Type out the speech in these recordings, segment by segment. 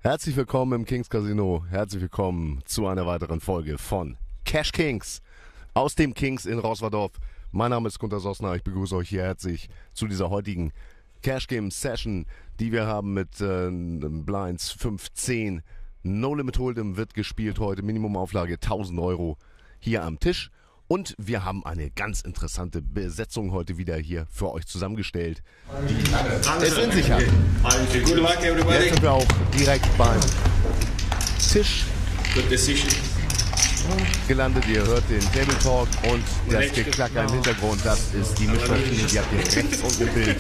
Herzlich willkommen im Kings Casino. Herzlich willkommen zu einer weiteren Folge von Cash Kings aus dem Kings in Roßwerdorf. Mein Name ist Gunter Sossner. Ich begrüße euch hier herzlich zu dieser heutigen Cash Game Session, die wir haben mit Blinds 15. No Limit Hold'em wird gespielt heute. Minimumauflage 1000 Euro hier am Tisch. Und wir haben eine ganz interessante Besetzung heute wieder hier für euch zusammengestellt. Es in sich hat. Jetzt sind wir auch direkt beim Tisch gelandet. Ihr hört den Table Talk und das Geklacker im Hintergrund. Das ist die Mischmaschine, die habt ihr rechts unten im Bild.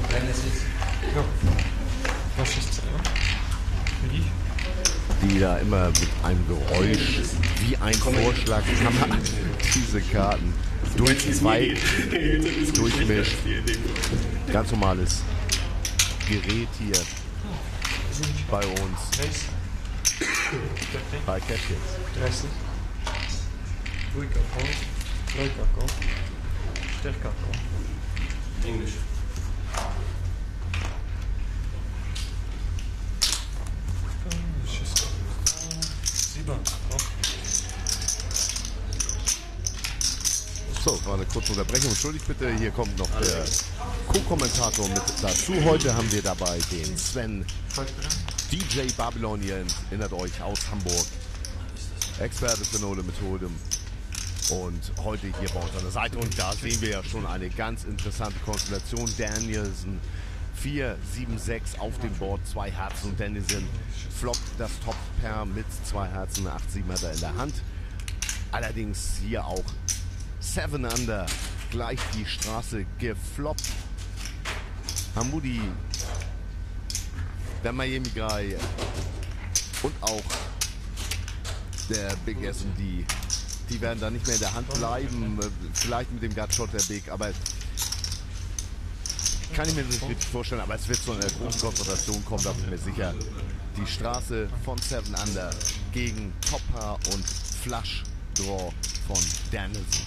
Die da immer mit einem Geräusch wie ein Vorschlaghammer diese Karten durch zwei durchmischt. Ganz normales Gerät hier bei uns bei Cash Kings. Englisch. So, war eine kurze Unterbrechung. Entschuldigt bitte, hier kommt noch der Co-Kommentator mit dazu. Heute haben wir dabei den Sven, DJ Babylonian, erinnert euch, aus Hamburg. Experte für No Limit Hold'em. Und heute hier bei uns an der Seite. Und da sehen wir ja schon eine ganz interessante Konstellation. Danielson 4-7-6 auf dem Board, 2 Herzen. Und Danielson floppt das Top-Pair mit 2 Herzen, 8-7 hat er in der Hand. Allerdings hier auch 7 Under, gleich die Straße gefloppt. Hamudi, der Miami Guy und auch der Big S&D, die werden da nicht mehr in der Hand bleiben. Vielleicht mit dem Gutshot der Big, aber kann ich mir das nicht richtig vorstellen. Aber es wird zu einer großen Konfrontation kommen, da bin ich mir sicher. Die Straße von 7 Under gegen Top Paar und Flush Draw von Danielson.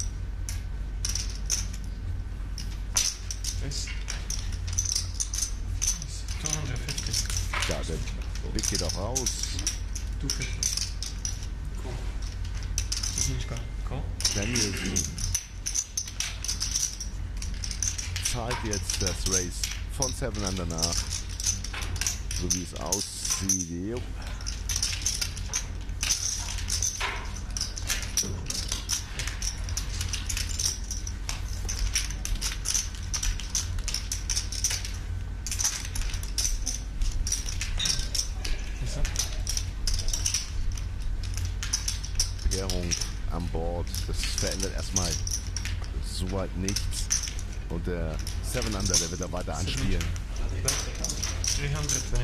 Ja, der Big geht auch raus. Du 50. Komm. Das ist nicht geil. Komm. Danielson zahlt jetzt das Race von 7 Under nach. So wie es aussieht. Jo. An Bord. Das verändert erstmal soweit nichts. Und der 7 Under, der wird da weiter anspielen. 325.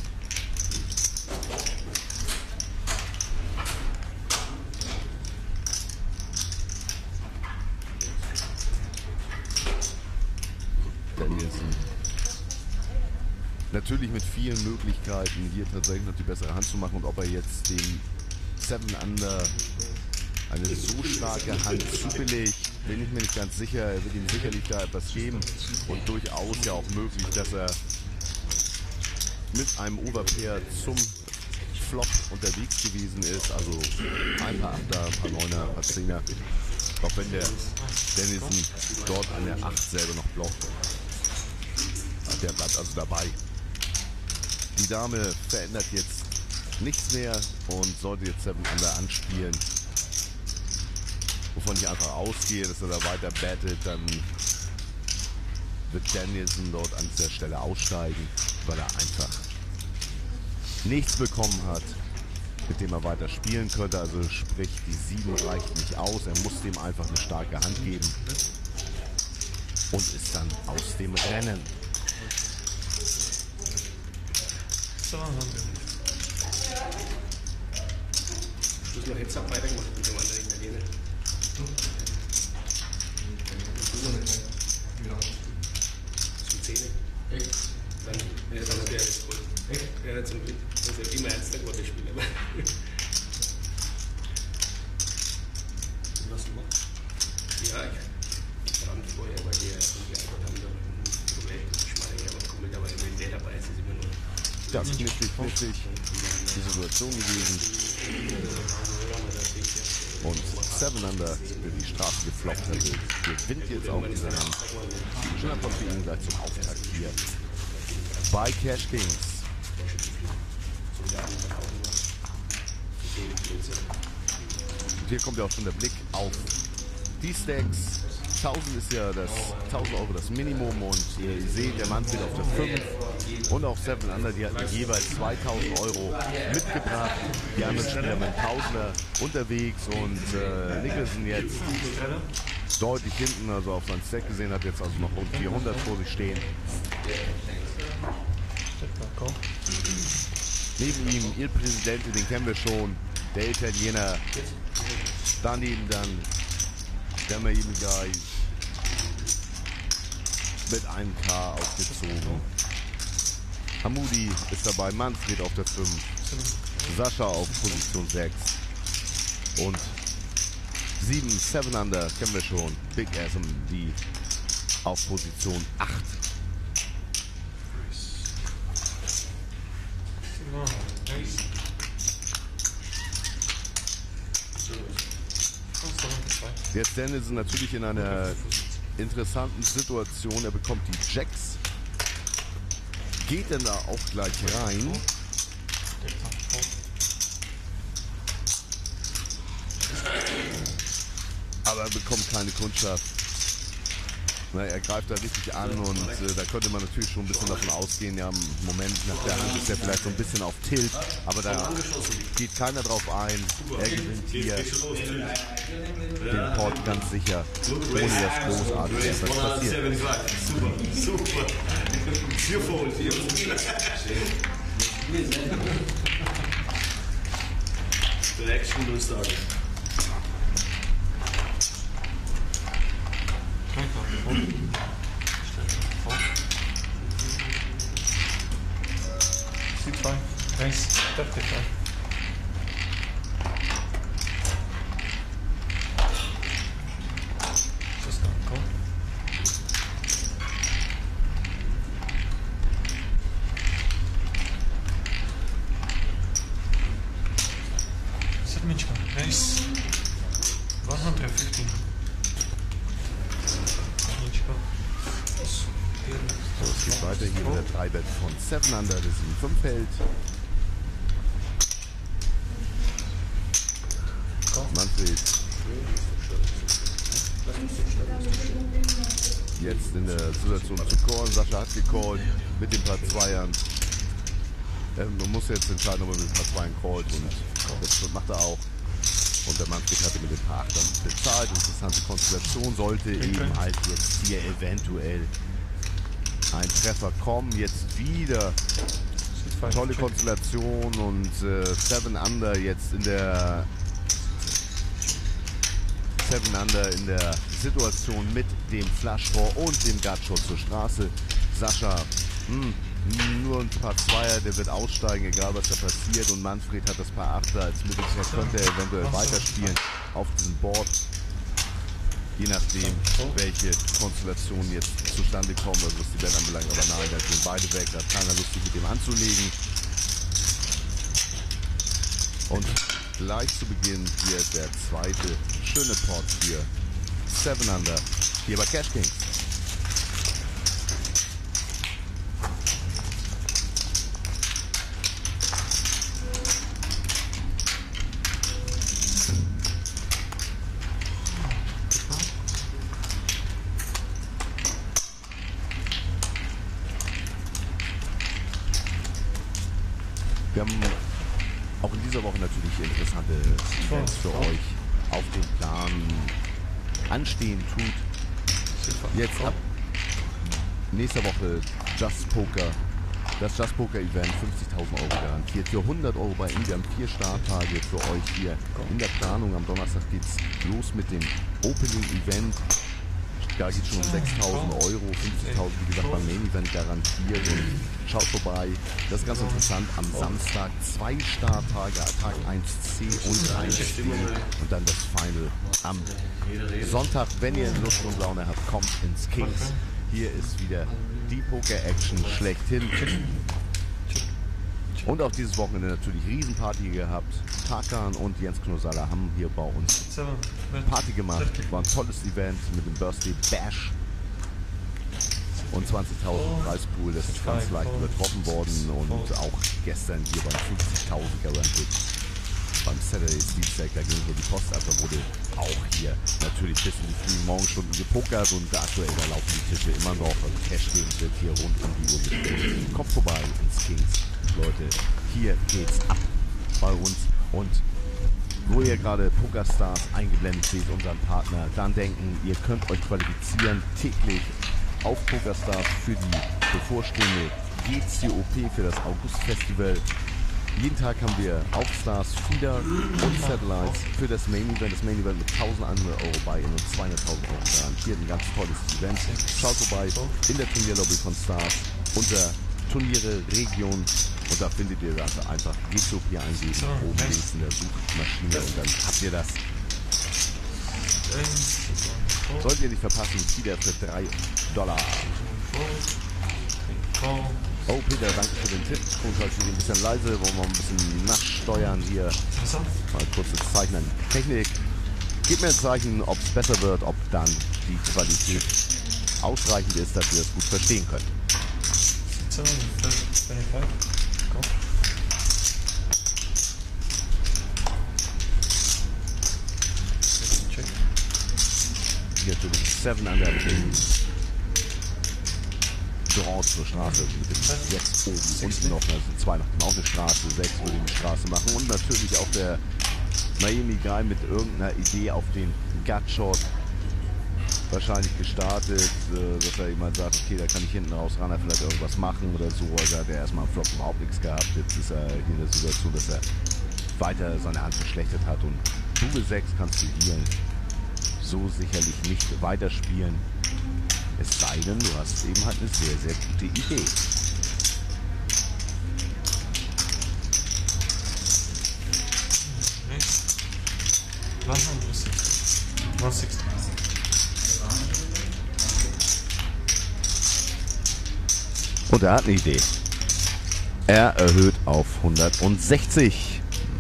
Danielson. Natürlich mit vielen Möglichkeiten, hier tatsächlich noch die bessere Hand zu machen. Und ob er jetzt den 7 Under eine so starke Hand zubillig, bin ich mir nicht ganz sicher. Er wird ihm sicherlich da etwas geben und durchaus ja auch möglich, dass er mit einem Overpair zum Flop unterwegs gewesen ist. Also ein paar Achter, ein paar Neuner, ein paar Zehner. Auch wenn der Danielson dort eine 8 selber noch blockt. Der bleibt also dabei. Die Dame verändert jetzt nichts mehr und sollte jetzt 7 Under anspielen. Wovon ich einfach ausgehe, dass er da weiter battet, dann wird Danielson dort an dieser Stelle aussteigen, weil er einfach nichts bekommen hat, mit dem er weiter spielen könnte. Also sprich, die 7 reicht nicht aus, er muss dem einfach eine starke Hand geben und ist dann aus dem Rennen. So, haben wir. Du hast noch jetzt weitergemacht mit dem anderen Italiener. Zum 10. Echt? Dann hat er jetzt geholt. Echt? Ja, zum Glück. Das ist ja immer ernst der gute Spieler. Was du machst? Ja, ich stand vorher bei dir und wir haben da ein Problem. Ich meine, ja, man kommt mit, aber wenn der dabei ist, ist immer nur das knifflig die Situation gewesen. Und 7 Under über die Straße gefloppt hat. Gewinnt jetzt auch diese Rennen. Schöner Punkt für ihn gleich zum Auftakt hier bei Cash Kings. Und hier kommt ja auch schon der Blick auf die Stacks. 1000 ist ja das 1000 Euro das Minimum und ihr seht, der Mann steht auf der 5 und auch 7 Under, die hatten jeweils 2000 Euro mitgebracht. Die anderen Spieler mit Tausender unterwegs und Nicholson jetzt deutlich hinten, also auf sein Stack gesehen, hat jetzt also noch rund 400 vor sich stehen. Neben ihm Il Presidente, den kennen wir schon, der Italiener. Daneben dann der Miami Guy mit einem K aufgezogen. Hamudi ist dabei, Manfred auf der 5, Sascha auf Position 6 und 7 Under kennen wir schon, Big SMD auf Position 8. Jetzt Danielson natürlich in einer interessanten Situation. Er bekommt die Jacks. Geht dann da auch gleich rein. Aber er bekommt keine Kundschaft. Na, er greift da richtig an und da könnte man natürlich schon ein bisschen davon ausgehen, ja, im Moment nach der Hand ist er vielleicht so ein bisschen auf Tilt, aber da geht keiner drauf ein. Er gewinnt hier den Port ganz sicher, ohne das großartig etwas passiert. Super. Direction durchsagen. Sieht fein. Nice. Deftig fein. Just gonna go. Sedmička. Nice. 115. So, es geht weiter hier mit der 3-Bet von 7 Under, das in 5 hält. Manfred jetzt in der Situation zu callen. Sascha hat gecallt mit den paar Zweiern. Man muss jetzt entscheiden, ob er mit den paar Zweiern callt und das macht er auch. Und der Manfred hatte mit den paar Achtern bezahlt. Interessante Konstellation, sollte eben halt jetzt hier eventuell ein Treffer kommen. Jetzt wieder tolle Konstellation und 7 Under jetzt in der 7 Under in der Situation mit dem Flush-Draw und dem Gutshot zur Straße. Sascha, nur ein paar Zweier, der wird aussteigen, egal was da passiert. Und Manfred hat das Paar Achter als Möglichkeit, könnte er eventuell weiterspielen auf diesem Board. Je nachdem, welche Konstellationen jetzt zustande kommen, also was die Welt anbelangt. Aber nein, da sind beide weg, da hat keiner Lust, sich mit dem anzulegen. Und gleich zu Beginn hier der zweite schöne Pot für 7 Under hier bei Cash Kings. Wir haben auch in dieser Woche natürlich interessante Events für euch auf dem Plan anstehen tut. Jetzt ab nächster Woche Just Poker. Das Just Poker Event, 50.000 Euro garantiert. Für 100 Euro bei ihm. Wir haben 4 Starttage für euch hier in der Planung. Am Donnerstag geht es los mit dem Opening Event. Da geht es schon um 6.000 Euro, 50.000 wie gesagt beim Main Event garantiert. Und schaut vorbei, das ist ganz interessant. Am Samstag 2 Starttage, Tag 1C und 1D und dann das Final am Sonntag. Wenn ihr Lust und Laune habt, kommt ins Kings. Hier ist wieder die Poker-Action schlechthin. Und auch dieses Wochenende natürlich Riesenparty gehabt. Tarkan und Jens Knosalla haben hier bei uns Party gemacht. War ein tolles Event mit dem Birthday Bash. Und 20.000 Preispool, das ist ganz leicht übertroffen worden. Und auch gestern hier beim 50.000 Guaranteed. Beim Saturday Sleepsack, da ging hier die Post ab, da wurde auch hier natürlich bis in die frühen Morgenstunden gepokert und aktuell da laufen die Tische immer noch. Also Cash Games wird hier rund um die Uhr gespielt. Kommt vorbei ins Kings, Leute. Hier geht's ab bei uns. Und wo ihr gerade PokerStars eingeblendet seht, unseren Partner, dann denken, ihr könnt euch qualifizieren täglich auf PokerStars für die bevorstehende GCOP für das August-Festival. Jeden Tag haben wir Aufstars, Feeder und Satellites für das Main Event. Das Main Event mit 1.100 € Buy-in und 200.000 € garantiert. Ein ganz tolles Event. Schaut vorbei in der Turnierlobby von Stars unter Turniere, Region. Und da findet ihr das einfach GCOP eingeben, oben links in der Suchmaschine und dann habt ihr das. Solltet ihr nicht verpassen, Feeder für $3. Oh Peter, danke für den Tipp. Und halt ein bisschen leise, wollen wir ein bisschen nachsteuern hier. Mal kurzes Zeichen an die Technik. Gebt mir ein Zeichen, ob es besser wird, ob dann die Qualität ausreichend ist, dass ihr das gut verstehen könnt. Hier natürlich 7 Under mit dem Draw zur Straße mit dem 6 oben unten noch, da sind 2 nach dem auch eine Straße, 6 würde die Straße machen und natürlich auch der Miami Guy mit irgendeiner Idee auf den Gutshot wahrscheinlich gestartet, dass er jemand sagt, okay, da kann ich hinten raus ran, vielleicht irgendwas machen oder so, also hat er erstmal am Flop überhaupt nichts gehabt, jetzt ist er hier in der Situation, dass er weiter seine Hand verschlechtert hat und Kugel 6 kannst du hier so sicherlich nicht weiterspielen. Es sei denn, du hast eben halt eine sehr, sehr gute Idee. Und er hat eine Idee. Er erhöht auf 160.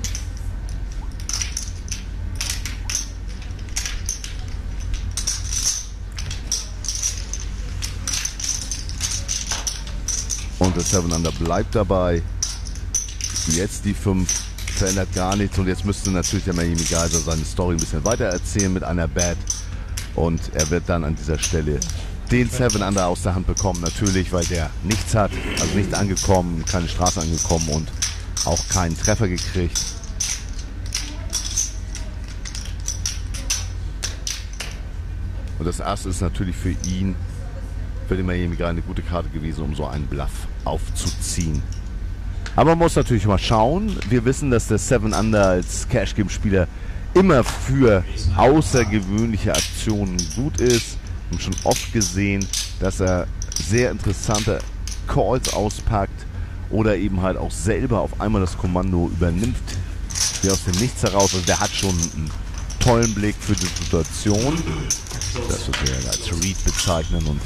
Und der 7 Under bleibt dabei. Jetzt die 5 verändert gar nichts. Und jetzt müsste natürlich der Miami Geyser seine Story ein bisschen weiter erzählen mit einer Bad. Und er wird dann an dieser Stelle den 7 Under aus der Hand bekommen. Natürlich, weil der nichts hat. Also nicht angekommen, keine Straße angekommen und auch keinen Treffer gekriegt. Und das erste ist natürlich für ihn, für den Miami Guy, eine gute Karte gewesen, um so einen Bluff aufzuziehen. Aber man muss natürlich mal schauen. Wir wissen, dass der 7 Under als Cash Game Spieler immer für außergewöhnliche Aktionen gut ist. Wir haben schon oft gesehen, dass er sehr interessante Calls auspackt oder eben halt auch selber auf einmal das Kommando übernimmt, wie aus dem Nichts heraus. Also der hat schon einen tollen Blick für die Situation. Das wird er als Read bezeichnen und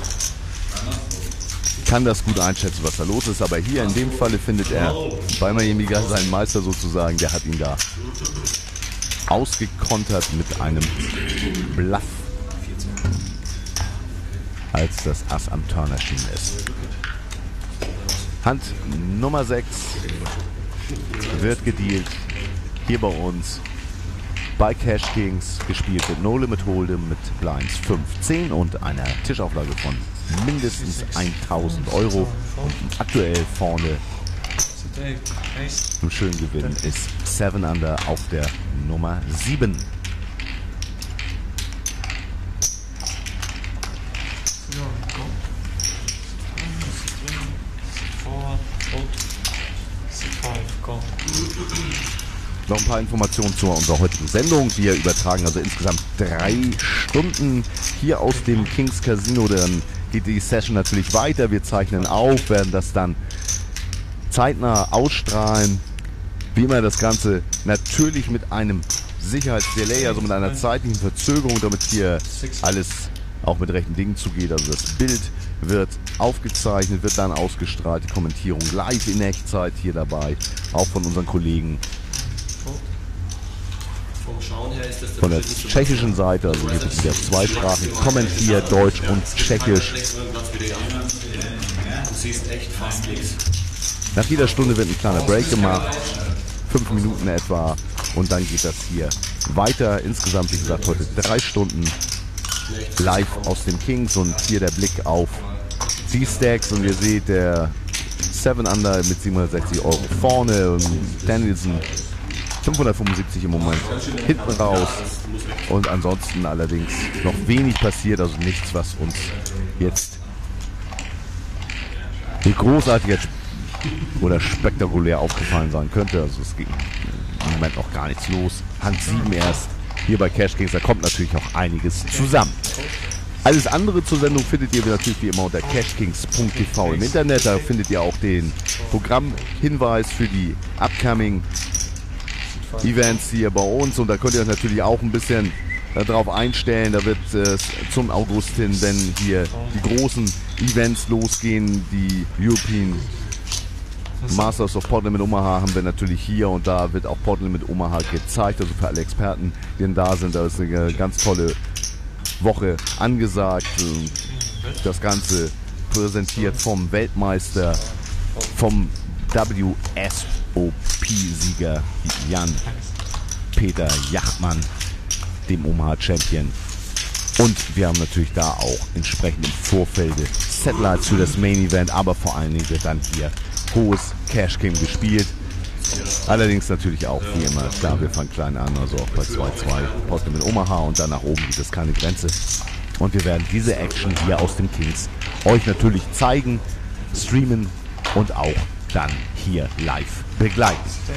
kann das gut einschätzen, was da los ist. Aber hier in dem Falle findet er bei Miami Guy seinen Meister sozusagen. Der hat ihn da ausgekontert mit einem Bluff, als das Ass am Turn erschienen ist. Hand Nummer 6 wird gedealt. Hier bei uns bei Cash Kings, gespielt mit No Limit Hold'em mit Blinds 15 und einer Tischauflage von mindestens 1.000 €. Und aktuell vorne im schönen Gewinn ist 7 Under auf der Nummer 7. Noch ein paar Informationen zu unserer heutigen Sendung. Wir übertragen also insgesamt 3 Stunden hier aus dem Kings Casino. Dann geht die Session natürlich weiter. Wir zeichnen auf, werden das dann zeitnah ausstrahlen. Wie immer das Ganze natürlich mit einem Sicherheitsdelay, also mit einer zeitlichen Verzögerung, damit hier alles auch mit rechten Dingen zugeht. Also das Bild wird aufgezeichnet, wird dann ausgestrahlt. Die Kommentierung live in Echtzeit hier dabei, auch von unseren Kollegen Vom Schauen her ist das von der tschechischen Seite. Also hier wird wieder zweisprachig kommentiert, Deutsch und Tschechisch. Du siehst echt fast nichts. Nach jeder Stunde wird ein kleiner Break gemacht, 5 Minuten etwa, und dann geht das hier weiter. Insgesamt, wie gesagt, heute 3 Stunden live aus dem Kings, und hier der Blick auf C-Stacks, und ihr seht, der 7 Under mit 760 € vorne und Danielson 575 im Moment hinten raus, und ansonsten allerdings noch wenig passiert, also nichts, was uns jetzt großartig oder spektakulär aufgefallen sein könnte. Also es ging im Moment noch gar nichts los. Hand 7 erst hier bei Cash Kings, da kommt natürlich auch einiges zusammen. Alles andere zur Sendung findet ihr natürlich wie immer unter cashkings.tv im Internet. Da findet ihr auch den Programmhinweis für die upcoming Events hier bei uns, und da könnt ihr euch natürlich auch ein bisschen darauf einstellen. Da wird zum August hin, wenn hier die großen Events losgehen, die European Masters of Portland mit Omaha, haben wir natürlich hier, und da wird auch Portland mit Omaha gezeigt, also für alle Experten, die denn da sind. Da ist eine ganz tolle Woche angesagt. Das Ganze präsentiert vom Weltmeister, vom WSOP-Sieger Jan-Peter Jachtmann, dem Omaha-Champion. Und wir haben natürlich da auch entsprechend im Vorfeld Satellites für das Main-Event, aber vor allen Dingen wird dann hier hohes Cash Game gespielt. Allerdings natürlich auch wie immer, klar, wir fangen klein an, also auch bei 2-2 Portland mit Omaha, und dann nach oben gibt es keine Grenze. Und wir werden diese Action hier aus dem Kings euch natürlich zeigen, streamen und auch dann hier live begleiten.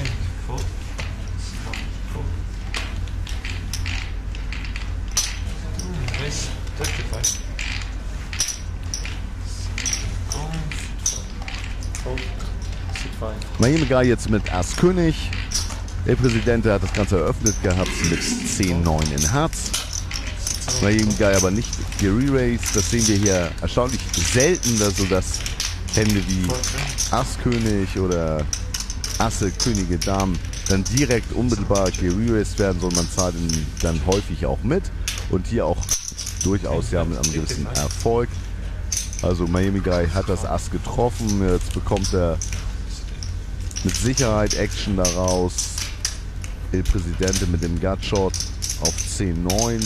Miami Guy jetzt mit Ass König. Der Präsident hat das Ganze eröffnet gehabt mit 10-9 in Herz. Miami Guy aber nicht gereraced. Das sehen wir hier erstaunlich selten, also dass Hände wie Ass König oder Asse, Könige, Damen dann direkt unmittelbar gereraced werden, sondern man zahlt ihn dann häufig auch mit. Und hier auch durchaus ja mit einem gewissen Erfolg. Also Miami Guy hat das Ass getroffen, jetzt bekommt er mit Sicherheit Action daraus. El Presidente mit dem Gutshot auf 10-9.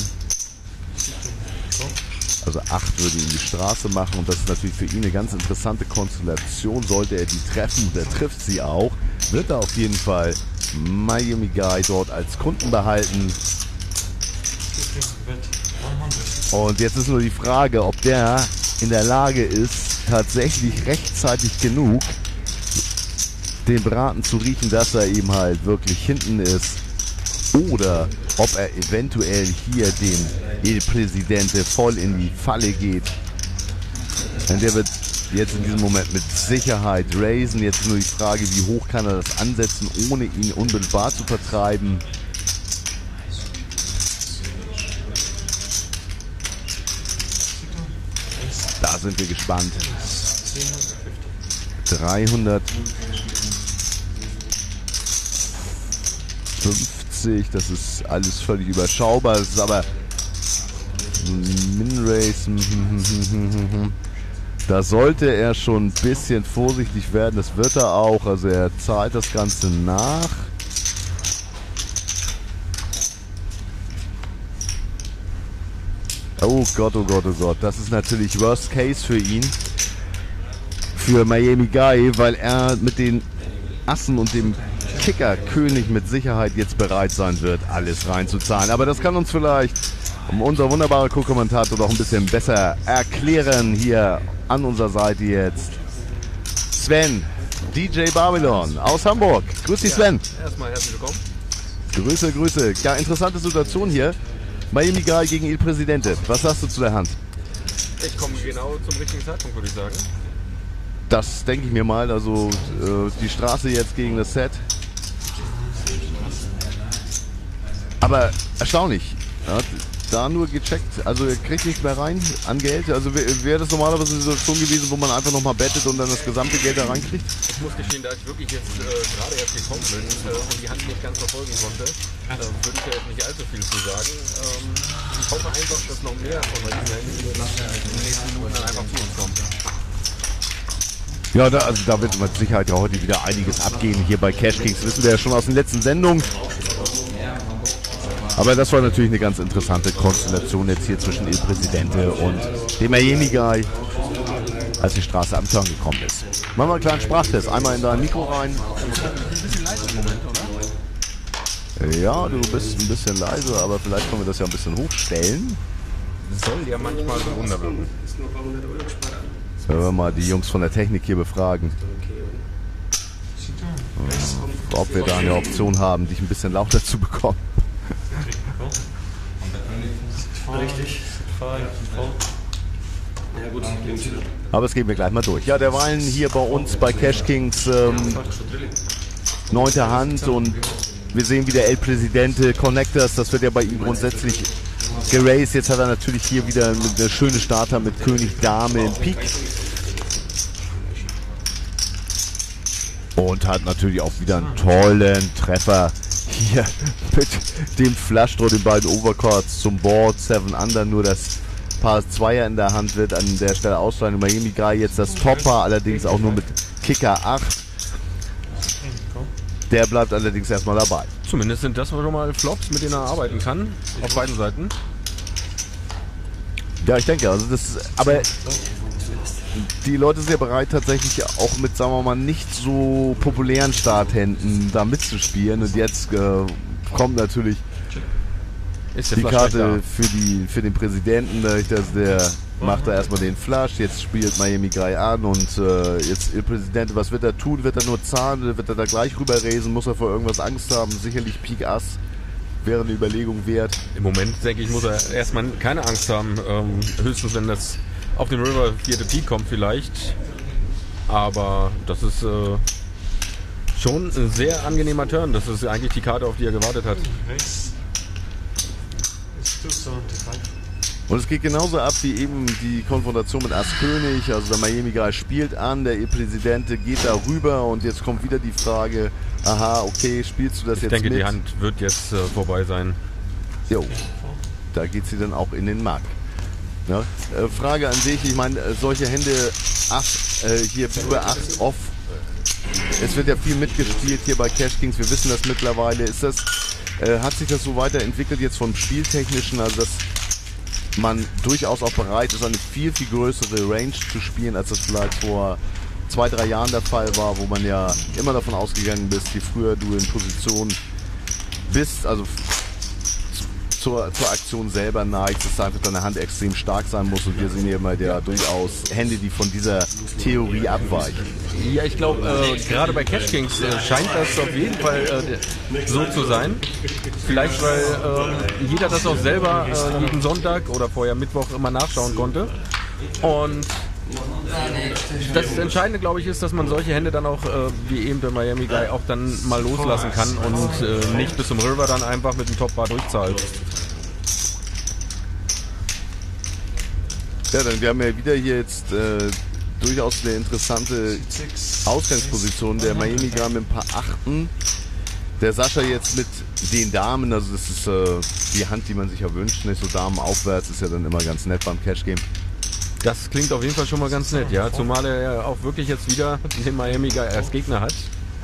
Also 8 würde ihn die Straße machen, und das ist natürlich für ihn eine ganz interessante Konstellation. Sollte er die treffen, und er trifft sie auch, wird er auf jeden Fall Miami Guy dort als Kunden behalten. Und jetzt ist nur die Frage, ob der in der Lage ist, tatsächlich rechtzeitig genug den Braten zu riechen, dass er eben halt wirklich hinten ist, oder ob er eventuell hier den El Presidente voll in die Falle geht. Denn der wird jetzt in diesem Moment mit Sicherheit raisen. Jetzt nur die Frage, wie hoch kann er das ansetzen, ohne ihn unmittelbar zu vertreiben. Da sind wir gespannt. 350, das ist alles völlig überschaubar. Das ist aber Min-Race. Da sollte er schon ein bisschen vorsichtig werden. Das wird er auch. Also er zahlt das Ganze nach. Oh Gott, oh Gott, oh Gott. Das ist natürlich Worst Case für ihn. Für Miami Guy, weil er mit den Assen und dem Kicker-König mit Sicherheit jetzt bereit sein wird, alles reinzuzahlen. Aber das kann uns vielleicht unser wunderbarer Co-Kommentator noch ein bisschen besser erklären. Hier an unserer Seite jetzt Sven, DJ Babylon aus Hamburg. Grüß dich, Sven. Erstmal herzlich willkommen. Grüße, Grüße. Ja, interessante Situation hier. Miami Guy gegen El Presidente. Was sagst du zu der Hand? Ich komme genau zum richtigen Zeitpunkt, würde ich sagen. Das denke ich mir mal. Also die Straße jetzt gegen das Set. Aber erstaunlich. Ja, da nur gecheckt, also er kriegt nichts mehr rein an Geld. Also wäre das normalerweise eine Situation gewesen, wo man einfach nochmal bettet und dann das gesamte Geld da reinkriegt? Ich muss gestehen, da ich wirklich jetzt gerade erst gekommen bin und die Hand nicht ganz verfolgen konnte, würde ich ja jetzt nicht allzu viel zu sagen. Ich hoffe einfach, dass noch mehr von diesen Händen in den nächsten Minuten dann einfach zu uns kommen. Ja, da wird mit Sicherheit ja heute wieder einiges abgehen hier bei Cash Kings. Wissen wir ja schon aus den letzten Sendungen. Aber das war natürlich eine ganz interessante Konstellation jetzt hier zwischen Il Presidente und dem Miami Guy, als die Straße am Turn gekommen ist. Machen wir einen kleinen Sprachtest. Einmal in dein Mikro rein. Ein bisschen leise im Moment, oder? Ja, du bist ein bisschen leise, aber vielleicht können wir das ja ein bisschen hochstellen. Soll ja manchmal so wunderbar. Wenn wir mal die Jungs von der Technik hier befragen, ob wir da eine Option haben, dich ein bisschen lauter zu bekommen. Richtig. Ja gut, Aber das gehen wir gleich mal durch. Ja, derweilen hier bei uns bei Cash Kings 9. Hand und wir sehen wieder El Presidente Connectors. Das wird ja bei ihm grundsätzlich geraced. Jetzt hat er natürlich hier wieder eine schöne Starter mit König Dame in Pik. Und hat natürlich auch wieder einen tollen Treffer hier mit dem Flush-Draw, den beiden Overcards zum Board, 7 Under, nur das Paar Zweier in der Hand wird an der Stelle ausfallen. Miami Guy jetzt das Top-Paar, allerdings auch nur mit Kicker 8. Der bleibt allerdings erstmal dabei. Zumindest sind das schon mal Flops, mit denen er arbeiten kann, auf beiden Seiten. Ja, ich denke, also das, aber die Leute sind ja bereit, tatsächlich auch mit, sagen wir mal, nicht so populären Starthänden da mitzuspielen. Und jetzt kommt natürlich die Karte für den Präsidenten. Der macht da erstmal den Flush. Jetzt spielt Miami Guy an und jetzt der Präsident, was wird er tun? Wird er nur zahlen oder wird er da gleich rüber raisen? Muss er vor irgendwas Angst haben? Sicherlich Pik Ass wäre eine Überlegung wert. Im Moment, denke ich, muss er erstmal keine Angst haben. Höchstens, wenn das auf den River 4. Pik kommt vielleicht. Aber das ist schon ein sehr angenehmer Turn. Das ist eigentlich die Karte, auf die er gewartet hat. Und es geht genauso ab wie eben die Konfrontation mit Ass König. Also der Miami Guy spielt an, der Präsidente geht da rüber und jetzt kommt wieder die Frage, aha, okay, spielst du das jetzt mit? Ich denke, die Hand wird jetzt vorbei sein. Jo, da geht sie dann auch in den Mark. Ja, Frage an dich, ich meine, solche Hände, hier über 8 off, es wird ja viel mitgespielt hier bei Cash Kings, wir wissen das mittlerweile. Ist das, hat sich das so weiterentwickelt jetzt vom Spieltechnischen, also dass man durchaus auch bereit ist, eine viel, viel größere Range zu spielen, als das vielleicht vor 2-3 Jahren der Fall war, wo man ja immer davon ausgegangen bist, je früher du in Position bist, also zur Aktion selber neigt, dass einfach deine Hand extrem stark sein muss und wir sehen hier immer ja durchaus Hände, die von dieser Theorie abweichen. Ja, ich glaube, gerade bei Cash Kings scheint das auf jeden Fall so zu sein. Vielleicht, weil jeder das auch selber jeden Sonntag oder vorher Mittwoch immer nachschauen konnte. Und das Entscheidende, glaube ich, ist, dass man solche Hände dann auch, wie eben der Miami Guy, auch dann mal loslassen kann und nicht bis zum River dann einfach mit dem Top-Bar durchzahlt. Ja, dann wir haben ja wieder hier jetzt durchaus eine interessante Ausgangsposition. Der Miami Guy mit ein paar Achten. Der Sascha jetzt mit den Damen, also das ist die Hand, die man sich ja wünscht, nicht so Damen aufwärts, ist ja dann immer ganz nett beim Cash Game. Das klingt auf jeden Fall schon mal ganz nett, ja. Zumal er ja auch wirklich jetzt wieder den Miami Guy als Gegner hat.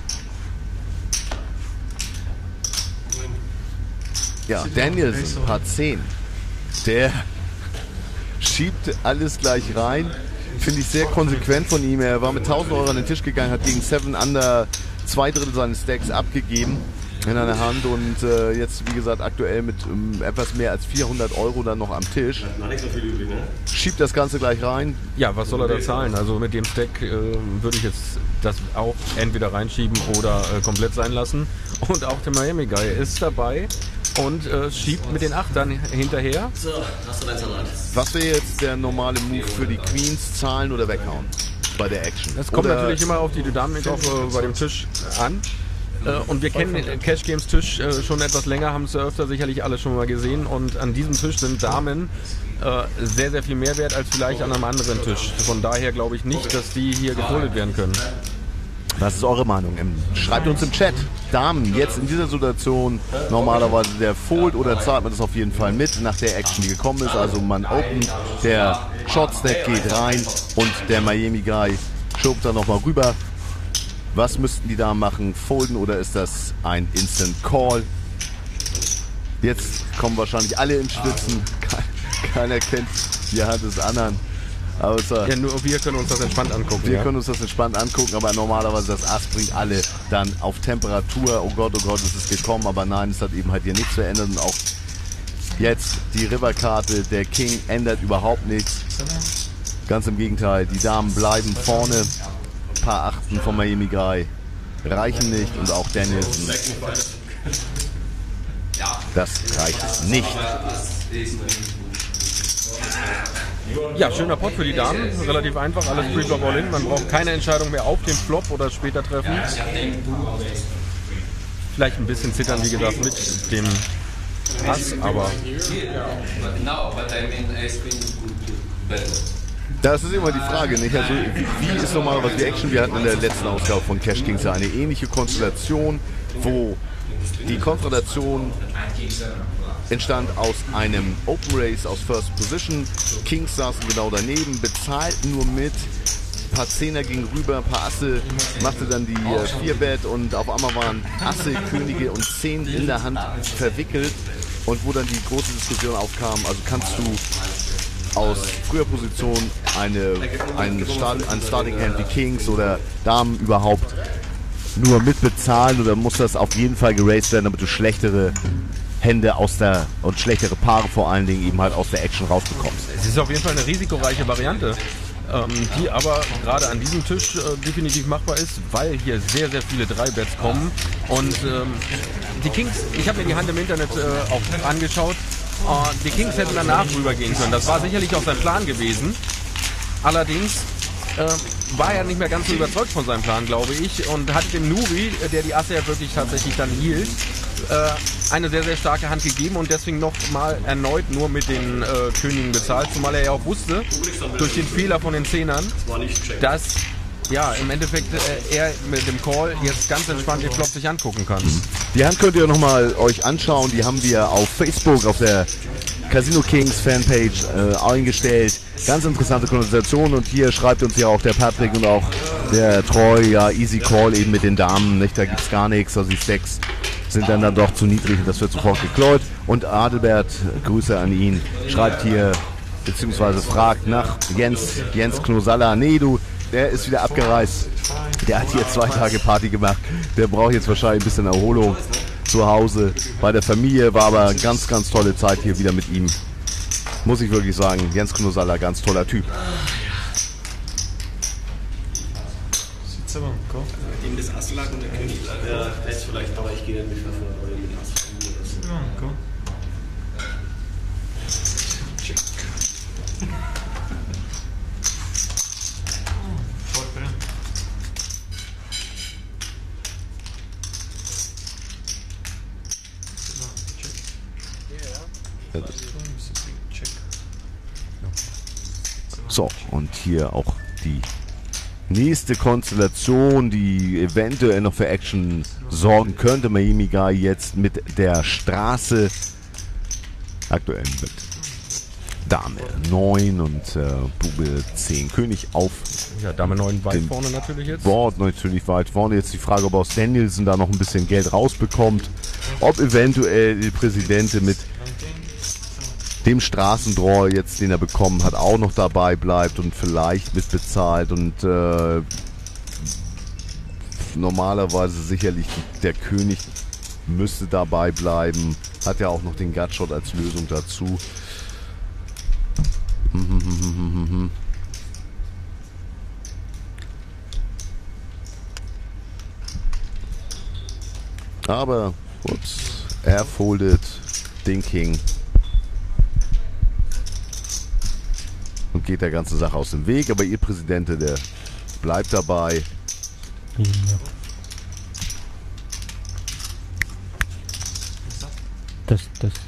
Ja, Danielson, Part 10. Der schiebt alles gleich rein. Finde ich sehr konsequent von ihm. Er war mit 1000 Euro an den Tisch gegangen, hat gegen 7 Under 2/3 seines Stacks abgegeben in einer Hand und jetzt, wie gesagt, aktuell mit etwas mehr als 400 Euro dann noch am Tisch. Schiebt das Ganze gleich rein. Ja, was soll er da zahlen? Also mit dem Stack würde ich jetzt das auch entweder reinschieben oder komplett sein lassen. Und auch der Miami Guy ist dabei und schiebt mit den 8ern hinterher. So, hast du dein Salat. Was wäre jetzt der normale Move für die Queens? Zahlen oder weghauen bei der Action? Das kommt oder natürlich immer auf die Dynamik auch bei dem Tisch an. Und wir kennen den Cash Games Tisch schon etwas länger, haben es ja öfter sicherlich alle schon mal gesehen. Und an diesem Tisch sind Damen sehr, sehr viel mehr wert als vielleicht an einem anderen Tisch. Von daher glaube ich nicht, dass die hier gefoldet werden können. Was ist eure Meinung? Schreibt uns im Chat. Damen, jetzt in dieser Situation normalerweise der Fold oder zahlt man das auf jeden Fall mit nach der Action, die gekommen ist. Also man open, der Shotstack geht rein und der Miami Guy schob da nochmal rüber. Was müssten die Damen machen? Folden oder ist das ein Instant Call? Jetzt kommen wahrscheinlich alle ins Schwitzen. Keiner kennt die Hand des anderen. Außer ja, nur wir können uns das entspannt angucken. Wir können uns das entspannt angucken, aber normalerweise das Ass bringt alle dann auf Temperatur. Oh Gott, ist es gekommen, aber nein, es hat eben halt hier nichts verändert. Und auch jetzt die Riverkarte, der King ändert überhaupt nichts. Ganz im Gegenteil, die Damen bleiben vorne. Ein paar Achten von Miami Guy reichen nicht und auch Danielson. Das reicht nicht. Ja, schöner Pot für die Damen. Relativ einfach, alles Pre-Flop All-In. Man braucht keine Entscheidung mehr auf den Flop oder später treffen. Vielleicht ein bisschen zittern, wie gesagt, mit dem Ass, aber... Das ist immer die Frage, nicht? Also, wie ist normalerweise die Action? Wir hatten in der letzten Ausgabe von Cash Kings ja eine ähnliche Konstellation, wo die Konfrontation entstand aus einem Open Race aus First Position. Kings saßen genau daneben, bezahlten nur mit. Ein paar Zehner gingen rüber, ein paar Asse, machte dann die 4-Bet und auf einmal waren Asse, Könige und 10 in der Hand verwickelt. Und wo dann die große Diskussion aufkam, also kannst du aus früher Position ein Starting Hand wie Kings oder Damen überhaupt nur mitbezahlen oder muss das auf jeden Fall geraced werden, damit du schlechtere Hände und schlechtere Paare vor allen Dingen eben halt aus der Action rausbekommst? Es ist auf jeden Fall eine risikoreiche Variante, die aber gerade an diesem Tisch definitiv machbar ist, weil hier sehr, sehr viele 3-Bets kommen. Und die Kings, ich habe mir die Hand im Internet auch angeschaut, die Kings hätten danach rübergehen können. Das war sicherlich auch sein Plan gewesen. Allerdings war er nicht mehr ganz so überzeugt von seinem Plan, glaube ich, und hat dem Nuri, der die Asse ja wirklich tatsächlich dann hielt, eine sehr, sehr starke Hand gegeben und deswegen noch mal erneut nur mit den Königen bezahlt, zumal er ja auch wusste, durch den Fehler von den Zehnern, dass ja, im Endeffekt er mit dem Call jetzt ganz entspannt den Flop sich angucken kann. Die Hand könnt ihr nochmal euch anschauen, die haben wir auf Facebook, auf der Casino Kings Fanpage eingestellt. Ganz interessante Konversation und hier schreibt uns ja auch der Patrick und auch der Troy, ja, easy Call eben mit den Damen, nicht, da gibt's gar nichts, also die Stacks sind dann doch zu niedrig und das wird sofort gekläut. Und Adelbert, Grüße an ihn, schreibt hier, beziehungsweise fragt nach Jens Knosalla. Nee, der ist wieder abgereist. Der hat hier 2 Tage Party gemacht. Der braucht jetzt wahrscheinlich ein bisschen Erholung zu Hause. Bei der Familie war aber ganz, ganz tolle Zeit hier wieder mit ihm. Muss ich wirklich sagen, Jens Knosalla, ganz toller Typ. Dem das Ass lag und der König lag. Ja, jetzt vielleicht, aber ich gehe dann mit 500 € mit Ass. Ja, komm. So, und hier auch die nächste Konstellation, die eventuell noch für Action sorgen könnte. Miami Guy jetzt mit der Straße. Aktuell mit Dame 9 und Bube 10. König auf. Ja, Dame 9 weit vorne natürlich jetzt. Board natürlich weit vorne. Jetzt die Frage, ob aus Danielson da noch ein bisschen Geld rausbekommt. Ob eventuell die Präsidentin mit dem Straßendraw jetzt, den er bekommen hat, auch noch dabei bleibt und vielleicht mitbezahlt und normalerweise sicherlich der König müsste dabei bleiben, hat ja auch noch den Gutshot als Lösung dazu. Aber er foldet den King und geht der ganzen Sache aus dem Weg, aber ihr Präsident, der bleibt dabei. Das.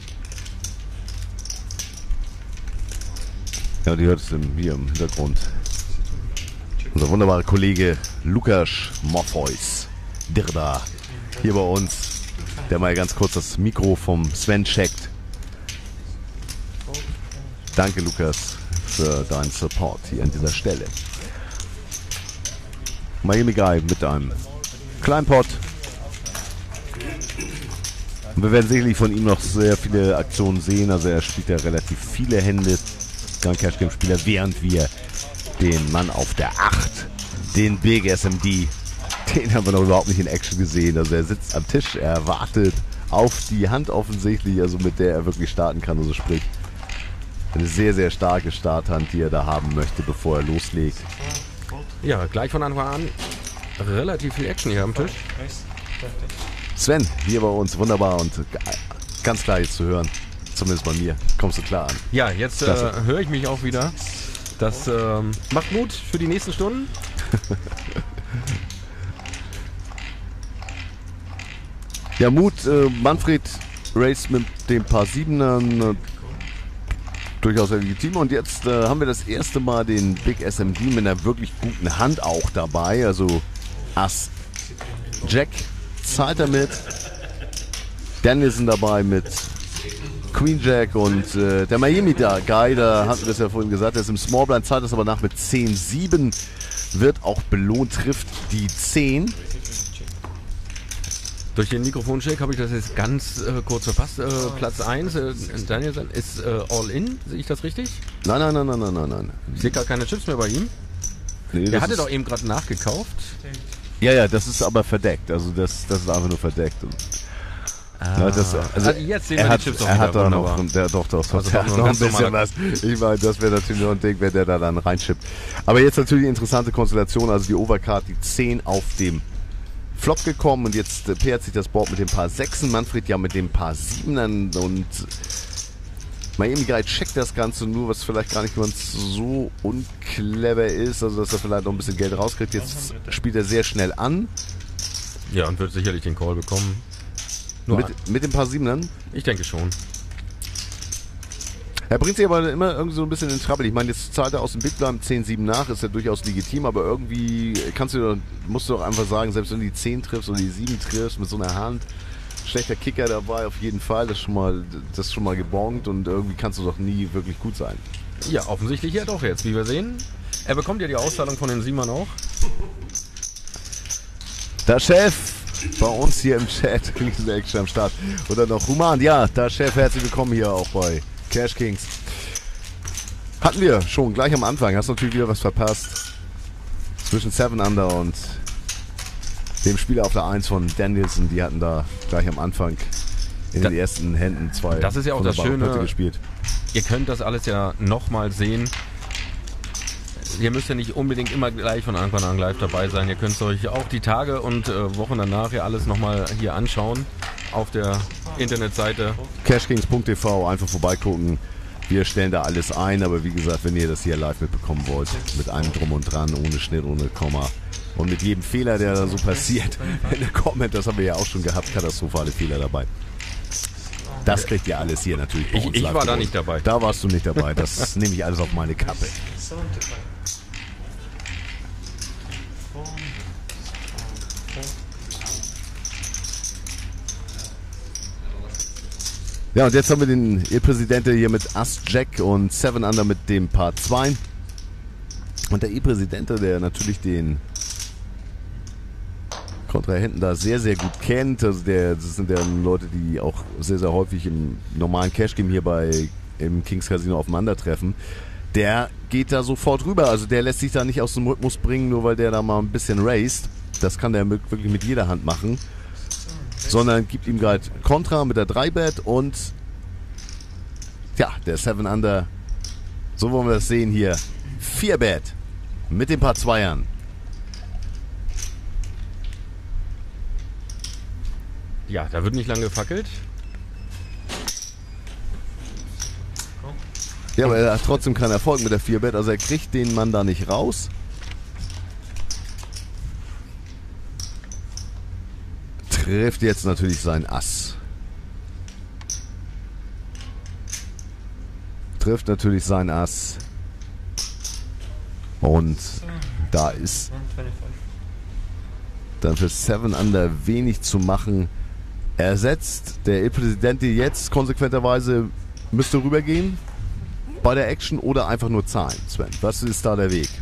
Ja, die hört es hier im Hintergrund. Unser wunderbarer Kollege Lukas Morpheus, der da hier bei uns, der mal ganz kurz das Mikro vom Sven checkt. Danke, Lukas, für deinen Support hier an dieser Stelle. Miami Guy mit einem kleinen Pot. Und wir werden sicherlich von ihm noch sehr viele Aktionen sehen. Also er spielt ja relativ viele Hände, Cash Game Spieler, während wir den Mann auf der 8, den Big SMD, den haben wir noch überhaupt nicht in Action gesehen. Also er sitzt am Tisch, er wartet auf die Hand offensichtlich, also mit der er wirklich starten kann. Also sprich, eine sehr, sehr starke Starthand, die er da haben möchte, bevor er loslegt. Ja, gleich von Anfang an relativ viel Action hier am Tisch. Sven, hier bei uns, wunderbar und ganz klar jetzt zu hören. Zumindest bei mir. Kommst du klar an. Ja, jetzt höre ich mich auch wieder. Das macht Mut für die nächsten Stunden. Ja, Mut, Manfred raced mit dem Paar Siebenern durchaus legitim. Und jetzt haben wir das erste Mal den Big SMD mit einer wirklich guten Hand auch dabei. Also Ass Jack zahlt damit. Danielson dabei mit Queen Jack und der Miami Guy, da hatten wir es ja vorhin gesagt, der ist im Smallblind, zahlt das aber nach mit 10-7, wird auch belohnt, trifft die 10. Durch den Mikrofoncheck habe ich das jetzt ganz kurz verpasst. Platz 1, Danielson ist All-In, sehe ich das richtig? Nein. Ich sehe gar keine Chips mehr bei ihm. Nee, Der hatte doch eben gerade nachgekauft. Ja, das ist aber verdeckt, also das ist einfach nur verdeckt. Und ja, also jetzt sehen wir die Chips doch wieder. Hat da noch, doch noch ein bisschen was. Ich meine, das wäre natürlich noch ein Ding, wenn der da dann reinschippt. Aber jetzt natürlich die interessante Konstellation, also die Overcard, die 10 auf dem Flop gekommen und jetzt pairt sich das Board mit dem Paar 6, Manfred ja mit dem Paar 7ern und Miami Guy checkt das Ganze nur, was vielleicht gar nicht ganz so unclever ist, also dass er vielleicht noch ein bisschen Geld rauskriegt. Jetzt spielt er sehr schnell an. Ja, und wird sicherlich den Call bekommen. Mit dem Paar 7ern? Ich denke schon. Er bringt sich aber immer irgendwie so ein bisschen in Trouble. Ich meine, jetzt zahlt er aus dem Big Blind 10-7 nach, ist ja durchaus legitim, aber irgendwie musst du doch einfach sagen, selbst wenn du die 10 triffst oder die 7 triffst mit so einer Hand, schlechter Kicker dabei auf jeden Fall, das ist schon mal gebongt und irgendwie kannst du doch nie wirklich gut sein. Ja, offensichtlich ja doch jetzt, wie wir sehen. Er bekommt ja die Auszahlung von den 7ern auch. Der Chef bei uns hier im Chat, riesen Action am Start. Oder noch Human, ja, der Chef, herzlich willkommen hier auch bei Cash Kings. Hatten wir schon gleich am Anfang, hast natürlich wieder was verpasst. Zwischen 7 Under und dem Spieler auf der 1 von Danielson, die hatten da gleich am Anfang in den ersten Händen 2. Das ist ja auch das Schöne, gespielt. Ihr könnt das alles ja nochmal sehen. Ihr müsst ja nicht unbedingt immer gleich von Anfang an live dabei sein. Ihr könnt euch auch die Tage und Wochen danach ja alles nochmal hier anschauen auf der Internetseite. Cashkings.tv, einfach vorbeigucken. Wir stellen da alles ein, aber wie gesagt, wenn ihr das hier live mitbekommen wollt, mit allem Drum und Dran, ohne Schnitt, ohne Komma und mit jedem Fehler, der da so passiert, in der Comment, das haben wir ja auch schon gehabt, katastrophale Fehler dabei. Das kriegt ihr alles hier natürlich bei uns Ich live war da geboten. nicht dabei. Da warst du nicht dabei, das nehme ich alles auf meine Kappe. Ja, und jetzt haben wir den E-Präsidenten hier mit Ass Jack und 7 Under mit dem Paar 2. Und der E-Präsidente, der natürlich den Kontrahenten da sehr, sehr gut kennt. Also das sind ja Leute, die auch sehr, sehr häufig im normalen Cash-Game hier im Kings Casino aufeinandertreffen. Der geht da sofort rüber. Also der lässt sich da nicht aus dem Rhythmus bringen, nur weil der da mal ein bisschen raced. Das kann der wirklich mit jeder Hand machen. Sondern gibt ihm gerade Kontra mit der 3-Bet und ja, der 7 Under, so wollen wir das sehen hier, 4-Bet mit den Paar 2ern. Ja, da wird nicht lange gefackelt. Ja, aber er hat trotzdem keinen Erfolg mit der 4-Bet, also er kriegt den Mann da nicht raus. Trifft jetzt natürlich sein Ass. trifft natürlich sein Ass. Und da ist dann für 7 Under wenig zu machen. Er setzt der Il Presidente jetzt konsequenterweise, müsste rübergehen bei der Action oder einfach nur zahlen. Sven, was ist da der Weg?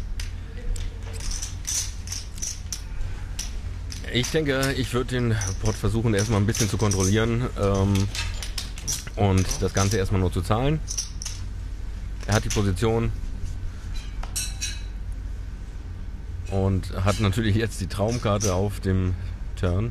Ich denke, ich würde den Pot versuchen, erstmal ein bisschen zu kontrollieren und das Ganze erstmal nur zu zahlen. Er hat die Position und hat natürlich jetzt die Traumkarte auf dem Turn.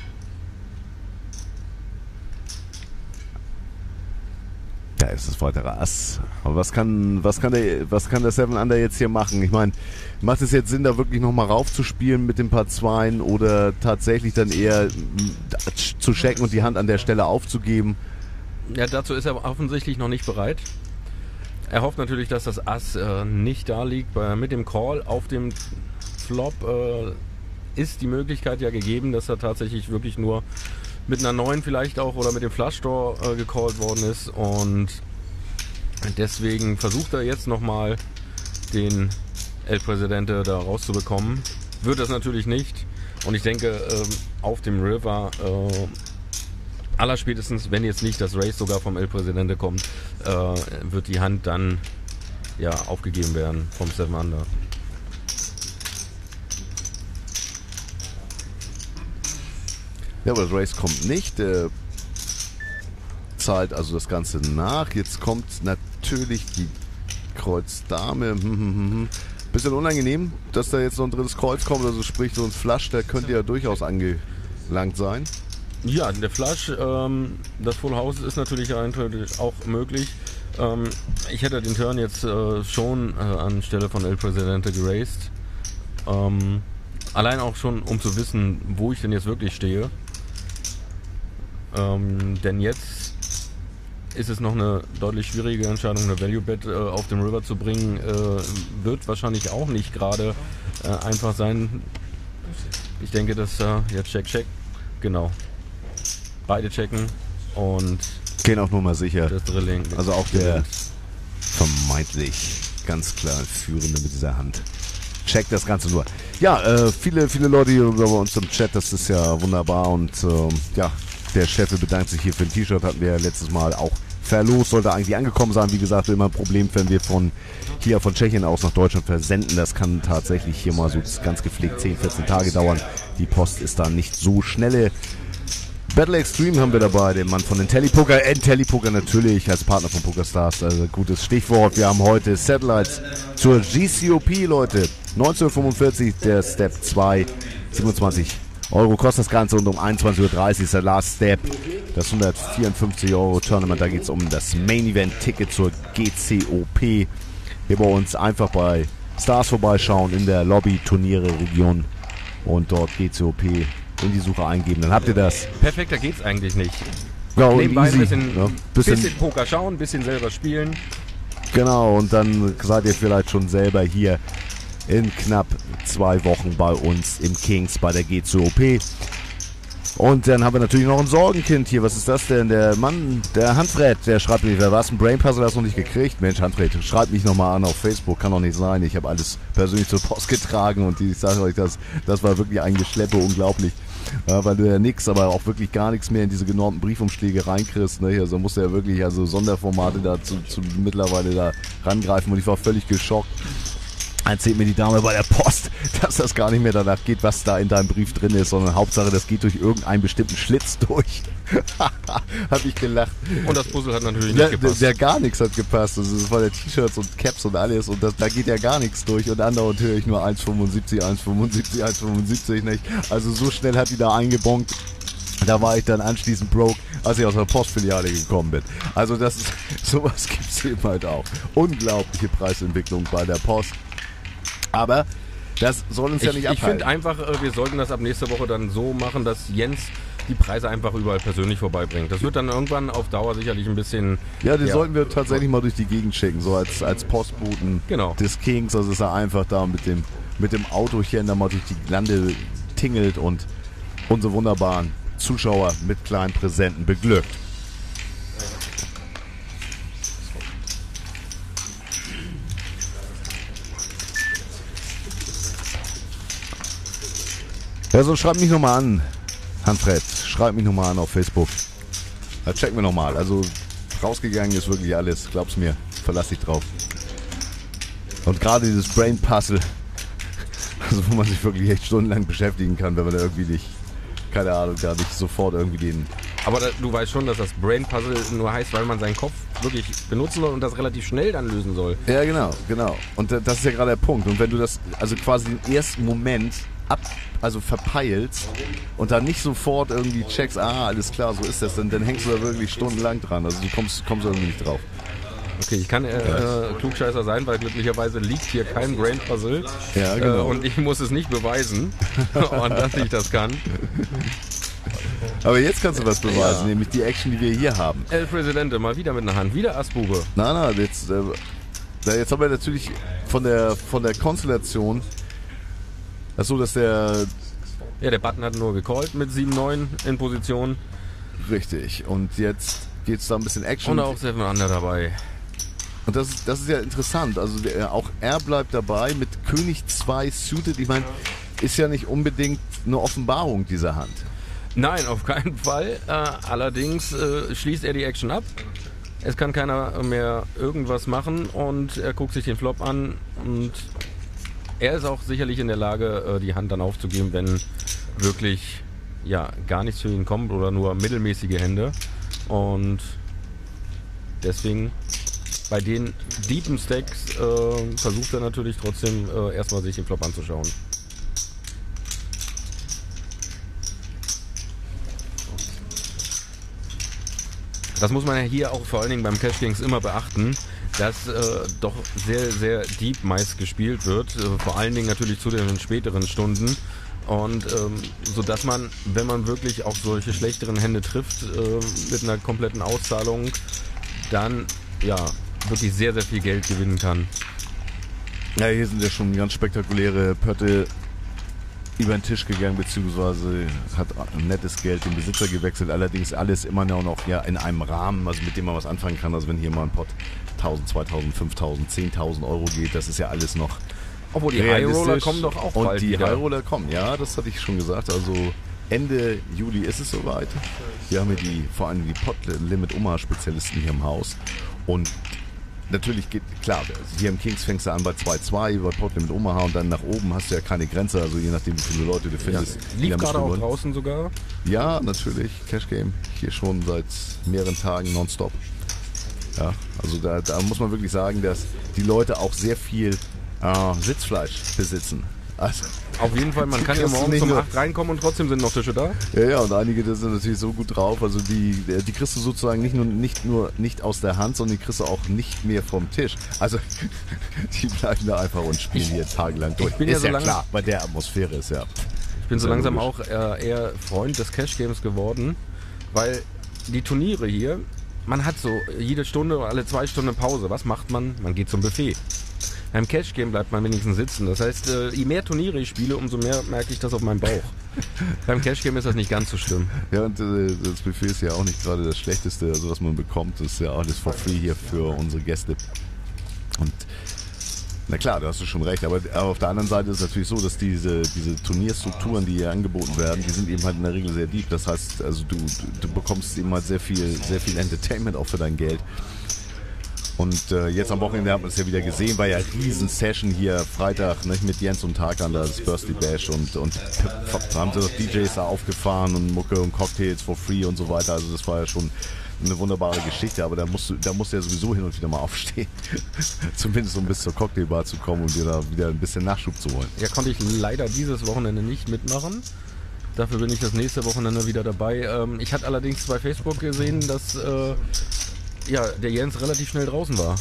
Da ist das weitere Ass. Aber was kann der 7 Under jetzt hier machen? Ich meine, macht es jetzt Sinn, da wirklich nochmal raufzuspielen mit dem Paar 2 oder tatsächlich dann eher zu checken und die Hand an der Stelle aufzugeben? Ja, dazu ist er offensichtlich noch nicht bereit. Er hofft natürlich, dass das Ass nicht da liegt. Mit dem Call auf dem Flop ist die Möglichkeit ja gegeben, dass er tatsächlich wirklich nur mit einer 9 vielleicht auch oder mit dem Flush-Draw gecallt worden ist. Und deswegen versucht er jetzt nochmal den El Presidente da rauszubekommen. Wird das natürlich nicht. Und ich denke, auf dem River allerspätestens, wenn jetzt nicht das Race sogar vom El Presidente kommt, wird die Hand dann ja aufgegeben werden vom 7 Under. Ja, aber das Race kommt nicht. Zahlt also das Ganze nach. Jetzt kommt natürlich die Kreuz Dame. Bisschen unangenehm, dass da jetzt noch ein drittes Kreuz kommt. Also sprich so ein Flush, der könnte ja durchaus angelangt sein. Ja, der Flush, das Full House ist natürlich eindeutig auch möglich. Ich hätte den Turn jetzt schon anstelle von El Presidente geraced. Allein auch schon, um zu wissen, wo ich denn jetzt wirklich stehe. Denn jetzt ist es noch eine deutlich schwierige Entscheidung, eine Value Bet auf dem River zu bringen. Wird wahrscheinlich auch nicht gerade einfach sein. Ich denke, dass jetzt check. Genau. Beide checken und gehen auch nur mal sicher. Das Drilling. Also auch der vermeintlich ganz klar Führende mit dieser Hand checkt das Ganze nur. Ja, viele Leute hier bei uns im Chat, das ist ja wunderbar und ja, der Chef bedankt sich hier für ein T-Shirt, hatten wir ja letztes Mal auch verlost, sollte eigentlich angekommen sein. Wie gesagt, immer ein Problem, wenn wir von Tschechien aus nach Deutschland versenden. Das kann tatsächlich hier mal so ganz gepflegt 10, 14 Tage dauern. Die Post ist da nicht so schnelle. Battle Extreme haben wir dabei, den Mann von IntelliPoker. IntelliPoker natürlich als Partner von PokerStars, also gutes Stichwort. Wir haben heute Satellites zur GCOP, Leute. 1945, der Step 2, 27 Euro kostet das Ganze und um 21.30 Uhr ist der Last Step. Das 154 Euro Tournament, da geht es um das Main Event Ticket zur GCOP. Hier bei uns einfach bei Stars vorbeischauen in der Lobby Turniere Region und dort GCOP in die Suche eingeben, dann habt ihr das. Perfekter geht's eigentlich nicht. Ja, nebenbei easy, ein bisschen Poker schauen, ein bisschen selber spielen. Genau, und dann seid ihr vielleicht schon selber hier in knapp 2 Wochen bei uns im Kings bei der GCOP. Und dann haben wir natürlich noch ein Sorgenkind hier. Was ist das denn? Der Mann, der Handfred, der schreibt mir, wer war ein Brain Puzzle, hast du noch nicht gekriegt? Mensch, Handfred, schreibt mich nochmal an auf Facebook, kann doch nicht sein. Ich habe alles persönlich zur Post getragen und ich sage euch, das war wirklich ein Geschleppe, unglaublich. Ja, weil du ja nix, aber auch wirklich gar nichts mehr in diese genormten Briefumschläge reinkriegst. Ne? Also musst du ja wirklich Sonderformate da mittlerweile da rangreifen und ich war völlig geschockt. Erzählt mir die Dame bei der Post, dass das gar nicht mehr danach geht, was da in deinem Brief drin ist, sondern Hauptsache, das geht durch irgendeinen bestimmten Schlitz durch. Hab ich gelacht. Und das Puzzle hat natürlich nicht gepasst. Der gar nichts hat gepasst. Also das war der T-Shirts und Caps und alles und da geht ja gar nichts durch und andauernd höre ich nur 1,75, 1,75, 1,75 nicht. Also so schnell hat die da eingebonkt. Da war ich dann anschließend broke, als ich aus der Postfiliale gekommen bin. Also sowas gibt's eben halt auch. Unglaubliche Preisentwicklung bei der Post. Aber das soll uns ja nicht abhalten. Ich finde einfach, wir sollten das ab nächster Woche dann so machen, dass Jens die Preise einfach überall persönlich vorbeibringt. Das wird dann irgendwann auf Dauer sicherlich ein bisschen... Ja, den sollten wir tatsächlich mal durch die Gegend schicken, so als Postboten des Kings. Also ist er einfach da mit dem Autochen da mal durch die Lande tingelt und unsere wunderbaren Zuschauer mit kleinen Präsenten beglückt. Ja, so schreib mich nochmal an, Hanfred. Schreib mich nochmal an auf Facebook. Da checken wir nochmal. Also rausgegangen ist wirklich alles. Glaub's mir. Verlass dich drauf. Und gerade dieses Brain Puzzle, also wo man sich wirklich echt stundenlang beschäftigen kann, wenn man da irgendwie nicht, keine Ahnung, da nicht sofort irgendwie den... Aber du weißt schon, dass das Brain Puzzle nur heißt, weil man seinen Kopf wirklich benutzen soll und das relativ schnell dann lösen soll. Ja, genau. Und das ist ja gerade der Punkt. Und wenn du das, also quasi den ersten Moment verpeilst und dann nicht sofort irgendwie checkst, alles klar, so ist das, dann hängst du da wirklich stundenlang dran. Also du kommst irgendwie nicht drauf. Okay, ich kann Klugscheißer sein, weil glücklicherweise liegt hier kein Brain Puzzle. Ja, genau. Und ich muss es nicht beweisen, und dass ich das kann. Aber jetzt kannst du was beweisen, nämlich die Action, die wir hier haben. El Presidente, mal wieder mit einer Hand, wieder Assbube. Nein, jetzt haben wir natürlich von der Konstellation, das so, dass der Button hat nur gecallt mit 7-9 in Position. Richtig, und jetzt geht's da ein bisschen Action. Und auch 7 Under dabei. Und das ist ja interessant, also auch er bleibt dabei mit König 2 suited. Ich meine, ist ja nicht unbedingt eine Offenbarung dieser Hand. Nein, auf keinen Fall. Allerdings schließt er die Action ab. Es kann keiner mehr irgendwas machen und er guckt sich den Flop an und er ist auch sicherlich in der Lage, die Hand dann aufzugeben, wenn wirklich gar nichts für ihn kommt oder nur mittelmäßige Hände. Und deswegen bei den deepen Stacks versucht er natürlich trotzdem erstmal sich den Flop anzuschauen. Das muss man ja hier auch vor allen Dingen beim Cash Kings immer beachten, dass doch sehr, sehr deep meist gespielt wird, vor allen Dingen natürlich zu den späteren Stunden. Und sodass man, wenn man wirklich auch solche schlechteren Hände trifft, mit einer kompletten Auszahlung, dann wirklich sehr, sehr viel Geld gewinnen kann. Ja, hier sind ja schon ganz spektakuläre Pötte über den Tisch gegangen, beziehungsweise hat ein nettes Geld den Besitzer gewechselt. Allerdings alles immer noch in einem Rahmen, also mit dem man was anfangen kann. Also wenn hier mal ein Pot 1.000, 2.000, 5.000, 10.000 Euro geht, das ist ja alles noch. Obwohl die High Roller kommen doch auch bald wieder. Und die High Roller kommen, ja, das hatte ich schon gesagt. Also Ende Juli ist es soweit. Wir haben hier vor allem die Pot Limit Omaha Spezialisten hier im Haus. Und natürlich geht, klar, hier im Kings fängst du an bei 2-2, bei Pot Limit Omaha und dann nach oben hast du ja keine Grenze, also je nachdem wie viele Leute du findest. Ja. Lief gerade auch draußen sogar? Ja, natürlich, Cash Game, hier schon seit mehreren Tagen nonstop. Ja, also da muss man wirklich sagen, dass die Leute auch sehr viel Sitzfleisch besitzen. Also, auf jeden Fall, man kann ja morgens um 8 reinkommen und trotzdem sind noch Tische da. Ja, und einige, das sind natürlich so gut drauf, also die kriegst du sozusagen nicht aus der Hand, sondern die kriegst du auch nicht mehr vom Tisch. Also die bleiben da einfach und spielen hier tagelang durch. Ist ja klar, bei der Atmosphäre ist ja. Ich bin so langsam auch eher Freund des Cash Games geworden, weil die Turniere hier, man hat so jede Stunde oder alle 2 Stunden Pause. Was macht man? Man geht zum Buffet. Beim Cash Game bleibt man wenigstens sitzen. Das heißt, je mehr Turniere ich spiele, umso mehr merke ich das auf meinem Bauch. Beim Cash Game ist das nicht ganz so schlimm. Ja, und das Buffet ist ja auch nicht gerade das Schlechteste, also was man bekommt. Das ist ja alles for free hier für unsere Gäste. Und na klar, da hast du schon recht. Aber auf der anderen Seite ist es natürlich so, dass diese Turnierstrukturen, die hier angeboten werden, die sind eben halt in der Regel sehr deep. Das heißt, also du bekommst eben halt sehr viel Entertainment auch für dein Geld. Und jetzt am Wochenende haben wir es ja wieder gesehen, war ja eine riesen Session hier Freitag, ne, mit Jens und Tarkan, das Birthday Bash und haben sie noch DJs da aufgefahren und Mucke und Cocktails for free und so weiter. Also das war ja schon eine wunderbare Geschichte, aber da musst du ja sowieso hin und wieder mal aufstehen. Zumindest um bis zur Cocktailbar zu kommen und dir da wieder ein bisschen Nachschub zu holen. Ja, konnte ich leider dieses Wochenende nicht mitmachen. Dafür bin ich das nächste Wochenende wieder dabei. Ich hatte allerdings bei Facebook gesehen, dass der Jens relativ schnell draußen war.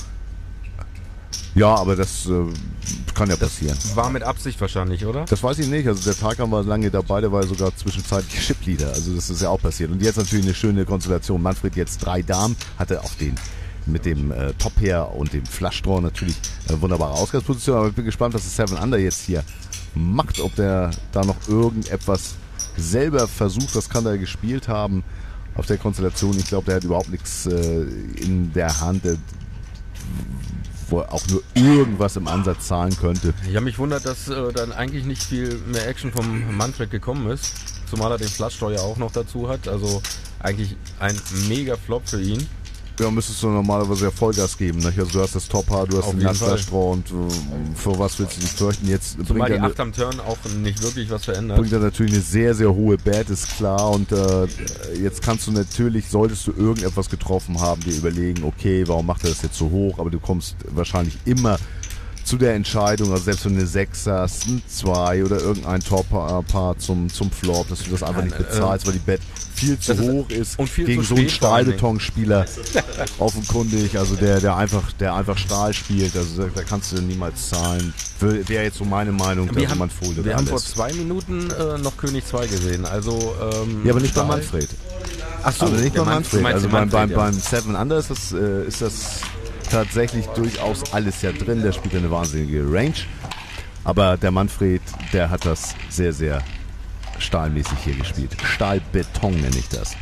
Ja, aber das kann ja passieren. Das war mit Absicht wahrscheinlich, oder? Das weiß ich nicht. Also der Tarkan war lange dabei, der war sogar zwischenzeitlich Chipleader. Also das ist ja auch passiert. Und jetzt natürlich eine schöne Konstellation. Manfred jetzt 3 Damen, hatte auch den mit dem Top-Pair und dem Flush-Draw natürlich eine wunderbare Ausgangsposition. Aber ich bin gespannt, was das 7 Under jetzt hier macht. Ob der da noch irgendetwas selber versucht. Das kann er gespielt haben auf der Konstellation. Ich glaube, der hat überhaupt nichts in der Hand, wo er auch nur irgendwas im Ansatz zahlen könnte. Ja, mich wundert, dass dann eigentlich nicht viel mehr Action vom Manfred gekommen ist. Zumal er den Flush-Draw ja auch noch dazu hat. Also eigentlich ein mega Flop für ihn. Ja, müsstest du normalerweise ja Vollgas geben. Ne? Also du hast das Top-Haar, du hast Auf den jeden Fall. Flush-Draw und für was willst du dich fürchten? Jetzt Zumal die bringt 8 am Turn auch nicht wirklich was verändert. er natürlich eine sehr, sehr hohe Bet, ist klar. Und jetzt kannst du natürlich, solltest du irgendetwas getroffen haben, dir überlegen, okay, warum macht er das jetzt so hoch? Aber du kommst wahrscheinlich immer zu der Entscheidung, also selbst wenn du eine 6 hast, ein 2 oder irgendein Top-Paar zum Flop, dass du das einfach nicht bezahlst, weil die Bet viel zu hoch ist und viel gegen zu so einen spät vor allen Dingen. Stahlbetonspieler offenkundig, also der einfach Stahl spielt, also da kannst du niemals zahlen. Wäre jetzt so meine Meinung, dass man foldet. Wir haben vor 2 Minuten noch König 2 gesehen, also ja, aber nicht bei Stahl. Manfred. Ach so, Also nicht bei Manfred. Also Manfred, beim 7 Under ist das tatsächlich durchaus alles ja drin. Der spielt eine wahnsinnige Range. Aber der Manfred, der hat das sehr, sehr stahlmäßig hier gespielt. Stahlbeton nenne ich das.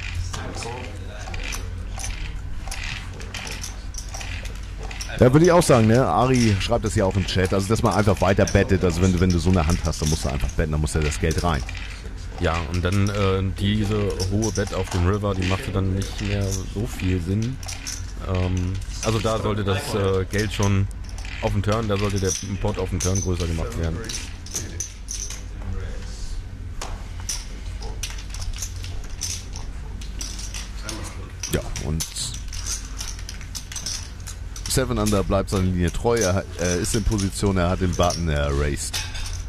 Da würde ich auch sagen, ne? Ari schreibt das ja auch im Chat, also dass man einfach weiter bettet. Also wenn du so eine Hand hast, dann musst du einfach betten, dann muss ja das Geld rein. Ja, und dann diese hohe Bet auf dem River, die machte dann nicht mehr so viel Sinn. Also da sollte das Geld schon auf dem Turn, da sollte der Pot auf dem Turn größer gemacht werden. Ja, und 7 Under bleibt seiner Linie treu, er ist in Position, er hat den Button erased.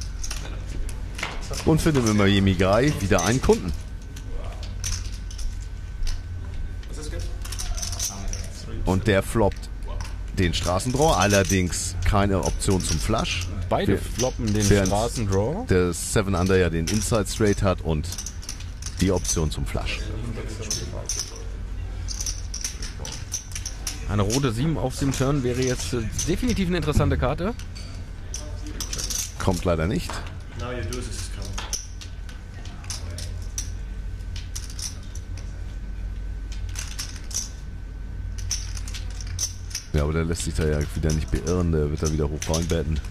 Und findet mit Miami Guy wieder einen Kunden. Und der floppt den Straßendraw, allerdings keine Option zum Flush. Beide floppen den während Straßendraw. Der 7 Under ja den Inside Straight hat und die Option zum Flush. Eine rote 7 auf dem Turn wäre jetzt definitiv eine interessante Karte. Kommt leider nicht. Now you do this is count. Ja, aber der lässt sich da ja wieder nicht beirren, der wird da wieder hoch reinbetten.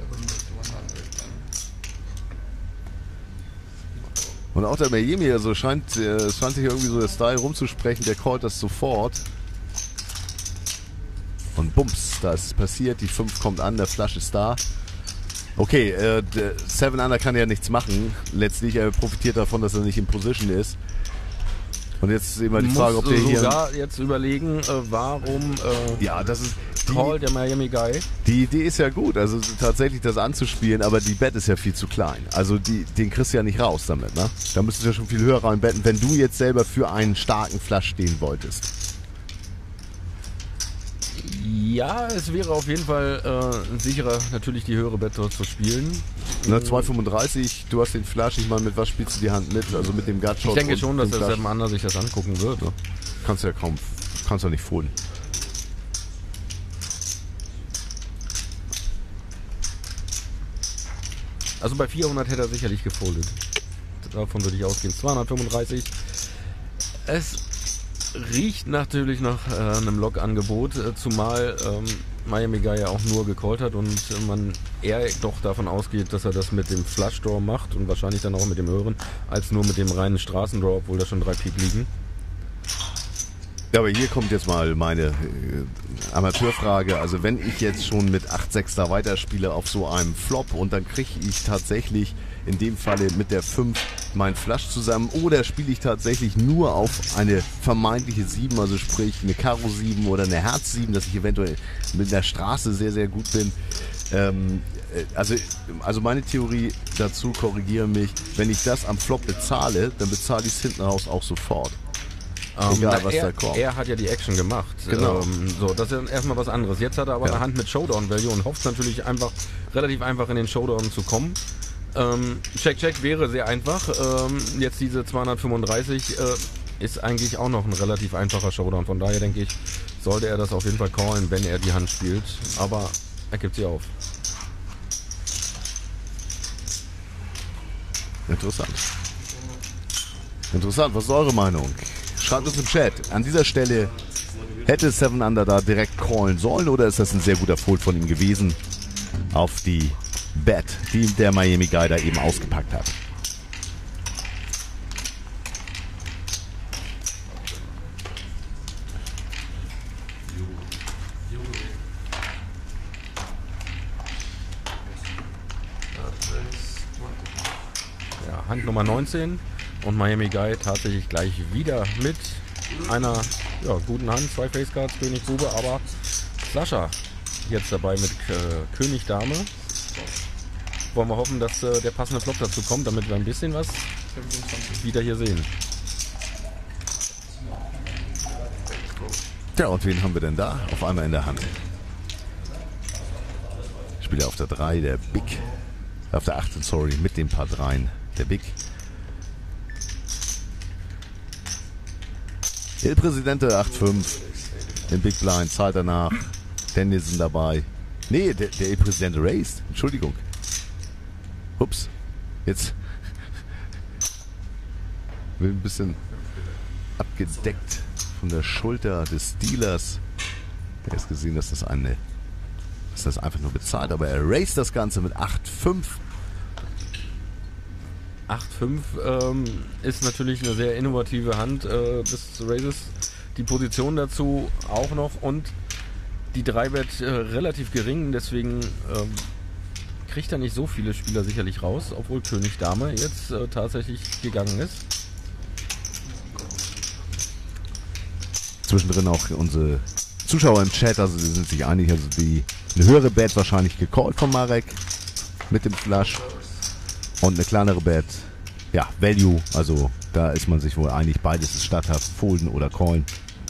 Und auch der Miami, also scheint sich irgendwie so der Style rumzusprechen, der callt das sofort. Und bums, da ist es passiert, die 5 kommt an, der Flush ist da. Okay, der 7 Under kann ja nichts machen. Letztlich, er profitiert davon, dass er nicht in Position ist. Und jetzt ist immer die Frage, ob der hier... sogar jetzt überlegen, warum Ja, das ist... Call der Miami Guy. Die Idee ist ja gut, also tatsächlich das anzuspielen, aber die Bet ist ja viel zu klein. Also den kriegst du ja nicht raus damit, ne? Da müsstest du ja schon viel höher reinbetten, wenn du jetzt selber für einen starken Flush stehen wolltest. Ja, es wäre auf jeden Fall sicherer, natürlich die höhere Bet dort zu spielen. Ne, 2,35, du hast den Flush, ich meine, mit was spielst du die Hand mit? Also mit dem Gutshot. Ich denke schon, dass dem der Flush. 7 Under sich das angucken wird. Ja. Kannst ja nicht folden. Also bei 400 hätte er sicherlich gefoldet. Davon würde ich ausgehen. 235. Es riecht natürlich nach einem Lock-Angebot, zumal Miami Guy ja auch nur gecallt hat und man eher doch davon ausgeht, dass er das mit dem Flush-Draw macht und wahrscheinlich dann auch mit dem höheren, als nur mit dem reinen Straßendraw, obwohl da schon 3 Pik liegen. Ja, aber hier kommt jetzt mal meine Amateurfrage. Also wenn ich jetzt schon mit 8-6 da weiterspiele auf so einem Flop und dann kriege ich tatsächlich in dem Falle mit der 5 meinen Flush zusammen oder spiele ich tatsächlich nur auf eine vermeintliche 7, also sprich eine Karo 7 oder eine Herz 7, dass ich eventuell mit der Straße sehr, sehr gut bin. Also meine Theorie dazu, korrigiere mich, wenn ich das am Flop bezahle, dann bezahle ich es hinten raus auch sofort. Egal, was da kommt. Er hat ja die Action gemacht. Genau. So, das ist erstmal was anderes. Jetzt hat er aber eine Hand mit Showdown-Value und hofft natürlich relativ einfach in den Showdown zu kommen. Check wäre sehr einfach. Jetzt diese 235 ist eigentlich auch noch ein relativ einfacher Showdown. Von daher denke ich, sollte er das auf jeden Fall callen, wenn er die Hand spielt. Aber er gibt sie auf. Interessant, was ist eure Meinung? Schreibt uns im Chat. An dieser Stelle Hätte 7 Under da direkt callen sollen oder ist das ein sehr guter Fold von ihm gewesen auf die Bet, die der Miami Guy da eben ausgepackt hat? Ja, Hand Nummer 19 und Miami Guy tatsächlich gleich wieder mit einer guten Hand, 2 Facecards, König Bube, aber Sascha jetzt dabei mit König Dame. Wollen wir hoffen, dass der passende Flop dazu kommt, damit wir ein bisschen was wieder hier sehen. Tja, und wen haben wir denn da? Auf einmal in der Hand. Spieler auf der 3, der Big. Auf der 8, sorry, mit dem Paar 3, der Big. Il Presidente 8-5. Im Big Blind, Zeit danach. Dennison dabei. Nee, der Il Presidente raised. Entschuldigung. Ups. Jetzt will ein bisschen abgedeckt von der Schulter des Dealers. Er ist gesehen, dass das einfach nur bezahlt, aber er raised das Ganze mit 8-5. 8-5 ist natürlich eine sehr innovative Hand des Raises. Die Position dazu auch noch und die 3-Bet relativ gering, deswegen kriegt er nicht so viele Spieler sicherlich raus, obwohl König Dame jetzt tatsächlich gegangen ist. Zwischendrin auch unsere Zuschauer im Chat, also sie sind sich einig, also eine höhere Bet wahrscheinlich gecallt von Marek mit dem Flush und eine kleinere Bet, ja, Value, also da ist man sich wohl einig, beides ist statthaft, folden oder callen.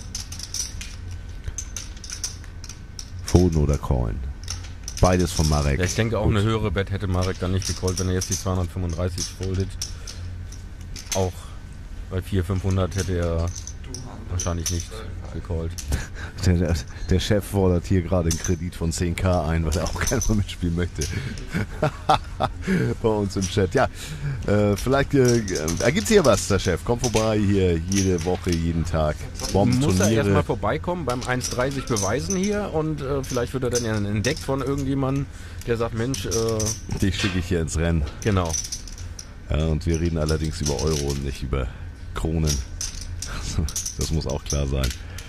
Folden oder callen. Beides von Marek. Ja, ich denke auch eine höhere Bet hätte Marek dann nicht gecallt, wenn er jetzt die 235 foldet. Auch bei 400-500 hätte er wahrscheinlich nicht gecallt. Der Chef fordert hier gerade einen Kredit von 10.000 ein, weil er auch keiner mitspielen möchte. Bei uns im Chat. Ja, vielleicht ergibt hier was, der Chef. Komm vorbei hier jede Woche, jeden Tag. Muss er erstmal vorbeikommen, beim 1-3 sich beweisen hier und vielleicht wird er dann ja entdeckt von irgendjemandem, der sagt, Mensch, dich schicke ich hier ins Rennen. Genau. Ja, und wir reden allerdings über Euro und nicht über Kronen. Das muss auch klar sein.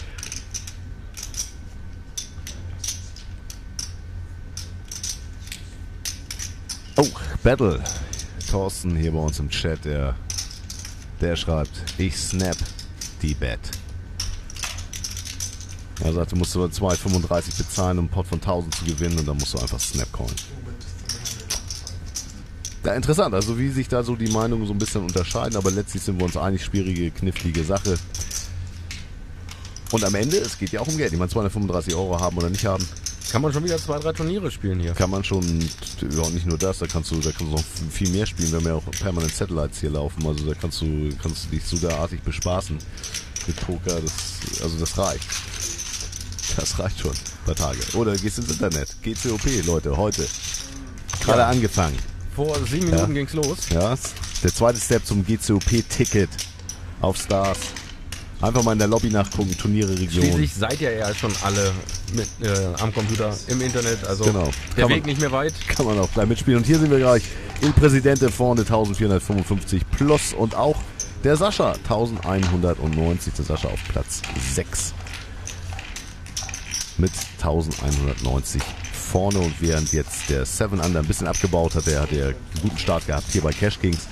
Oh, Battle. Thorsten hier bei uns im Chat, der schreibt, ich snap die Bet. Er sagt, du musst 2,35 bezahlen, um einen Pot von 1000 zu gewinnen und dann musst du einfach snap callen. Ja, interessant, also wie sich da so die Meinungen so ein bisschen unterscheiden, aber letztlich sind wir uns einig, schwierige, knifflige Sache. Und am Ende, es geht ja auch um Geld. Ich meine, 235 € haben oder nicht haben. Kann man schon wieder 2-3 Turniere spielen hier. Kann man schon, ja, nicht nur das, da kannst du noch viel mehr spielen. Wir haben ja auch permanent Satellites hier laufen, also da kannst du dich so derartig bespaßen mit Poker, das reicht. Das reicht schon, ein paar Tage. Oder gehst ins Internet, GCOP, Leute, heute. Gerade angefangen. Vor 7 Minuten ging's los. Ja, der zweite Step zum GCOP-Ticket auf Stars. Einfach mal in der Lobby nachgucken, Turniere-Region. Schließlich seid ihr ja schon alle mit, am Computer im Internet, also genau. Der Weg nicht mehr weit. Kann man auch gleich mitspielen. Und hier sind wir gleich. Il Presidente vorne 1455 plus und auch der Sascha 1190. Der Sascha auf Platz 6 mit 1190 vorne. Und während jetzt der 7 Under ein bisschen abgebaut hat, der hat ja einen guten Start gehabt hier bei Cash Kings.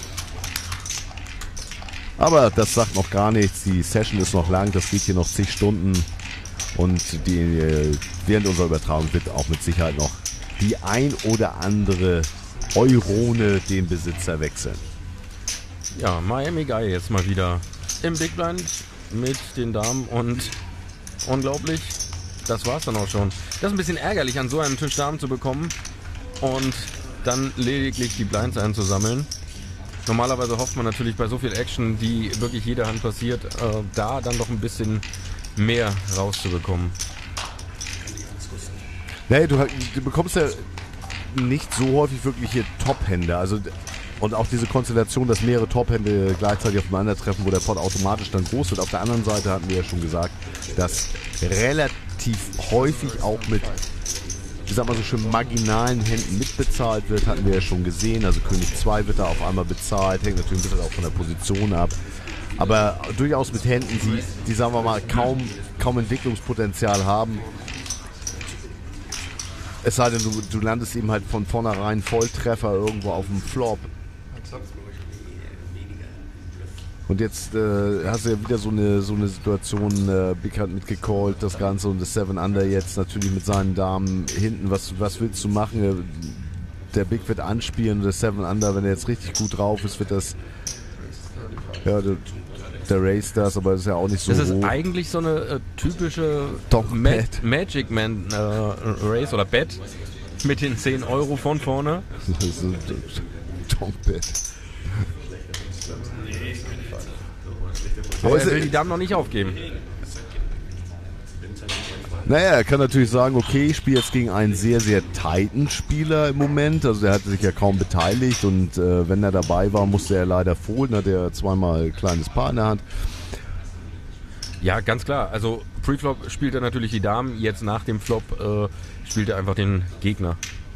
Aber das sagt noch gar nichts, die Session ist noch lang, das geht hier noch zig Stunden und während unserer Übertragung wird auch mit Sicherheit noch die ein oder andere Eurone den Besitzer wechseln. Ja, Miami Guy jetzt mal wieder im Big Blind mit den Damen und unglaublich, das war's dann auch schon. Das ist ein bisschen ärgerlich, an so einem Tisch Damen zu bekommen und dann lediglich die Blinds einzusammeln. Normalerweise hofft man natürlich bei so viel Action, die wirklich jede Hand passiert, da dann doch ein bisschen mehr rauszubekommen. Nee, du bekommst ja nicht so häufig wirklich hier Top-Hände. Also Und auch diese Konstellation, dass mehrere Top-Hände gleichzeitig aufeinandertreffen, wo der Pot automatisch dann groß wird. Auf der anderen Seite hatten wir ja schon gesagt, dass relativ häufig auch mit, ich sag mal so schön, marginalen Händen mitbezahlt wird, hatten wir ja schon gesehen. Also König 2 wird da auf einmal bezahlt, hängt natürlich ein bisschen auch von der Position ab. Aber durchaus mit Händen, die sagen wir mal, kaum Entwicklungspotenzial haben. Es sei denn, du landest eben halt von vornherein Volltreffer irgendwo auf dem Flop. Und jetzt hast du ja wieder so eine Situation, Big hat mitgecallt, das Ganze, und das 7 Under jetzt natürlich mit seinen Damen hinten. Was willst du machen? Der Big wird anspielen und das 7 Under, wenn er jetzt richtig gut drauf ist, wird das, ja, der Race das, aber das ist ja auch nicht so Das ist hoch. eigentlich so eine typische Bet. Magic Man Race oder Bet mit den 10 Euro von vorne. Das ist ein Donk-Bet. Aber er will die Damen noch nicht aufgeben. Naja, er kann natürlich sagen, okay, ich spiele jetzt gegen einen sehr, sehr tighten Spieler im Moment. Also der hat sich ja kaum beteiligt und wenn er dabei war, musste er leider folden, hat er zweimal ein kleines Paar in der Hand. Ja, ganz klar. Also Preflop spielt er natürlich die Damen, jetzt nach dem Flop spielt er einfach den Gegner.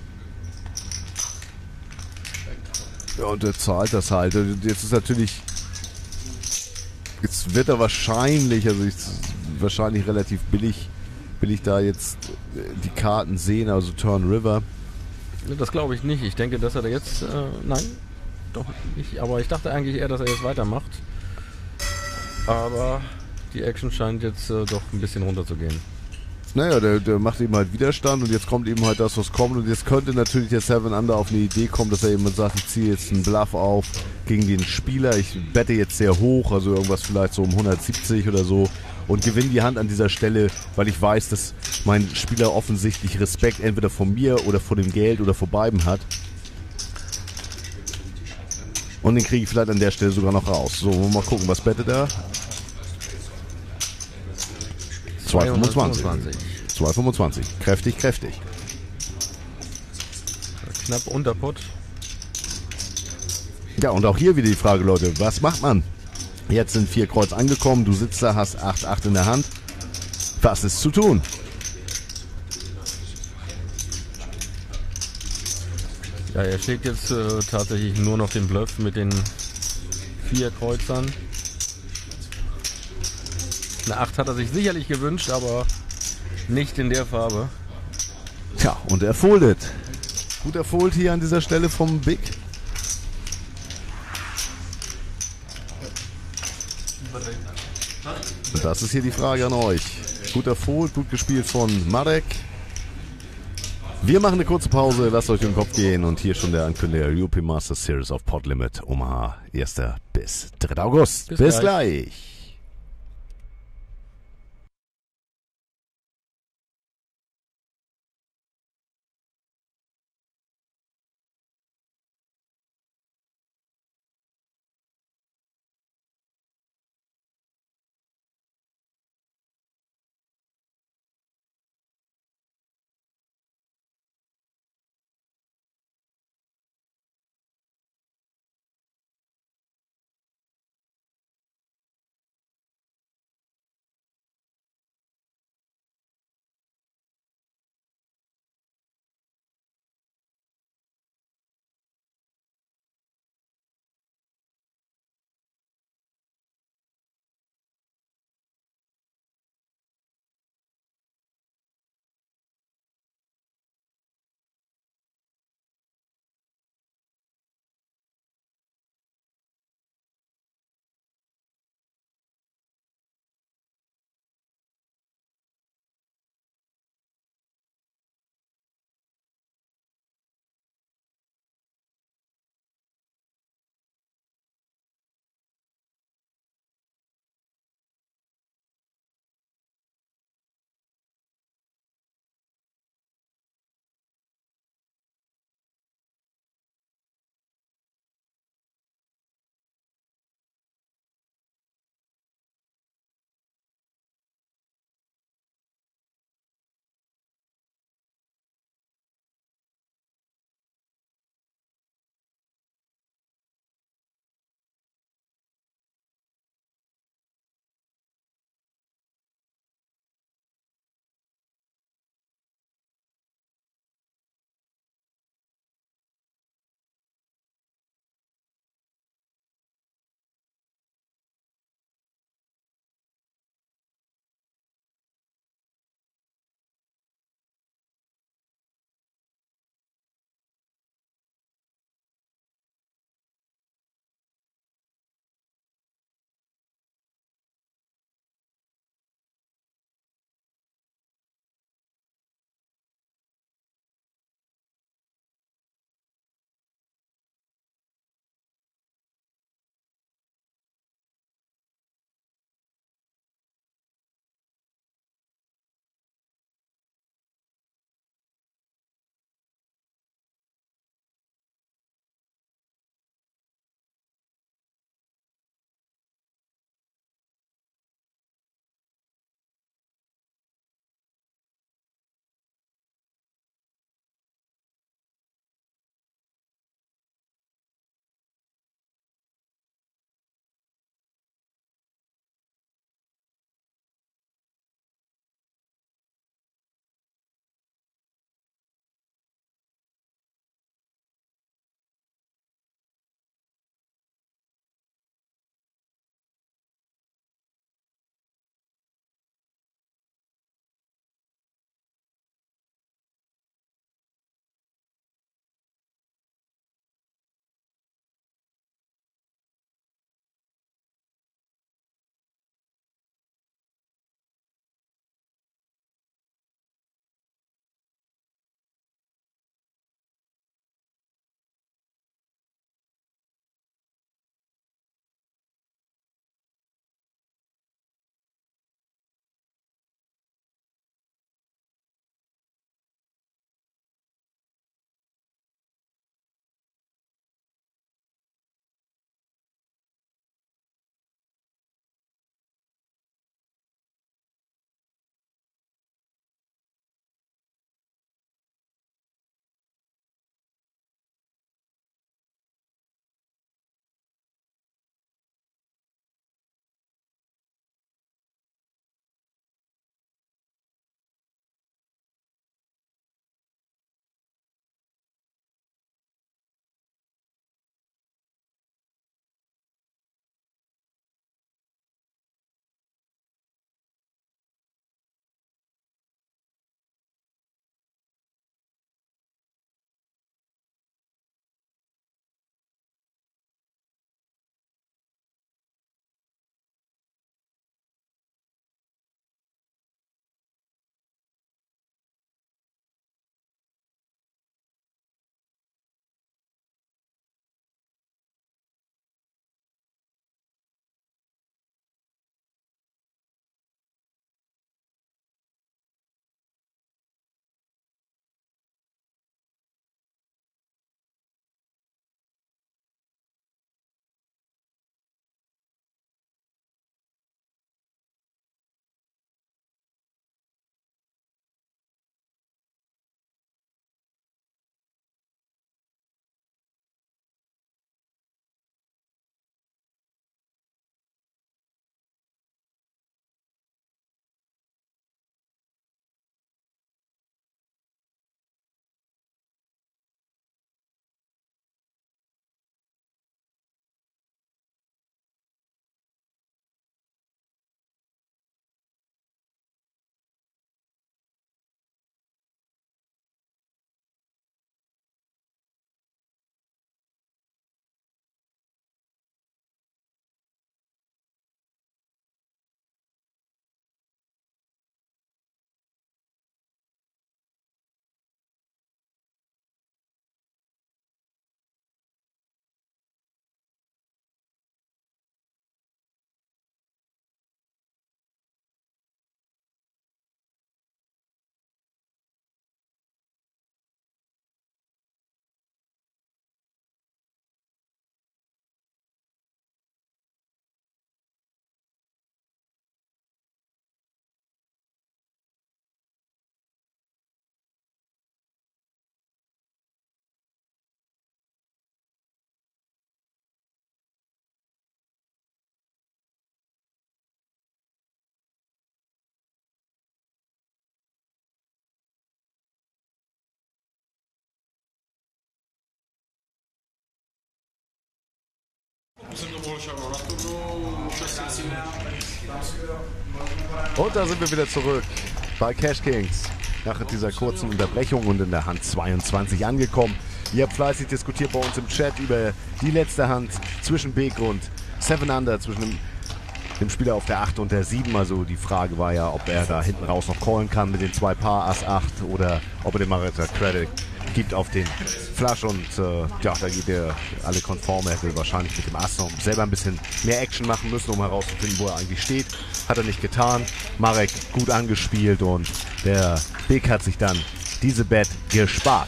Ja, und er zahlt das halt. Jetzt ist natürlich, jetzt wird er wahrscheinlich, wahrscheinlich relativ billig da jetzt die Karten sehen, also Turn River. Das glaube ich nicht. Ich denke, dass er da jetzt, nein, doch nicht. Aber ich dachte eigentlich eher, dass er jetzt weitermacht. Aber die Action scheint jetzt doch ein bisschen runterzugehen. Naja, der macht eben halt Widerstand und jetzt kommt eben halt das, was kommt. Und jetzt könnte natürlich der 7 Under auf eine Idee kommen, dass er eben sagt, ich ziehe jetzt einen Bluff auf gegen den Spieler. Ich bette jetzt sehr hoch, also irgendwas vielleicht so um 170 oder so, und gewinne die Hand an dieser Stelle, weil ich weiß, dass mein Spieler offensichtlich Respekt entweder vor mir oder vor dem Geld oder vor beiden hat. Und den kriege ich vielleicht an der Stelle sogar noch raus. So, mal gucken, was bettet er? 2,25. 2,25. Kräftig. Knapp unter Pot. Ja, und auch hier wieder die Frage, Leute, was macht man? Jetzt sind 4 Kreuz angekommen, du sitzt da, hast 8 in der Hand. Was ist zu tun? Ja, er schlägt jetzt tatsächlich nur noch den Bluff mit den 4 Kreuzern. Eine 8 hat er sich sicherlich gewünscht, aber nicht in der Farbe. Tja, und er foldet. Gut erfohlt hier an dieser Stelle vom Big. Und das ist hier die Frage an euch. Gut erfohlt, gut gespielt von Marek. Wir machen eine kurze Pause, lasst euch den Kopf gehen, und hier schon der Ankündiger European Masters Series of Pot Limit Omaha, 1. bis 3. August. Bis gleich. Und da sind wir wieder zurück bei Cash Kings. Nach dieser kurzen Unterbrechung und in der Hand 22 angekommen. Ihr habt fleißig diskutiert bei uns im Chat über die letzte Hand zwischen Beek und 7 Under, zwischen dem Spieler auf der 8 und der 7. Also die Frage war ja, ob er da hinten raus noch callen kann mit den 2 Paar Ass 8 oder ob er dem Marita Credit gibt auf den Flush. Und ja, da geht er alle konform. Er hätte wahrscheinlich mit dem Ass noch selber ein bisschen mehr Action machen müssen, um herauszufinden, wo er eigentlich steht. Hat er nicht getan. Marek gut angespielt und der Beek hat sich dann diese Bet gespart.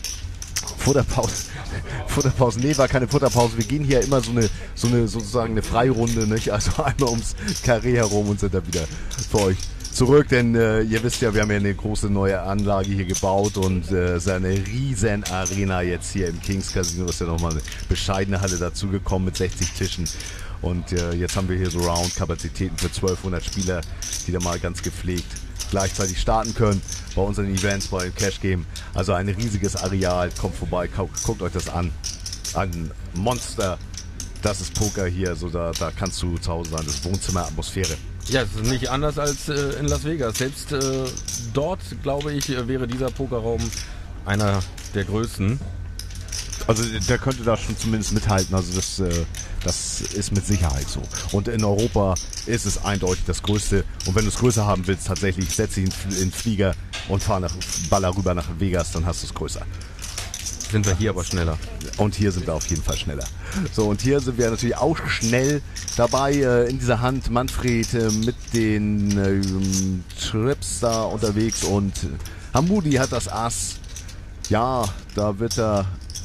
Futterpause, nee, war keine Futterpause. Wir gehen hier immer so eine sozusagen eine Freirunde, nicht? Also einmal ums Karree herum und sind dann wieder für euch zurück, denn ihr wisst ja, wir haben ja eine große neue Anlage hier gebaut und es ist eine riesen Arena jetzt hier im Kings Casino. Das ist ja nochmal eine bescheidene Halle dazugekommen mit 60 Tischen. Und jetzt haben wir hier so Round-Kapazitäten für 1200 Spieler, die da mal ganz gepflegt gleichzeitig starten können bei unseren Events, bei dem Cash Game. Also ein riesiges Areal, kommt vorbei, guckt euch das an. Ein Monster, das ist Poker hier, also da kannst du zu Hause sein, das ist Wohnzimmeratmosphäre. Ja, es ist nicht anders als in Las Vegas. Selbst dort, glaube ich, wäre dieser Pokerraum einer der größten. Also der könnte da schon zumindest mithalten, also das ist mit Sicherheit so. Und in Europa ist es eindeutig das Größte. Und wenn du es größer haben willst, tatsächlich setz dich in den Flieger und baller rüber nach Vegas, dann hast du es größer. Sind wir hier aber schneller. Und hier sind wir auf jeden Fall schneller. So, und hier sind wir natürlich auch schnell dabei. In dieser Hand Manfred mit den Trips da unterwegs. Und Hamoudi hat das Ass. Ja, da wird er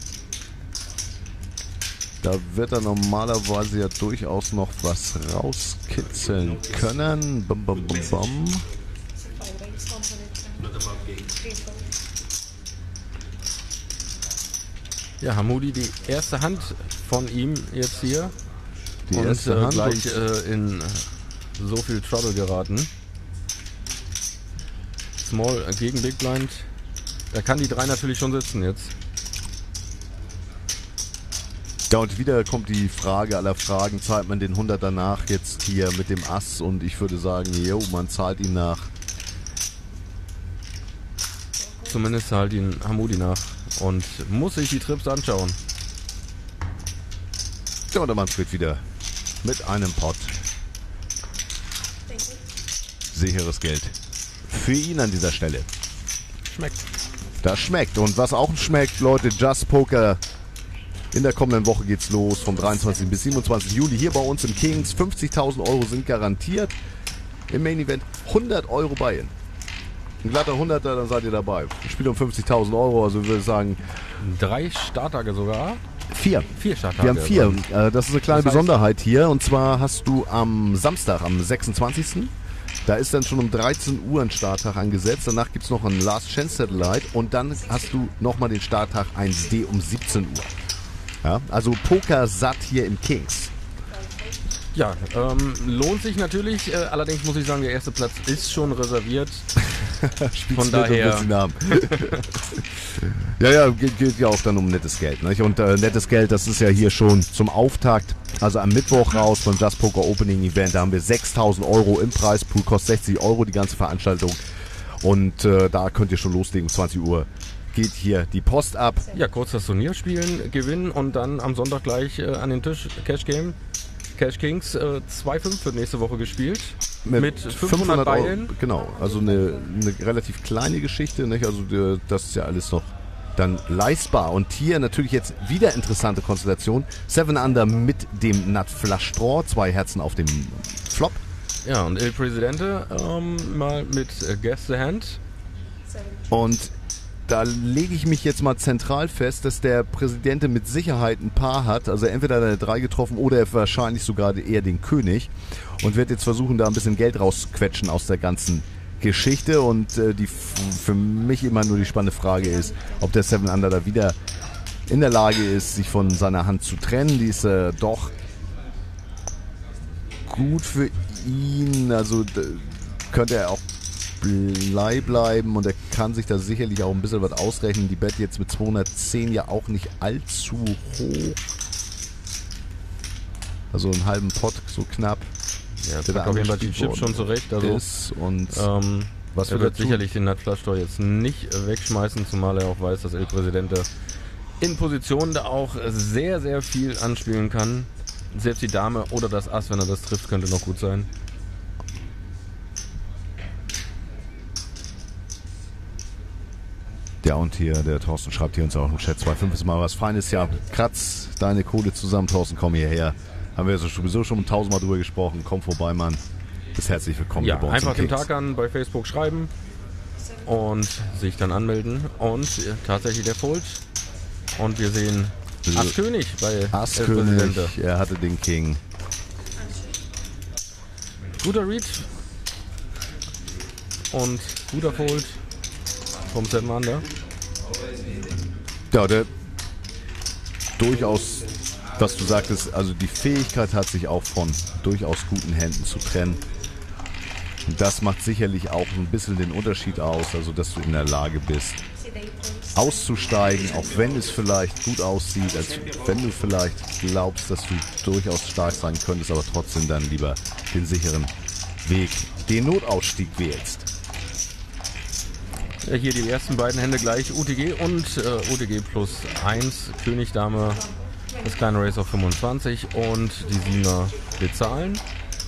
normalerweise ja durchaus noch was rauskitzeln können. Bum, bum, bum, bum. Ja, Hamoudi, die erste Hand von ihm jetzt hier. Die erste Hand gleich in so viel Trouble geraten. Small gegen Big Blind. Da kann die 3 natürlich schon sitzen jetzt. Ja, und wieder kommt die Frage aller Fragen, zahlt man den 100 danach jetzt hier mit dem Ass? Und ich würde sagen, jo, man zahlt ihn nach. Zumindest zahlt ihn Hamoudi nach und muss sich die Trips anschauen. Ja, und der Manfred wieder mit einem Pot. Sicheres Geld für ihn an dieser Stelle. Schmeckt. Das schmeckt. Und was auch schmeckt, Leute, Just Poker. In der kommenden Woche geht's los, vom 23. bis 27. Juli hier bei uns im Kings. 50.000 € sind garantiert. Im Main Event 100 € Buy-in. Ein glatter 100er, dann seid ihr dabei. Ich spiele um 50.000 €, also ich würde sagen 3 Starttage sogar. 4. 4 Starttage. Wir haben 4. Das ist eine kleine Besonderheit hier. Und zwar hast du am Samstag, am 26. Da ist dann schon um 13 Uhr ein Starttag angesetzt. Danach gibt es noch einen Last Chance Satellite. Und dann hast du nochmal den Starttag 1D um 17 Uhr. Ja, also Poker satt hier im Kings. Ja, lohnt sich natürlich. Allerdings muss ich sagen, der erste Platz ist schon reserviert. Von daher. Ja, geht ja auch dann um nettes Geld. Nicht? Und nettes Geld, das ist ja hier schon zum Auftakt. Also am Mittwoch raus beim Just Poker Opening Event. Da haben wir 6.000 € im Preispool. Kostet 60 € die ganze Veranstaltung. Und da könnt ihr schon loslegen um 20 Uhr. Geht hier die Post ab. Ja, kurz das Turnier spielen, gewinnen und dann am Sonntag gleich an den Tisch Cash Game. Cash Kings 2,5 wird nächste Woche gespielt. Mit 500 Buy-in. Genau, also eine relativ kleine Geschichte. Nicht? Also das ist ja alles noch dann leistbar. Und hier natürlich jetzt wieder interessante Konstellation. 7 Under mit dem Nut Flush Draw. 2 Herzen auf dem Flop. Ja, und El Presidente mal mit Guess the Hand. Und da lege ich mich jetzt mal zentral fest, dass der Präsident mit Sicherheit ein Paar hat. Also entweder eine 3 getroffen oder wahrscheinlich sogar eher den König. Und wird jetzt versuchen, da ein bisschen Geld rausquetschen aus der ganzen Geschichte. Und die für mich immer nur die spannende Frage ist, ob der 7 Under da wieder in der Lage ist, sich von seiner Hand zu trennen. Die ist doch gut für ihn. Also könnte er auch bleiben und er kann sich da sicherlich auch ein bisschen was ausrechnen. Die Bet jetzt mit 210 ja auch nicht allzu hoch. Also einen halben Pott, so knapp. Ja, das hat auf jeden Fall die Chips schon zurecht. Also, ist und was er wird sicherlich den Nutflash-Store jetzt nicht wegschmeißen, zumal er auch weiß, dass El Presidente in Positionen da auch sehr, sehr viel anspielen kann. Selbst die Dame oder das Ass, wenn er das trifft, könnte noch gut sein. Ja, und hier, der Thorsten schreibt hier uns auch im Chat, 2,5 ist mal was Feines. Ja, kratz deine Kohle zusammen, Thorsten, komm hierher. Haben wir sowieso schon 1000-mal drüber gesprochen. Komm vorbei, Mann. Bist herzlich willkommen. Ja, einfach den Tag an bei Facebook schreiben und sich dann anmelden. Und tatsächlich der Fold. Und wir sehen Ass-König bei Ass-König, er hatte den King. Guter Read und guter Fold vom Seven Under. Ja, der durchaus, was du sagtest, also die Fähigkeit hat sich auch von durchaus guten Händen zu trennen. Und das macht sicherlich auch ein bisschen den Unterschied aus, also dass du in der Lage bist, auszusteigen, auch wenn es vielleicht gut aussieht, als wenn du vielleicht glaubst, dass du durchaus stark sein könntest, aber trotzdem dann lieber den sicheren Weg, den Notausstieg wählst. Ja, hier die ersten beiden Hände gleich, UTG und UTG plus 1, König, Dame, das kleine Race auf 25 und die 7er bezahlen.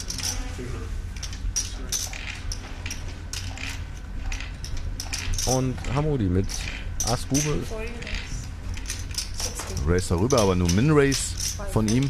Und Hamudi mit Ass Bube. Race darüber, aber nur Min-Race von ihm.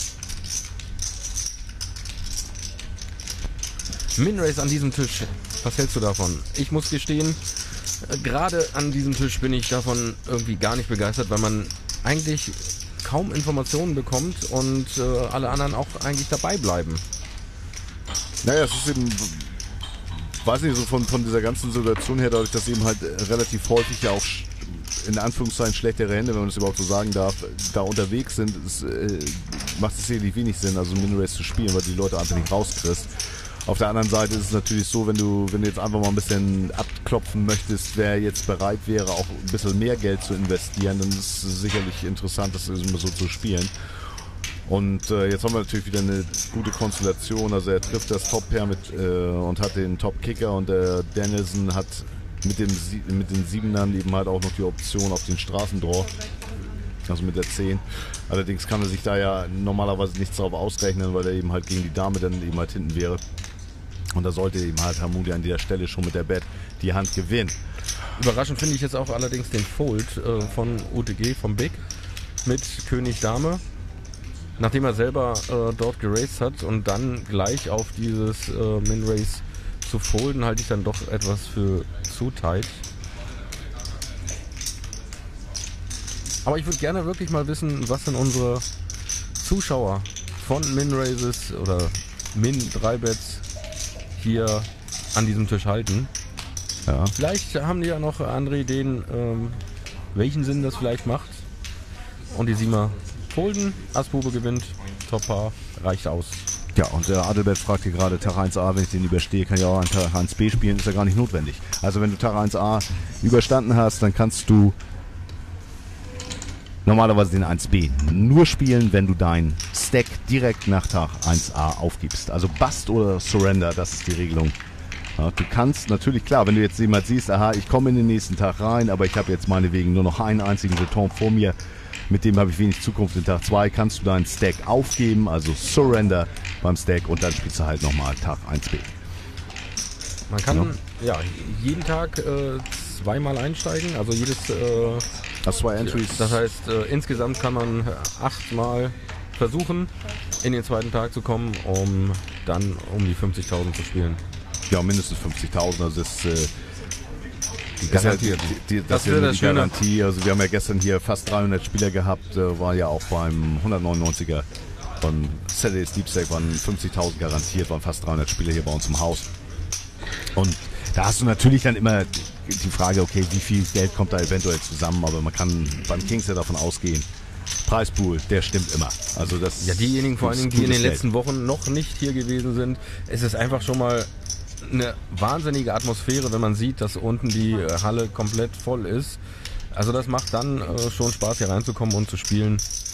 Min-Race an diesem Tisch, was hältst du davon? Ich muss gestehen, gerade an diesem Tisch bin ich davon irgendwie gar nicht begeistert, weil man eigentlich kaum Informationen bekommt und alle anderen auch eigentlich dabei bleiben. Naja, es ist eben, weiß nicht, so von dieser ganzen Situation her, dadurch, dass eben halt relativ häufig ja auch in Anführungszeichen schlechtere Hände, wenn man das überhaupt so sagen darf, da unterwegs sind, macht es sicherlich wenig Sinn, also Min-Race zu spielen, weil du die Leute einfach nicht rauskriegst. Auf der anderen Seite ist es natürlich so, wenn du jetzt einfach mal ein bisschen abklopfen möchtest, wer jetzt bereit wäre, auch ein bisschen mehr Geld zu investieren, dann ist es sicherlich interessant, das immer so zu spielen. Und jetzt haben wir natürlich wieder eine gute Konstellation, also er trifft das Top-Pair und hat den Top-Kicker und der Danielson hat mit den Siebenern eben halt auch noch die Option auf den Straßendraw, also mit der 10. Allerdings kann er sich da ja normalerweise nichts drauf ausrechnen, weil er eben halt gegen die Dame dann eben halt hinten wäre. Und da sollte eben halt Hamudi an der Stelle schon mit der Bet die Hand gewinnen. Überraschend finde ich jetzt auch allerdings den Fold von UTG, vom Big, mit König Dame. Nachdem er selber dort geraced hat und dann gleich auf dieses Min-Race zu folden, halte ich dann doch etwas für zu tight. Aber ich würde gerne wirklich mal wissen, was denn unsere Zuschauer von Min-Races oder Min-3-Bets hier an diesem Tisch halten. Ja. Vielleicht haben die ja noch andere Ideen, welchen Sinn das vielleicht macht. Und die Siemer folden, Ass-Bube gewinnt, Top-Paar, reicht aus. Ja, und der Adelbert fragt hier gerade, Tag 1a, wenn ich den überstehe, kann ich auch an Tag 1b spielen, ist ja gar nicht notwendig. Also wenn du Tag 1a überstanden hast, dann kannst du normalerweise den 1b nur spielen, wenn du deinen Stack direkt nach Tag 1a aufgibst. Also Bust oder Surrender, das ist die Regelung. Ja, du kannst natürlich, klar, wenn du jetzt jemand siehst, aha, ich komme in den nächsten Tag rein, aber ich habe jetzt meinetwegen nur noch einen einzigen Jeton vor mir, mit dem habe ich wenig Zukunft in Tag 2, kannst du deinen Stack aufgeben, also Surrender beim Stack und dann spielst du halt nochmal Tag 1b. Man kann ja jeden Tag zweimal einsteigen, also jedes... Das 2 Entries. Das heißt, insgesamt kann man 8 Mal versuchen, in den zweiten Tag zu kommen, um dann um die 50.000 zu spielen. Ja, mindestens 50.000, also das die Garantie. Das wäre die Garantie. Also wir haben ja gestern hier fast 300 Spieler gehabt, war ja auch beim 199er von Saturday's Deep Stack waren 50.000 garantiert, waren fast 300 Spieler hier bei uns im Haus. Und da hast du natürlich dann immer die Frage, okay, wie viel Geld kommt da eventuell zusammen, aber man kann beim Kings ja davon ausgehen, Preispool, der stimmt immer. Also das ja, diejenigen vor allen Dingen, die in den letzten Wochen noch nicht hier gewesen sind, es ist einfach schon mal eine wahnsinnige Atmosphäre, wenn man sieht, dass unten die Halle komplett voll ist. Also das macht dann schon Spaß, hier reinzukommen und zu spielen.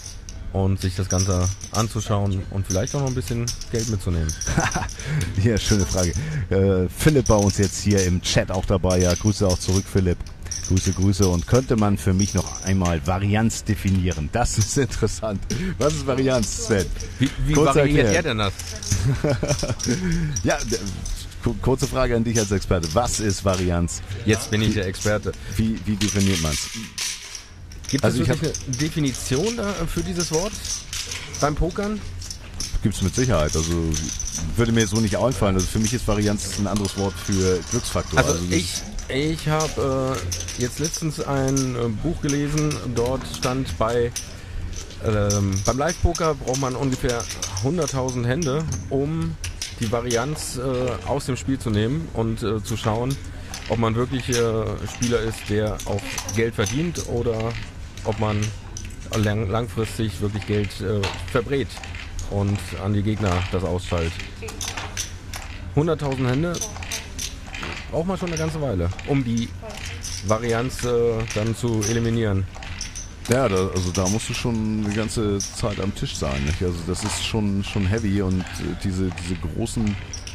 und sich das Ganze anzuschauen und vielleicht auch noch ein bisschen Geld mitzunehmen. Ja, schöne Frage. Philipp bei uns jetzt hier im Chat auch dabei. Ja, Grüße auch zurück, Philipp. Grüße. Und könnte man für mich noch einmal Varianz definieren? Das ist interessant. Was ist Varianz, Sven? Wie variiert er denn das? Ja, kurze Frage an dich als Experte. Was ist Varianz? Jetzt bin ich der Experte. Wie definiert man es? Gibt es wirklich eine Definition da für dieses Wort beim Pokern? Gibt es mit Sicherheit. Also würde mir so nicht einfallen. Also für mich ist Varianz ein anderes Wort für Glücksfaktor. Also ich habe jetzt letztens ein Buch gelesen. Dort stand beim Live-Poker braucht man ungefähr 100.000 Hände, um die Varianz aus dem Spiel zu nehmen und zu schauen, ob man wirklich Spieler ist, der auch Geld verdient oder ob man langfristig wirklich Geld verbrät und an die Gegner das ausschaltet. 100.000 Hände braucht man schon eine ganze Weile, um die Varianz dann zu eliminieren. Ja, also da musst du schon die ganze Zeit am Tisch sein. Nicht? Also das ist schon heavy und diese großen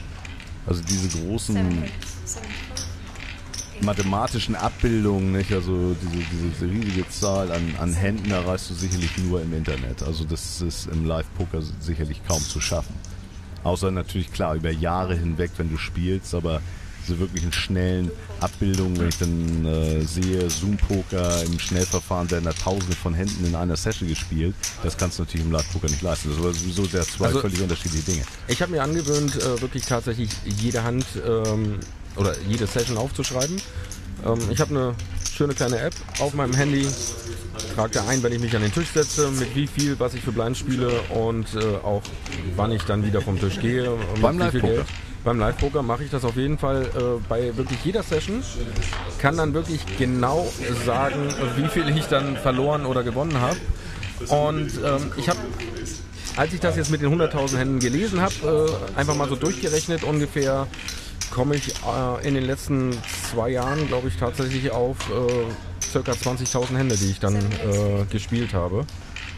mathematischen Abbildungen, nicht? Also diese riesige Zahl an Händen erreichst du sicherlich nur im Internet. Also das ist im Live-Poker sicherlich kaum zu schaffen. Außer natürlich klar über Jahre hinweg, wenn du spielst, aber so wirklichen schnellen Abbildungen, wenn ich dann sehe, Zoom-Poker im Schnellverfahren werden da Tausende von Händen in einer Session gespielt. Das kannst du natürlich im Live-Poker nicht leisten. Das sind sowieso zwei völlig unterschiedliche Dinge. Ich habe mir angewöhnt, wirklich tatsächlich jede Hand oder jede Session aufzuschreiben. Ich habe eine schöne kleine App auf meinem Handy, trage da ein, wenn ich mich an den Tisch setze, mit wie viel, was ich für Blind spiele und auch wann ich dann wieder vom Tisch gehe. Beim Live-Poker? Beim Live-Poker mache ich das auf jeden Fall bei wirklich jeder Session. Kann dann wirklich genau sagen, wie viel ich dann verloren oder gewonnen habe. Und ich habe, als ich das jetzt mit den 100.000 Händen gelesen habe, einfach mal so durchgerechnet, ungefähr komme ich in den letzten 2 Jahren, glaube ich, tatsächlich auf ca. 20.000 Hände, die ich dann gespielt habe.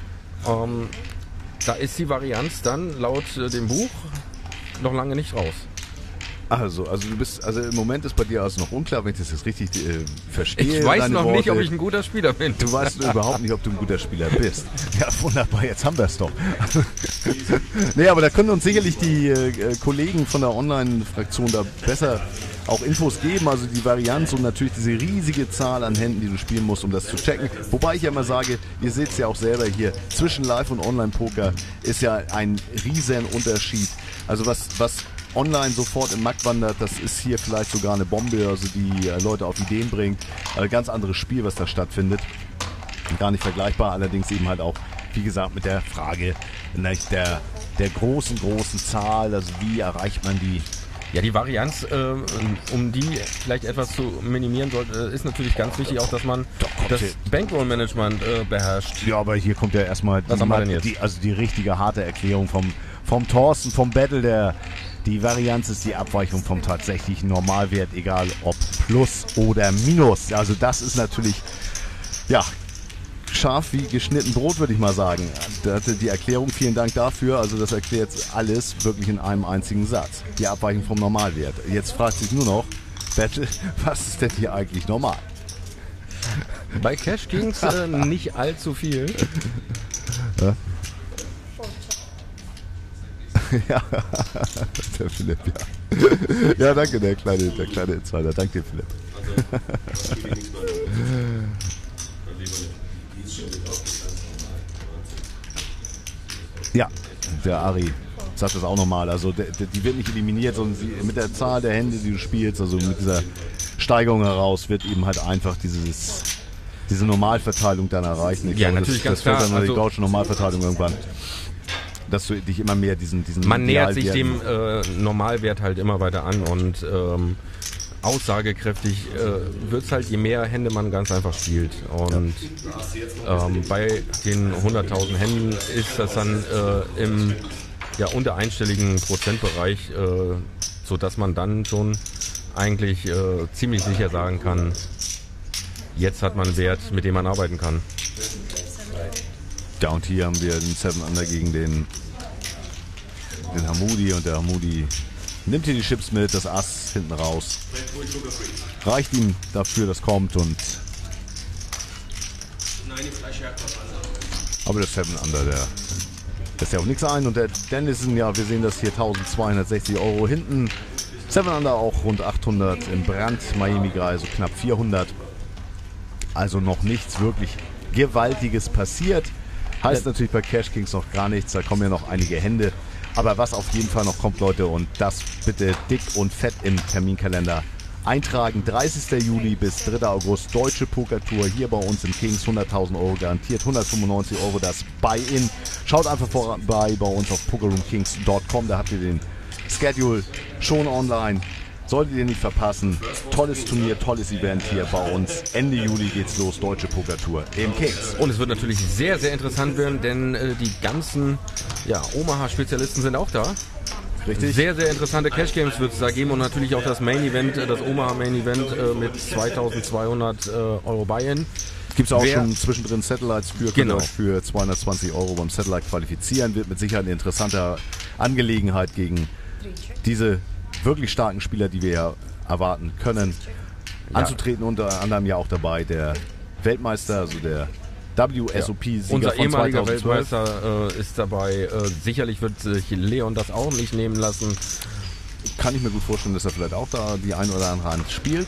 Da ist die Varianz dann laut dem Buch noch lange nicht raus. Also im Moment ist bei dir also noch unklar, wenn ich das jetzt richtig verstehe. Ich weiß noch nicht, ob ich ein guter Spieler bin. Du weißt überhaupt nicht, ob du ein guter Spieler bist. Ja, wunderbar, jetzt haben wir es doch. Nee, aber da können uns sicherlich die Kollegen von der Online-Fraktion da besser auch Infos geben, also die Varianz und natürlich diese riesige Zahl an Händen, die du spielen musst, um das zu checken. Wobei ich ja immer sage, ihr seht es ja auch selber hier, zwischen Live- und Online-Poker ist ja ein riesen Unterschied. Also was online sofort im Markt wandert, das ist hier vielleicht sogar eine Bombe, also die Leute auf Ideen bringt. Ein ganz anderes Spiel, was da stattfindet. Gar nicht vergleichbar, allerdings eben halt auch, wie gesagt, mit der Frage der großen Zahl, also wie erreicht man die? Ja, die Varianz, um die vielleicht etwas zu minimieren sollte, ist natürlich ganz wichtig auch, dass man das Bankroll-Management beherrscht. Ja, aber hier kommt ja erstmal die richtige harte Erklärung vom Thorsten, vom Battle, die Varianz ist die Abweichung vom tatsächlichen Normalwert, egal ob Plus oder Minus. Also das ist natürlich, ja, scharf wie geschnitten Brot, würde ich mal sagen. Da hatte die Erklärung, vielen Dank dafür. Also das erklärt alles wirklich in einem einzigen Satz. Die Abweichung vom Normalwert. Jetzt fragt sich nur noch, Battle, was ist denn hier eigentlich normal? Bei Cash Kings nicht allzu viel. Ja. Ja, der Philipp, ja. Ja, danke, der kleine Insider. Danke dir, Philipp. Ja, der Ari sagt das auch nochmal. Also die wird nicht eliminiert, sondern mit der Zahl der Hände, die du spielst, also mit dieser Steigerung heraus, wird eben halt einfach diese Normalverteilung dann erreichen. Ich ja, glaube, natürlich, das ganz fällt klar. dann die deutsche Normalverteilung irgendwann. Dass du dich immer mehr diesen man nähert sich dem Normalwert halt immer weiter an und aussagekräftig wird es halt, je mehr Hände man ganz einfach spielt. Und bei den 100.000 Händen ist das dann im unter einstelligen Prozentbereich, sodass man dann schon eigentlich ziemlich sicher sagen kann, jetzt hat man einen Wert, mit dem man arbeiten kann. Ja, und hier haben wir den 7 Under gegen den Hamoudi, und der Hamoudi nimmt hier die Chips mit, das Ass hinten raus. Reicht ihm dafür, das kommt, und aber der 7 Under, der lässt ja auch nichts ein, und der Dennison, ja, wir sehen das hier, 1260 € hinten. 7 Under auch rund 800 im Brand, Miami Grey so knapp 400. Also noch nichts wirklich Gewaltiges passiert. Heißt natürlich bei Cash Kings noch gar nichts, da kommen ja noch einige Hände. Aber was auf jeden Fall noch kommt, Leute, und das bitte dick und fett im Terminkalender eintragen. 30. Juli bis 3. August, Deutsche Pokertour hier bei uns im Kings, 100.000 € garantiert, 195 € das Buy-In. Schaut einfach vorbei bei uns auf pokerroomkings.com, da habt ihr den Schedule schon online. Solltet ihr nicht verpassen. Tolles Turnier, tolles Event hier bei uns. Ende Juli geht's los, Deutsche Pokertour im Kings. Und es wird natürlich sehr, sehr interessant werden, denn die ganzen Omaha-Spezialisten sind auch da. Richtig. Sehr, sehr interessante Cash Games wird es da geben, und natürlich auch das Main Event, das Omaha Main Event mit 2.200 € Buy-In. Gibt es auch schon zwischendrin Satellites für, genau, auch für 220 € beim Satellite qualifizieren. Wird mit Sicherheit eine interessante Angelegenheit gegen diese wirklich starken Spieler, die wir ja erwarten können, anzutreten. Unter anderem ja auch dabei der Weltmeister, also der WSOP-Sieger unser von ehemaliger 2012. Weltmeister ist dabei. Sicherlich wird sich Leon das auch nicht nehmen lassen. Kann ich mir gut vorstellen, dass er vielleicht auch da die ein oder andere Hand spielt.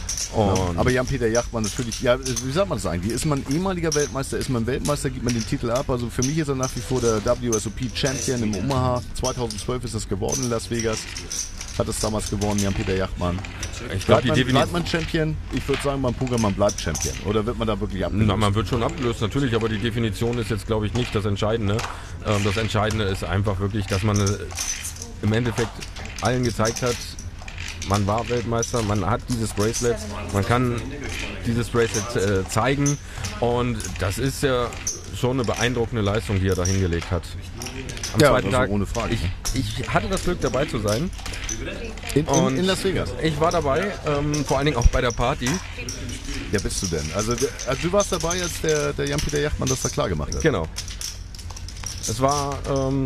Aber Jan-Peter Yachtmann natürlich, ja, wie sagt man das eigentlich? Ist man ehemaliger Weltmeister, ist man Weltmeister, gibt man den Titel ab? Also für mich ist er nach wie vor der WSOP-Champion im Omaha. 2012 ist das geworden in Las Vegas. Hat es damals gewonnen, Jan-Peter Yachtmann. Ich glaube, bleibt man Champion? Ich würde sagen, beim Poker, man bleibt Champion. Oder wird man da wirklich abgelöst? Na, man wird schon abgelöst, natürlich, aber die Definition ist jetzt, glaube ich, nicht das Entscheidende. Das Entscheidende ist einfach wirklich, dass man im Endeffekt allen gezeigt hat, man war Weltmeister, man hat dieses Bracelet, man kann dieses Bracelet zeigen, und das ist ja schon eine beeindruckende Leistung, die er da hingelegt hat. Am zweiten Tag, ohne Frage. Ich hatte das Glück, dabei zu sein. In Las Vegas? Ich war dabei, vor allen Dingen auch bei der Party. Ja, bist du denn? Also du warst dabei, als der Jan-Peter Yachtmann das da klar gemacht hat? Genau. Es war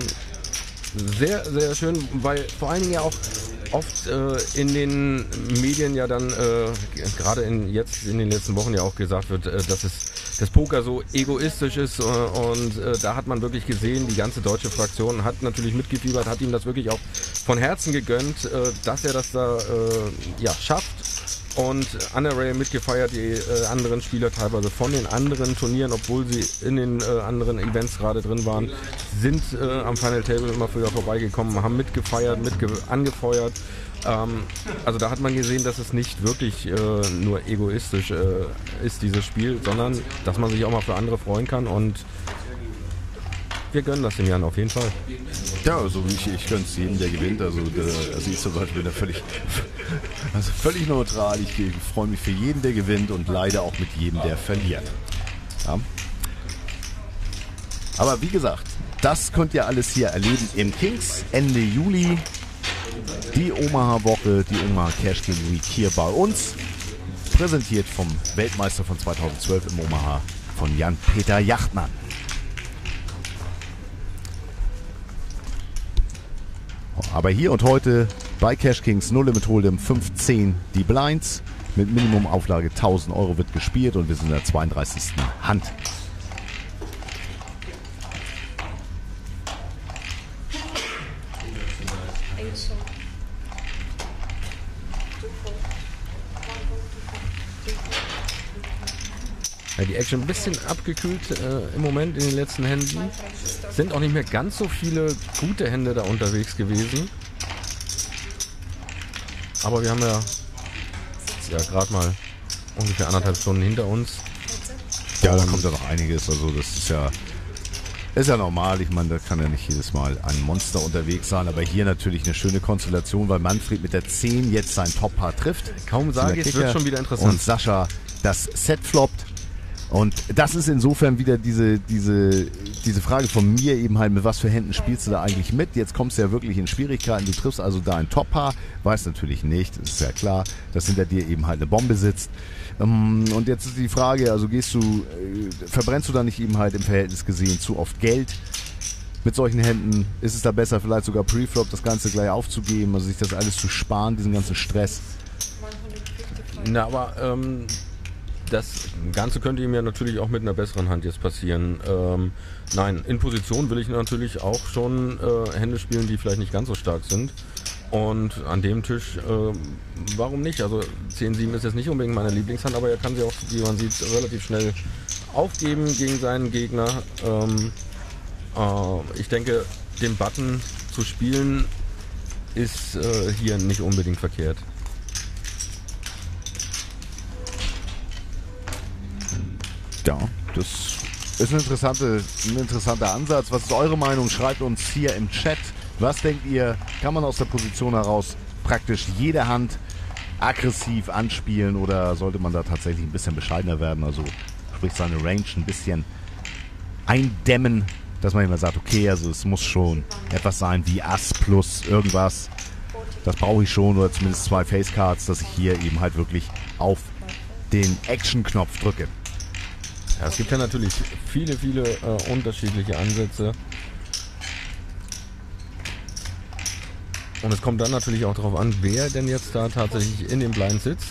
sehr, sehr schön, weil vor allen Dingen ja auch oft in den Medien ja dann, gerade jetzt in den letzten Wochen ja auch gesagt wird, dass das Poker so egoistisch ist, und da hat man wirklich gesehen, die ganze deutsche Fraktion hat natürlich mitgefiebert, hat ihm das wirklich auch von Herzen gegönnt, dass er das da schafft. Und Anna-Ray mitgefeiert, die anderen Spieler teilweise von den anderen Turnieren, obwohl sie in den anderen Events gerade drin waren, sind am Final Table immer früher vorbeigekommen, haben mitgefeiert, angefeuert. Also da hat man gesehen, dass es nicht wirklich nur egoistisch ist, dieses Spiel, sondern dass man sich auch mal für andere freuen kann, und wir gönnen das dem Jan auf jeden Fall. Ja, also ich gönne es jedem, der gewinnt. Also ich zum Beispiel bin da völlig neutral. Ich freue mich für jeden, der gewinnt, und leider auch mit jedem, der verliert. Ja. Aber wie gesagt, das könnt ihr alles hier erleben im Kings Ende Juli. Die Omaha-Woche, die Omaha Cash Game Week hier bei uns. Präsentiert vom Weltmeister von 2012 im Omaha, von Jan-Peter Yachtmann. Aber hier und heute bei Cash Kings No Limit Hold'em 5-10 die Blinds. Mit Minimumauflage 1.000 € wird gespielt, und wir sind in der 32. Hand. Ja, die Action ein bisschen abgekühlt im Moment in den letzten Händen. Sind auch nicht mehr ganz so viele gute Hände da unterwegs gewesen. Aber wir haben ja gerade mal ungefähr 1,5 Stunden hinter uns. Ja, da kommt ja noch einiges. Also das ist ja normal. Ich meine, da kann ja nicht jedes Mal ein Monster unterwegs sein. Aber hier natürlich eine schöne Konstellation, weil Manfred mit der 10 jetzt sein Top-Paar trifft. Kaum sage ich, es wird schon wieder interessant. Und Sascha das Set floppt. Und das ist insofern wieder diese Frage von mir eben halt, mit was für Händen spielst du da eigentlich mit? Jetzt kommst du ja wirklich in Schwierigkeiten, du triffst also da ein Top-Paar, weißt natürlich nicht, ist ja klar, dass hinter dir eben halt eine Bombe sitzt. Und jetzt ist die Frage, also verbrennst du da nicht eben halt im Verhältnis gesehen zu oft Geld mit solchen Händen? Ist es da besser, vielleicht sogar Preflop das Ganze gleich aufzugeben, also sich das alles zu sparen, diesen ganzen Stress? Na, aber das Ganze könnte ihm ja natürlich auch mit einer besseren Hand jetzt passieren. Nein, in Position will ich natürlich auch schon Hände spielen, die vielleicht nicht ganz so stark sind. Und an dem Tisch, warum nicht? Also 10-7 ist jetzt nicht unbedingt meine Lieblingshand, aber er kann sie auch, wie man sieht, relativ schnell aufgeben gegen seinen Gegner. Ich denke, den Button zu spielen ist hier nicht unbedingt verkehrt. Ja, das ist ein interessanter Ansatz. Was ist eure Meinung? Schreibt uns hier im Chat. Was denkt ihr, kann man aus der Position heraus praktisch jede Hand aggressiv anspielen oder sollte man da tatsächlich ein bisschen bescheidener werden? Also sprich seine Range ein bisschen eindämmen, dass man immer sagt, okay, also es muss schon etwas sein wie Ass plus irgendwas. Das brauche ich schon, oder zumindest 2 Facecards, dass ich hier eben halt wirklich auf den Action-Knopf drücke. Ja, es gibt ja natürlich viele unterschiedliche Ansätze. Und es kommt dann natürlich auch darauf an, wer denn jetzt da tatsächlich in dem Blind sitzt.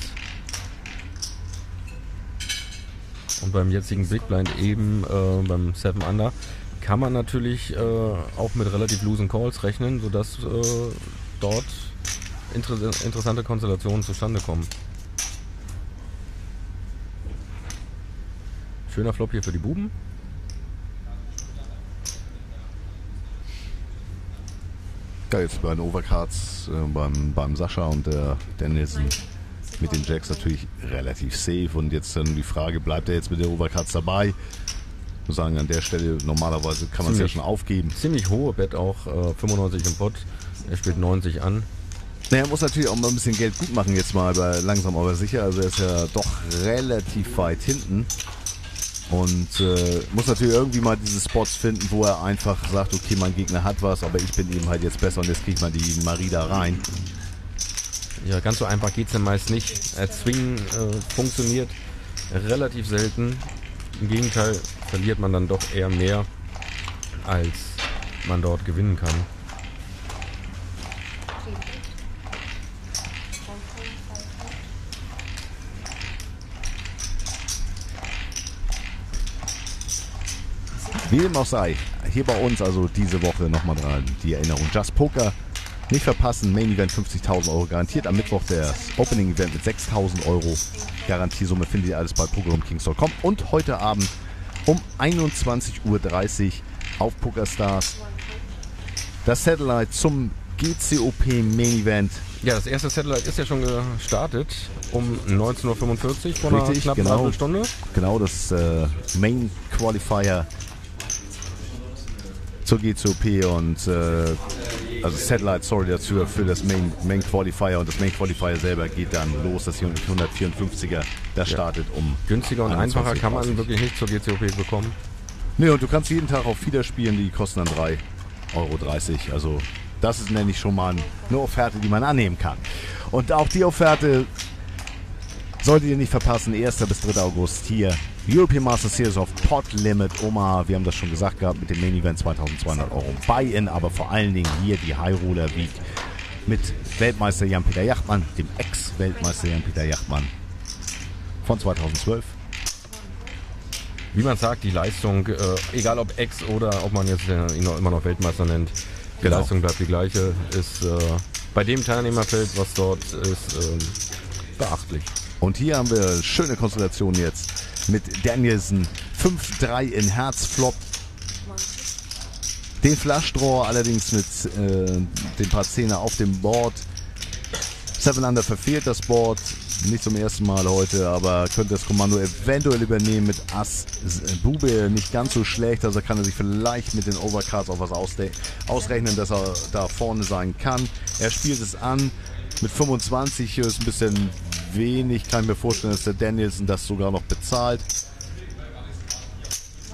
Und beim jetzigen Big Blind eben, beim 7 Under, kann man natürlich auch mit relativ losen Calls rechnen, sodass dort interessante Konstellationen zustande kommen. Schöner Flop hier für die Buben. Ja, jetzt bei den Overcards beim Sascha und der Dennison mit den Jacks natürlich relativ safe. Und jetzt dann die Frage, bleibt er jetzt mit den Overcards dabei? Ich muss sagen, an der Stelle normalerweise kann man es ja schon aufgeben. Ziemlich hohe Bet auch, 95 im Pot. Er spielt 90 an. Naja, er muss natürlich auch mal ein bisschen Geld gut machen jetzt mal, aber langsam aber sicher. Also er ist ja doch relativ weit hinten. Und muss natürlich irgendwie mal diese Spots finden, wo er einfach sagt, okay, mein Gegner hat was, aber ich bin eben halt jetzt besser und jetzt kriegt man die Marie da rein. Ja, ganz so einfach geht es ja meist nicht. Erzwingen funktioniert relativ selten. Im Gegenteil verliert man dann doch eher mehr, als man dort gewinnen kann. Wie dem auch sei, hier bei uns also diese Woche nochmal dran die Erinnerung. Just Poker, nicht verpassen, Main Event 50.000 Euro garantiert. Am Mittwoch das Opening Event mit 6.000 Euro Garantiesumme, findet ihr alles bei PokerRoomKings.com. Und heute Abend um 21.30 Uhr auf PokerStars das Satellite zum GCOP Main Event. Ja, das erste Satellite ist ja schon gestartet um 19.45 Uhr vor einer knappen halben Stunde. Genau, das Main Qualifier zur GCOP und also Satellite, sorry dazu, für das Main Qualifier, und das Main Qualifier selber geht dann los, das 154er, das startet um günstiger und einfacher kann man wirklich nicht zur GCOP bekommen. Ne, und du kannst jeden Tag auch Fieder spielen, die kosten dann 3,30 Euro, also das ist nämlich schon mal eine Offerte, die man annehmen kann. Und auch die Offerte solltet ihr nicht verpassen, 1. bis 3. August hier. European Master Series of Pot Limit Omaha. Wir haben das schon gesagt gehabt mit dem Main Event 2.200 Euro Buy-In, aber vor allen Dingen hier die High Roller Week mit Weltmeister Jan-Peter Jachtmann, dem Ex-Weltmeister Jan-Peter Jachtmann von 2012. Wie man sagt, die Leistung, egal ob Ex oder ob man jetzt ihn noch immer noch Weltmeister nennt, die Leistung bleibt die gleiche, ist bei dem Teilnehmerfeld, was dort ist, beachtlich. Und hier haben wir schöne Konstellation jetzt mit Danielson 5-3 in Herzflop. Den Flush-Draw allerdings mit den paar Zehner auf dem Board. 7 Under verfehlt das Board. Nicht zum ersten Mal heute, aber könnte das Kommando eventuell übernehmen mit Ass Bube. Nicht ganz so schlecht, also kann er sich vielleicht mit den Overcards auch was ausrechnen, dass er da vorne sein kann. Er spielt es an mit 25, ist ein bisschen wenig, kann ich mir vorstellen, dass der Danielson das sogar noch bezahlt.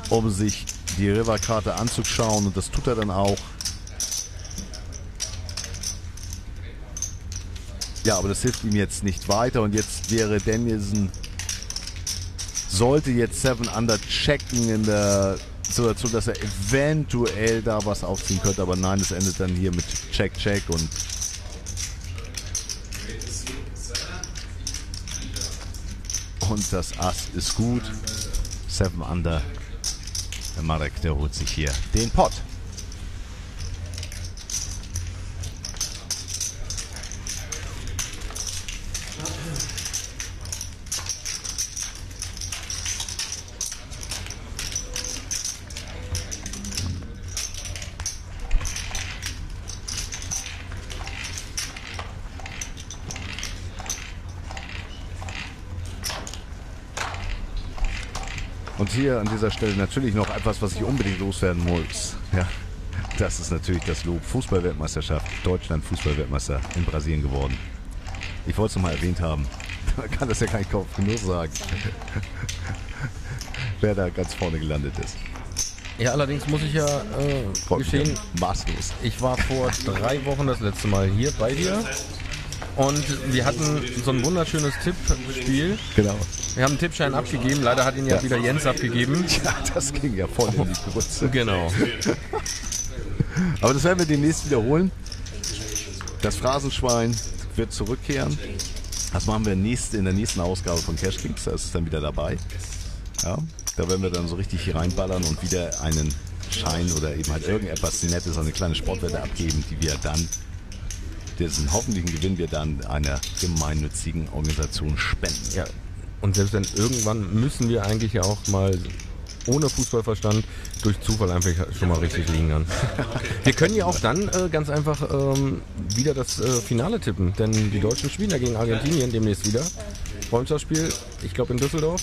um sich die Riverkarte anzuschauen und das tut er dann auch. Ja, aber das hilft ihm jetzt nicht weiter und jetzt wäre Danielson, sollte jetzt 7 Under checken in der Situation, dass er eventuell da was aufziehen könnte, aber nein, es endet dann hier mit Check und das Ass ist gut. 7 Under. Der Marek, der holt sich hier den Pot. Und hier an dieser Stelle natürlich noch etwas, was ich unbedingt loswerden muss. Ja, das ist natürlich das Lob. Fußball-Weltmeisterschaft, Deutschland Fußball-Weltmeister in Brasilien geworden. Ich wollte es noch mal erwähnt haben. Man kann das ja gar nicht genug sagen, wer da ganz vorne gelandet ist. Ja, allerdings muss ich ja gestehen, maßlos. Ich war vor 3 Wochen das letzte Mal hier bei dir und wir hatten so ein wunderschönes Tippspiel. Genau. Wir haben einen Tippschein abgegeben, leider hat ihn ja wieder Jens abgegeben. Ja, das ging ja voll in die Grütze. Genau. Aber das werden wir demnächst wiederholen. Das Phrasenschwein wird zurückkehren. Das machen wir in der nächsten Ausgabe von Cash Kings. Da ist es dann wieder dabei. Ja, da werden wir dann so richtig hier reinballern und wieder einen Schein oder eben halt irgendetwas Nettes, eine kleine Sportwette abgeben, die wir dann, dessen hoffentlichen Gewinn wir dann einer gemeinnützigen Organisation spenden. Ja. Und selbst wenn irgendwann müssen wir eigentlich ja auch mal ohne Fußballverstand durch Zufall einfach schon mal richtig liegen dann. Wir können ja auch dann ganz einfach wieder das Finale tippen, denn die Deutschen spielen ja gegen Argentinien demnächst wieder. Freundschaftsspiel, ich glaube in Düsseldorf.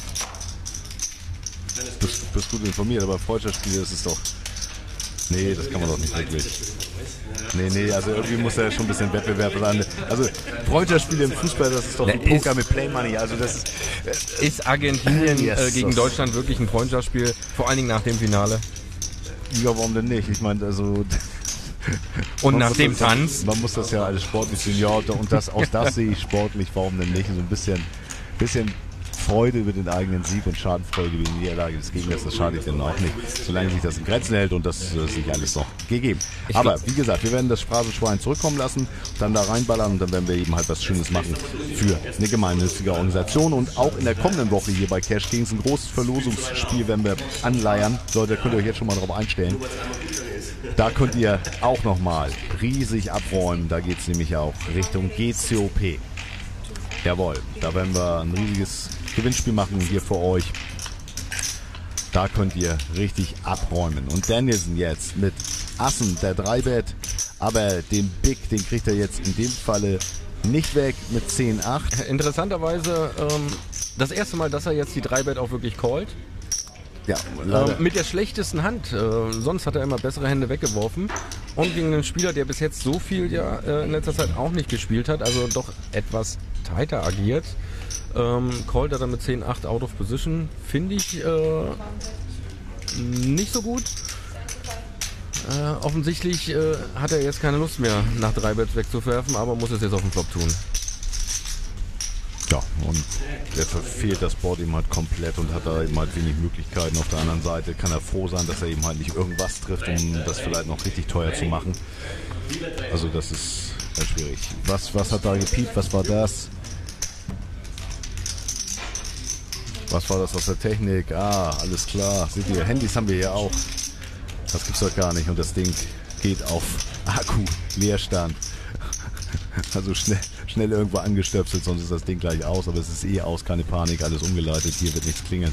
Bist gut informiert, aber Freundschaftsspiel, das ist doch... Nee, das kann man doch nicht wirklich. Nee, also irgendwie muss da schon ein bisschen Wettbewerb sein. Also Freundschaftsspiele im Fußball, das ist doch ein Poker mit Play Money. Also das ist Argentinien gegen Deutschland wirklich ein Freundschaftsspiel, vor allen Dingen nach dem Finale? Ja, warum denn nicht? Ich meine, also... Und nach dem Tanz? Man muss das ja alles sportlich sehen. Ja, und das sehe ich sportlich, warum denn nicht? So ein bisschen Freude über den eigenen Sieg und Schadenfreude über die Niederlage des Gegners, das schadet denn auch nicht, solange sich das in Grenzen hält und das ist sich alles noch gegeben. Aber wie gesagt, wir werden das Phrasenschwein zurückkommen lassen, dann da reinballern und dann werden wir eben halt was Schönes machen für eine gemeinnützige Organisation und auch in der kommenden Woche hier bei Cash Kings ein großes Verlosungsspiel werden wir anleiern. Leute, da könnt ihr euch jetzt schon mal drauf einstellen. Da könnt ihr auch nochmal riesig abräumen, da geht es nämlich auch Richtung GCOP. Jawohl, da werden wir ein riesiges Gewinnspiel machen hier für euch. Da könnt ihr richtig abräumen. Und Danielson jetzt mit Assen, der 3-Bet, aber den Big, den kriegt er jetzt in dem Falle nicht weg mit 10-8. Interessanterweise das erste Mal, dass er jetzt die 3-Bet auch wirklich callt. Ja, mit der schlechtesten Hand. Sonst hat er immer bessere Hände weggeworfen. Und gegen einen Spieler, der bis jetzt so viel in letzter Zeit auch nicht gespielt hat, also doch etwas tighter agiert. Callt er dann mit 10-8 out of position. Finde ich nicht so gut. Offensichtlich hat er jetzt keine Lust mehr, nach 3 Bets wegzuwerfen, aber muss es jetzt auf den Flop tun. Ja, und der verfehlt das Board eben halt komplett und hat da eben halt wenig Möglichkeiten. Auf der anderen Seite kann er froh sein, dass er eben halt nicht irgendwas trifft, um das vielleicht noch richtig teuer zu machen. Also das ist sehr schwierig. Was hat da gepiept? Was war das? Was war das aus der Technik? Ah, alles klar. Seht ihr, Handys haben wir hier auch. Das gibt's doch gar nicht. Und das Ding geht auf Akku-Leerstand. Also schnell irgendwo angestöpselt, sonst ist das Ding gleich aus. Aber es ist eh aus, keine Panik, alles umgeleitet. Hier wird nichts klingeln.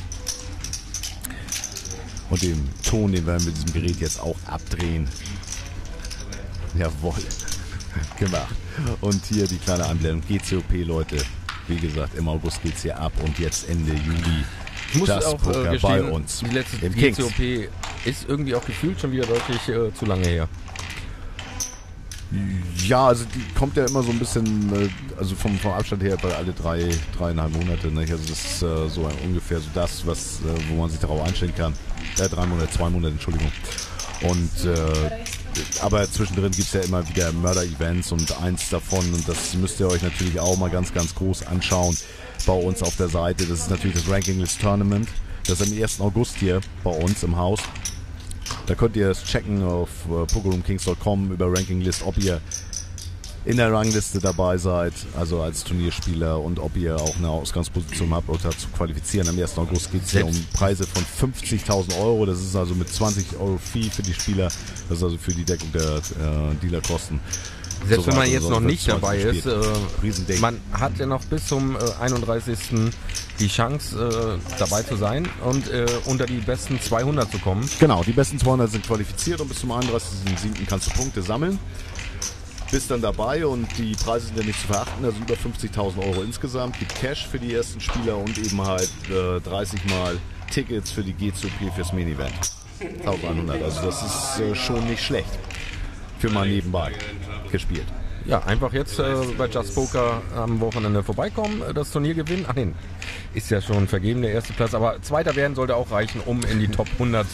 Und den Ton, den werden wir mit diesem Gerät jetzt auch abdrehen. Jawohl. Gemacht. Und hier die kleine Anblendung. GCOP, Leute. Wie gesagt, im August geht's hier ab und jetzt Ende Juli. Ich muss das auch Poker gestehen, bei uns. Die letzte im Kings. GCOP ist irgendwie auch gefühlt schon wieder deutlich zu lange her. Ja, also die kommt ja immer so ein bisschen, also vom Abstand her bei alle 3,5 Monate. Nicht? Also das ist so ungefähr so das, wo man sich darauf einstellen kann. 3 Monate, 2 Monate, Entschuldigung. Und aber zwischendrin gibt es ja immer wieder Mörder-Events und eins davon, und das müsst ihr euch natürlich auch mal ganz, ganz groß anschauen bei uns auf der Seite. Das ist natürlich das Ranking List Tournament. Das ist am 1. August hier bei uns im Haus. Da könnt ihr es checken auf PokerRoomKings.com über Ranking List, ob ihr in der Rangliste dabei seid, also als Turnierspieler, und ob ihr auch eine Ausgangsposition habt, oder zu qualifizieren. Am 1. August geht es hier um Preise von 50.000 Euro. Das ist also mit 20 Euro Fee für die Spieler. Das ist also für die Deckung der Dealerkosten. Selbst wenn man jetzt noch nicht dabei ist, Riesending. man hat ja noch bis zum 31. die Chance dabei zu sein und unter die besten 200 zu kommen. Genau, die besten 200 sind qualifiziert und bis zum 31.07. kannst du Punkte sammeln. Bist dann dabei und die Preise sind ja nicht zu verachten, also über 50.000 Euro insgesamt. Gibt Cash für die ersten Spieler und eben halt 30 Mal Tickets für die G2P fürs Main-Event. 1100, also das ist schon nicht schlecht für mal nebenbei gespielt. Ja, einfach jetzt bei Just Poker am Wochenende vorbeikommen, das Turnier gewinnen. Ach nee, ist ja schon vergeben, der erste Platz, aber zweiter werden sollte auch reichen, um in die Top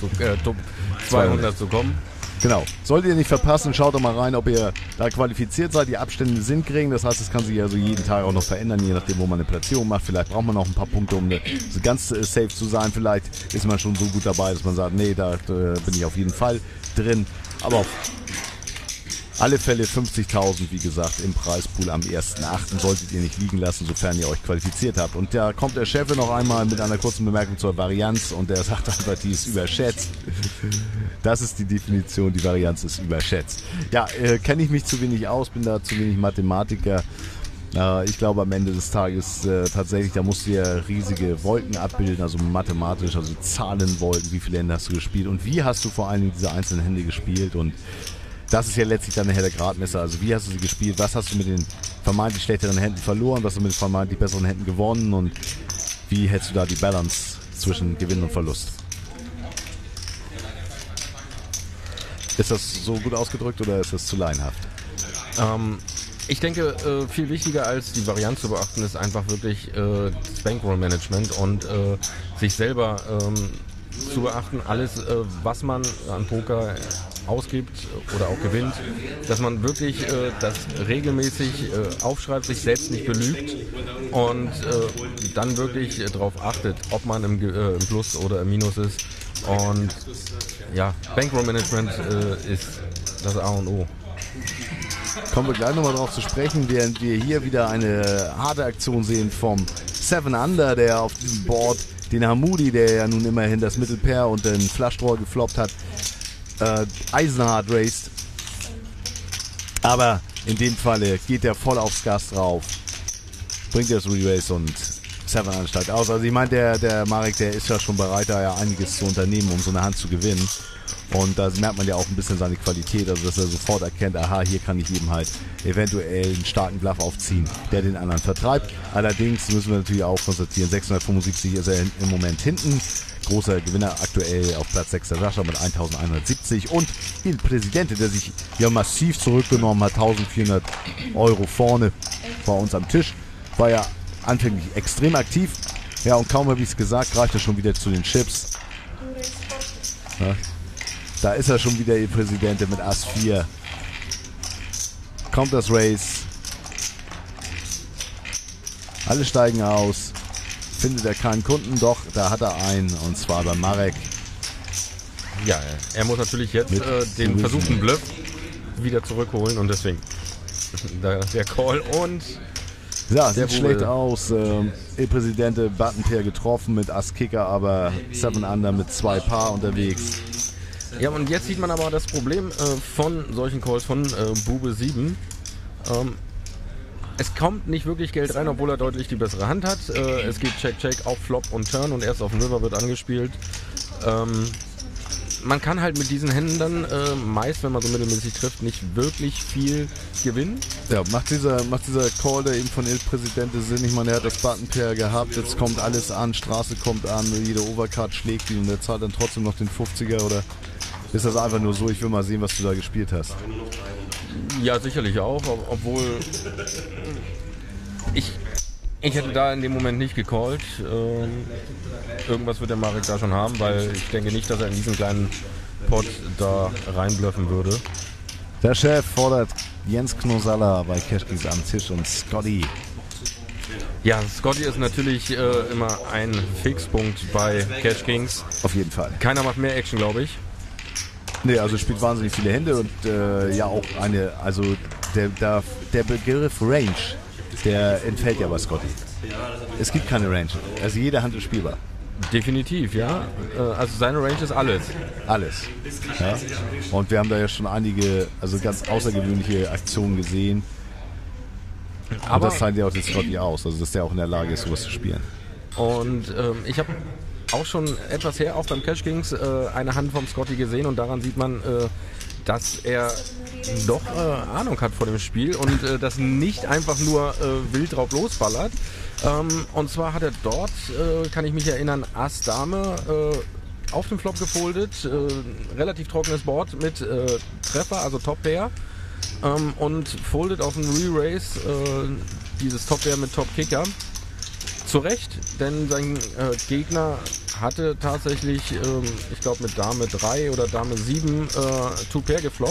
200 zu kommen. Genau. Solltet ihr nicht verpassen, schaut doch mal rein, ob ihr da qualifiziert seid. Die Abstände sind gering, das heißt, es kann sich also jeden Tag auch noch verändern, je nachdem, wo man eine Platzierung macht. Vielleicht braucht man noch ein paar Punkte, um so ganz safe zu sein. Vielleicht ist man schon so gut dabei, dass man sagt, nee, da bin ich auf jeden Fall drin. Aber auf alle Fälle 50.000, wie gesagt, im Preispool am 1.8. solltet ihr nicht liegen lassen, sofern ihr euch qualifiziert habt. Und da kommt der Chef noch einmal mit einer kurzen Bemerkung zur Varianz und der sagt einfach, die ist überschätzt. Das ist die Definition, die Varianz ist überschätzt. Ja, kenne ich mich zu wenig aus, bin da zu wenig Mathematiker. Ich glaube, am Ende des Tages tatsächlich, da musst du ja riesige Wolken abbilden, also mathematisch, also Zahlenwolken, wie viele Hände hast du gespielt und wie hast du vor allen Dingen diese einzelnen Hände gespielt, und das ist ja letztlich dann nachher der Gradmesser. Also wie hast du sie gespielt, was hast du mit den vermeintlich schlechteren Händen verloren, was hast du mit den vermeintlich besseren Händen gewonnen und wie hältst du da die Balance zwischen Gewinn und Verlust? Ist das so gut ausgedrückt oder ist das zu laienhaft? Ich denke, viel wichtiger als die Varianz zu beachten ist einfach wirklich das Bankroll-Management und sich selber zu beachten, alles, was man an Poker ausgibt oder auch gewinnt, dass man wirklich das regelmäßig aufschreibt, sich selbst nicht belügt und dann wirklich darauf achtet, ob man im Plus oder im Minus ist. Und ja, Bankroll-Management ist das A und O. Kommen wir gleich nochmal drauf zu sprechen, während wir hier wieder eine harte Aktion sehen vom 7 Under, der auf diesem Board den Hamoudi, der ja nun immerhin das Mittelpair und den Flush-Draw gefloppt hat, eisenhart raced. Aber in dem Falle geht er voll aufs Gas drauf, bringt das Re-Race und 7 Under steigt aus. Also ich meine, der Marek, der ist ja schon bereit, da ja einiges zu unternehmen, um so eine Hand zu gewinnen. Und da merkt man ja auch ein bisschen seine Qualität, also dass er sofort erkennt, aha, hier kann ich eben halt eventuell einen starken Bluff aufziehen, der den anderen vertreibt. Allerdings müssen wir natürlich auch konstatieren, 675 ist er im Moment hinten. Großer Gewinner aktuell auf Platz 6 der Sascha mit 1170 und Il Presidente, der sich ja massiv zurückgenommen hat, 1400 Euro vorne bei uns am Tisch, war ja anfänglich extrem aktiv. Ja, und kaum habe ich es gesagt, greift er schon wieder zu den Chips. Ja. Da ist er schon wieder, ihr Präsident, mit Ass 4. Kommt das Race. Alle steigen aus. Findet er keinen Kunden? Doch, da hat er einen. Und zwar bei Marek. Ja, er muss natürlich jetzt den versuchten Bluff wieder zurückholen. Und deswegen der Call und... Ja, sieht schlecht aus. Il Presidente Button-Pair getroffen mit Ass-Kicker, aber 7 Under mit 2 Paar unterwegs. Ja, und jetzt sieht man aber das Problem von solchen Calls von Bube 7. Es kommt nicht wirklich Geld rein, obwohl er deutlich die bessere Hand hat. Es geht Check-Check auf Flop und Turn und erst auf den River wird angespielt. Man kann halt mit diesen Händen dann meist, wenn man so mittelmäßig trifft, nicht wirklich viel gewinnen. Ja, macht dieser Call der eben von Il Presidente Sinn. Ich meine, er hat das Button-Pair gehabt, jetzt kommt alles an, Straße kommt an, jede Overcard schlägt ihn und er zahlt dann trotzdem noch den 50er, oder ist das einfach nur so, ich will mal sehen, was du da gespielt hast? Ja, sicherlich auch, obwohl ich hätte da in dem Moment nicht gecallt. Irgendwas wird der Marek da schon haben, weil ich denke nicht, dass er in diesen kleinen Pot da reinblöffen würde. Der Chef fordert Jens Knosalla bei Cash Kings am Tisch und Scotty. Ja, Scotty ist natürlich immer ein Fixpunkt bei Cash Kings. Auf jeden Fall. Keiner macht mehr Action, glaube ich. Nee, also spielt wahnsinnig viele Hände und ja auch also der Begriff Range, der entfällt ja bei Scotty. Es gibt keine Range. Also jede Hand ist spielbar. Definitiv, ja. Also seine Range ist alles. Alles. Ja. Und wir haben da ja schon einige, also ganz außergewöhnliche Aktionen gesehen. Aber das zeichnet ja auch den Scotty aus, also dass der auch in der Lage ist, sowas zu spielen. Und ich habe auch schon etwas her, auch beim Cash Kings, eine Hand vom Scotty gesehen und daran sieht man, dass er doch Ahnung hat vor dem Spiel und das nicht einfach nur wild drauf losballert. Und zwar hat er dort, kann ich mich erinnern, Ass Dame auf dem Flop gefoldet, relativ trockenes Board mit Treffer, also Top Pair, und foldet auf den Re-Race dieses Top Pair mit Top Kicker. Zu Recht, denn sein Gegner hatte tatsächlich, ich glaube mit Dame 3 oder Dame 7 Two-Pair gefloppt.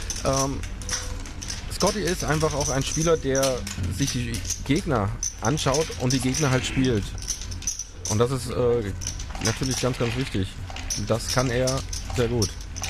Scotty ist einfach auch ein Spieler, der sich die Gegner anschaut und die Gegner halt spielt. Und das ist natürlich ganz, ganz wichtig. Das kann er sehr gut.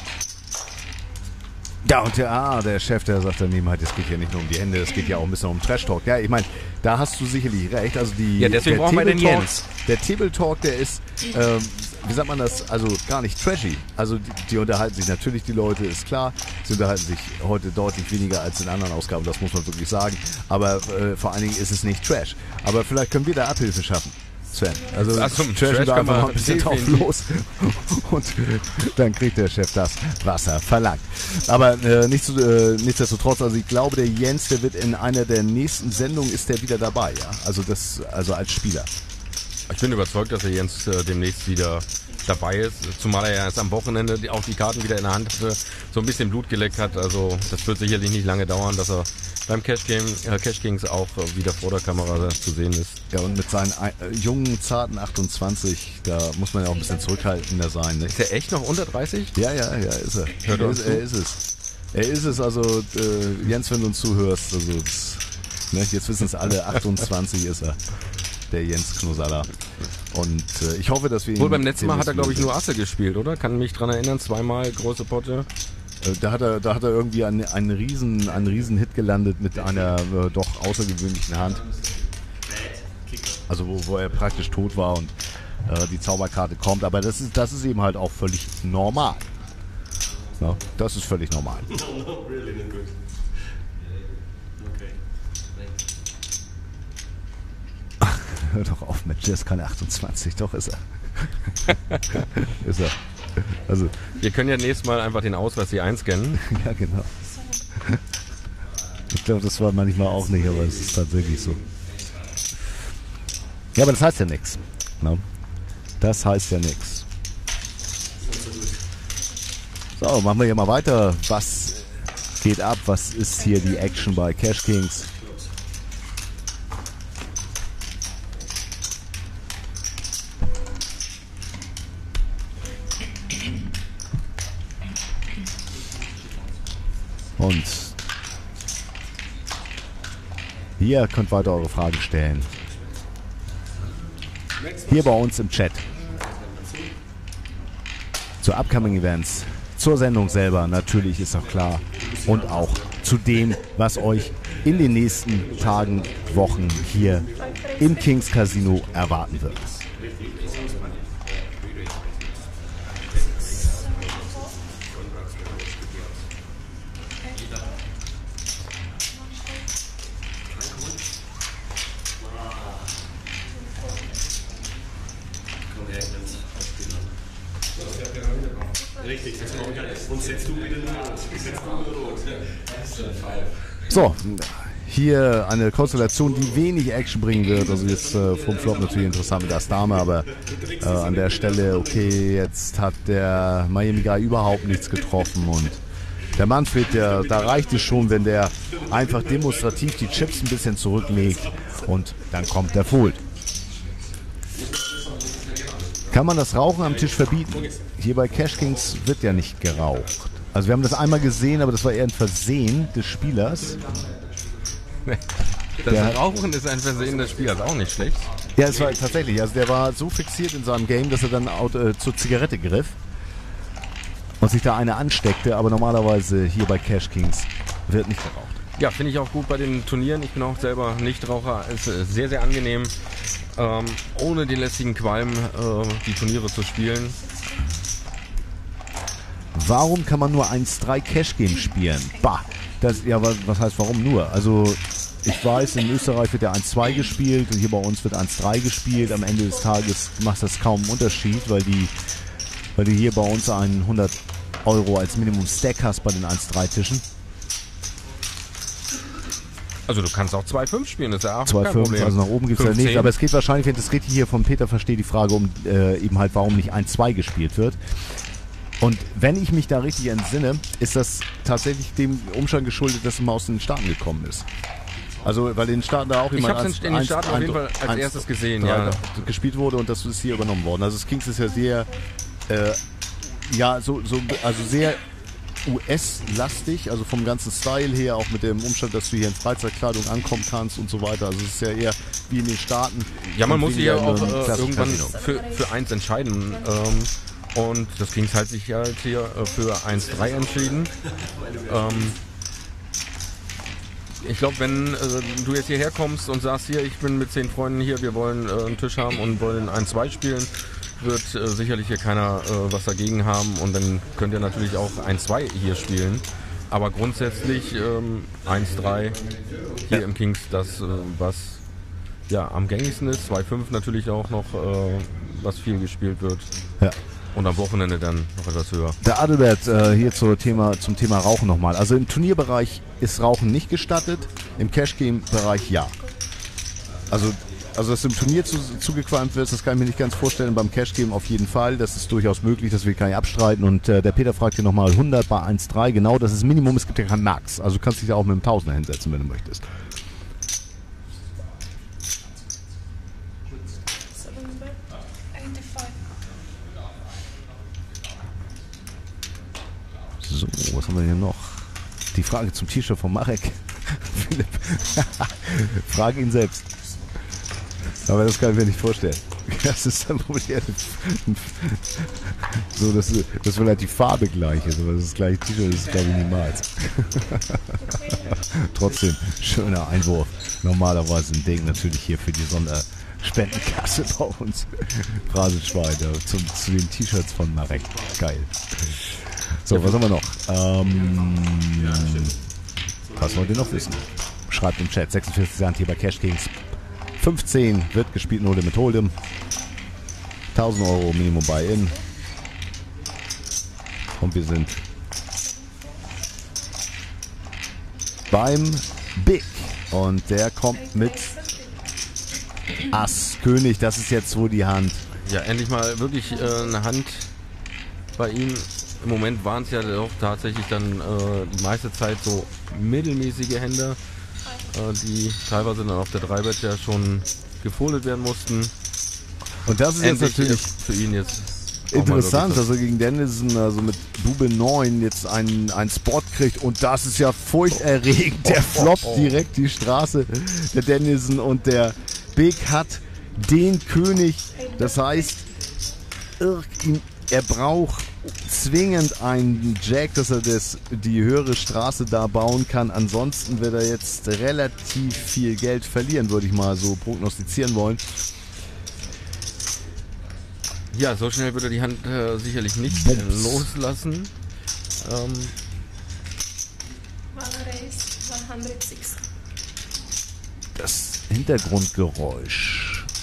Ja, und der Chef, der sagt daneben halt, es geht ja nicht nur um die Hände, es geht ja auch ein bisschen um Trash-Talk. Ja, ich meine, da hast du sicherlich recht. Also deswegen brauchen wir den Jens. Der Table-Talk, der ist, wie sagt man das, also gar nicht trashy. Also die unterhalten sich natürlich, die Leute, ist klar. Sie unterhalten sich heute deutlich weniger als in anderen Ausgaben, das muss man wirklich sagen. Aber vor allen Dingen ist es nicht Trash. Aber vielleicht können wir da Abhilfe schaffen. Sven. Also Trash da einfach mal ein bisschen drauf los und dann kriegt der Chef das, was er verlangt. Aber nichtsdestotrotz, also ich glaube, der Jens, der wird in einer der nächsten Sendungen ist der wieder dabei, ja. Also als Spieler. Ich bin überzeugt, dass der Jens demnächst wieder dabei ist, zumal er ja erst am Wochenende auch die Karten wieder in der Hand hatte, so ein bisschen Blut geleckt hat. Also das wird sicherlich nicht lange dauern, dass er beim Cash Kings auch wieder vor der Kamera zu sehen ist. Ja, und mit seinen jungen, zarten 28, da muss man ja auch ein bisschen zurückhaltender sein. Ne? Ist er echt noch unter 30? Ja, ist er. Er ist es. Er ist es, also Jens, wenn du uns zuhörst, also jetzt wissen es alle, 28 ist er. Der Jens Knosalla. Und ich hoffe, dass wir ihn... Wohl beim letzten Mal hat er, glaube ich, nur Asse gespielt, oder? Kann mich dran erinnern, zweimal große Potte. Da hat er irgendwie einen riesen Hit gelandet mit einer doch außergewöhnlichen Hand. Also wo er praktisch tot war und die Zauberkarte kommt. Aber das ist eben halt auch völlig normal. Ja, das ist völlig normal. No, really not good. Hör doch auf mit Jess, keine 28, doch ist er. Ist er. Also, wir können ja nächstes Mal einfach den Ausweis hier einscannen. Ja, genau. Ich glaube, das war manchmal auch nicht, aber es ist tatsächlich so. Ja, aber das heißt ja nichts. No? Das heißt ja nichts. So, machen wir hier mal weiter. Was geht ab? Was ist hier die Action bei Cash Kings? Und ihr könnt weiter eure Fragen stellen. Hier bei uns im Chat. Zu Upcoming Events, zur Sendung selber, natürlich ist auch klar. Und auch zu dem, was euch in den nächsten Tagen, Wochen hier im Kings Casino erwarten wird. Richtig, und setzt du bitte nur rot. So, hier eine Konstellation, die wenig Action bringen wird. Also jetzt vom Flop natürlich interessant mit Ass Dame, aber an der Stelle, okay, jetzt hat der Miami Guy überhaupt nichts getroffen und Der Manfred, da reicht es schon, wenn der einfach demonstrativ die Chips ein bisschen zurücklegt und dann kommt der Fold. Kann man das Rauchen am Tisch verbieten? Hier bei Cash Kings wird ja nicht geraucht. Also wir haben das einmal gesehen, aber das war eher ein Versehen des Spielers. Das Rauchen ist ein Versehen des Spielers, auch nicht schlecht. Ja, es war tatsächlich. Also der war so fixiert in seinem Game, dass er dann zur Zigarette griff und sich da eine ansteckte. Aber normalerweise hier bei Cash Kings wird nicht geraucht. Ja, finde ich auch gut bei den Turnieren. Ich bin auch selber Nichtraucher. Es ist sehr, sehr angenehm, ohne den lästigen Qualm die Turniere zu spielen. Warum kann man nur 1-3 Cash Game spielen? Bah, was heißt warum nur? Also ich weiß, in Österreich wird ja 1-2 gespielt und hier bei uns wird 1-3 gespielt. Am Ende des Tages macht das kaum einen Unterschied, weil du hier bei uns einen 100 € als Minimum Stack hast bei den 1-3 Tischen. Also du kannst auch 2-5 spielen, das ist ja auch 2-5, kein Problem. also nach oben gibt es ja nichts. Aber es geht wahrscheinlich, wenn ich das richtig hier von Peter verstehe, die Frage um eben halt, warum nicht 1-2 gespielt wird. Und wenn ich mich da richtig entsinne, ist das tatsächlich dem Umstand geschuldet, dass es mal aus den Staaten gekommen ist. Also, weil in den Staaten da auch jemand in den Staaten auf jeden Fall als erstes gesehen, ja. Gespielt wurde und das ist hier übernommen worden. Also das Kings ist ja sehr, also sehr US-lastig, also vom ganzen Style her, auch mit dem Umstand, dass du hier in Freizeitkleidung ankommen kannst und so weiter. Also es ist ja eher wie in den Staaten. Ja, man muss sich ja auch irgendwann für eins entscheiden. Und das Kings hat sich halt hier für 1-3 entschieden. Ich glaube, wenn du jetzt hierher kommst und sagst, hier, ich bin mit 10 Freunden hier, wir wollen einen Tisch haben und wollen 1-2 spielen, wird sicherlich hier keiner was dagegen haben und dann könnt ihr natürlich auch 1-2 hier spielen. Aber grundsätzlich 1-3 hier im Kings, das was ja am gängigsten ist. 2-5 natürlich auch noch, was viel gespielt wird. Ja. Und am Wochenende dann noch etwas höher. Der Adelbert hier zum Thema Rauchen nochmal. Also im Turnierbereich ist Rauchen nicht gestattet, im Cash-Game-Bereich ja. Also dass im Turnier zugequalmt wird, das kann ich mir nicht ganz vorstellen. Beim Cash-Game auf jeden Fall, das ist durchaus möglich, das will ich gar nicht abstreiten. Und der Peter fragt hier nochmal 100 bei 1-3, genau, das ist Minimum, es gibt ja kein Max. Also du kannst dich da auch mit einem Tausender hinsetzen, wenn du möchtest. So, was haben wir hier noch? Die Frage zum T-Shirt von Marek. Philipp, frage ihn selbst. Aber das kann ich mir nicht vorstellen. Das ist dann Problem. So, dass vielleicht die Farbe gleich ist, aber das gleiche T-Shirt ist, glaube ich, niemals. Trotzdem, schöner Einwurf. Normalerweise ein Ding natürlich hier für die Sonderspendenkasse bei uns. Phrasenschwein zu den T-Shirts von Marek. Geil. So, was haben wir noch? Was wollt ihr noch wissen? Schreibt im Chat. 46 Cent hier bei Cash Kings. 15 wird gespielt, No Limit Hold'em. 1000 € Minimum Buy-In. Und wir sind beim Big. Und der kommt mit Ass. König, das ist jetzt wohl die Hand. Ja, endlich mal wirklich eine Hand bei ihm. Im Moment waren es ja doch tatsächlich dann die meiste Zeit so mittelmäßige Hände, die teilweise dann auf der 3-Bet ja schon gefoldet werden mussten. Und das ist endlich jetzt natürlich für ihn jetzt interessant, dass er gegen Dennison, also mit Bube 9 jetzt einen Spot kriegt und das ist ja furchterregend. Der floppt direkt die Straße, der Dennison, und der Big hat den König. Das heißt, er braucht zwingend einen Jack, dass er die höhere Straße da bauen kann. Ansonsten wird er jetzt relativ viel Geld verlieren, würde ich mal so prognostizieren wollen. Ja, so schnell würde er die Hand sicherlich nicht loslassen. Das Hintergrundgeräusch.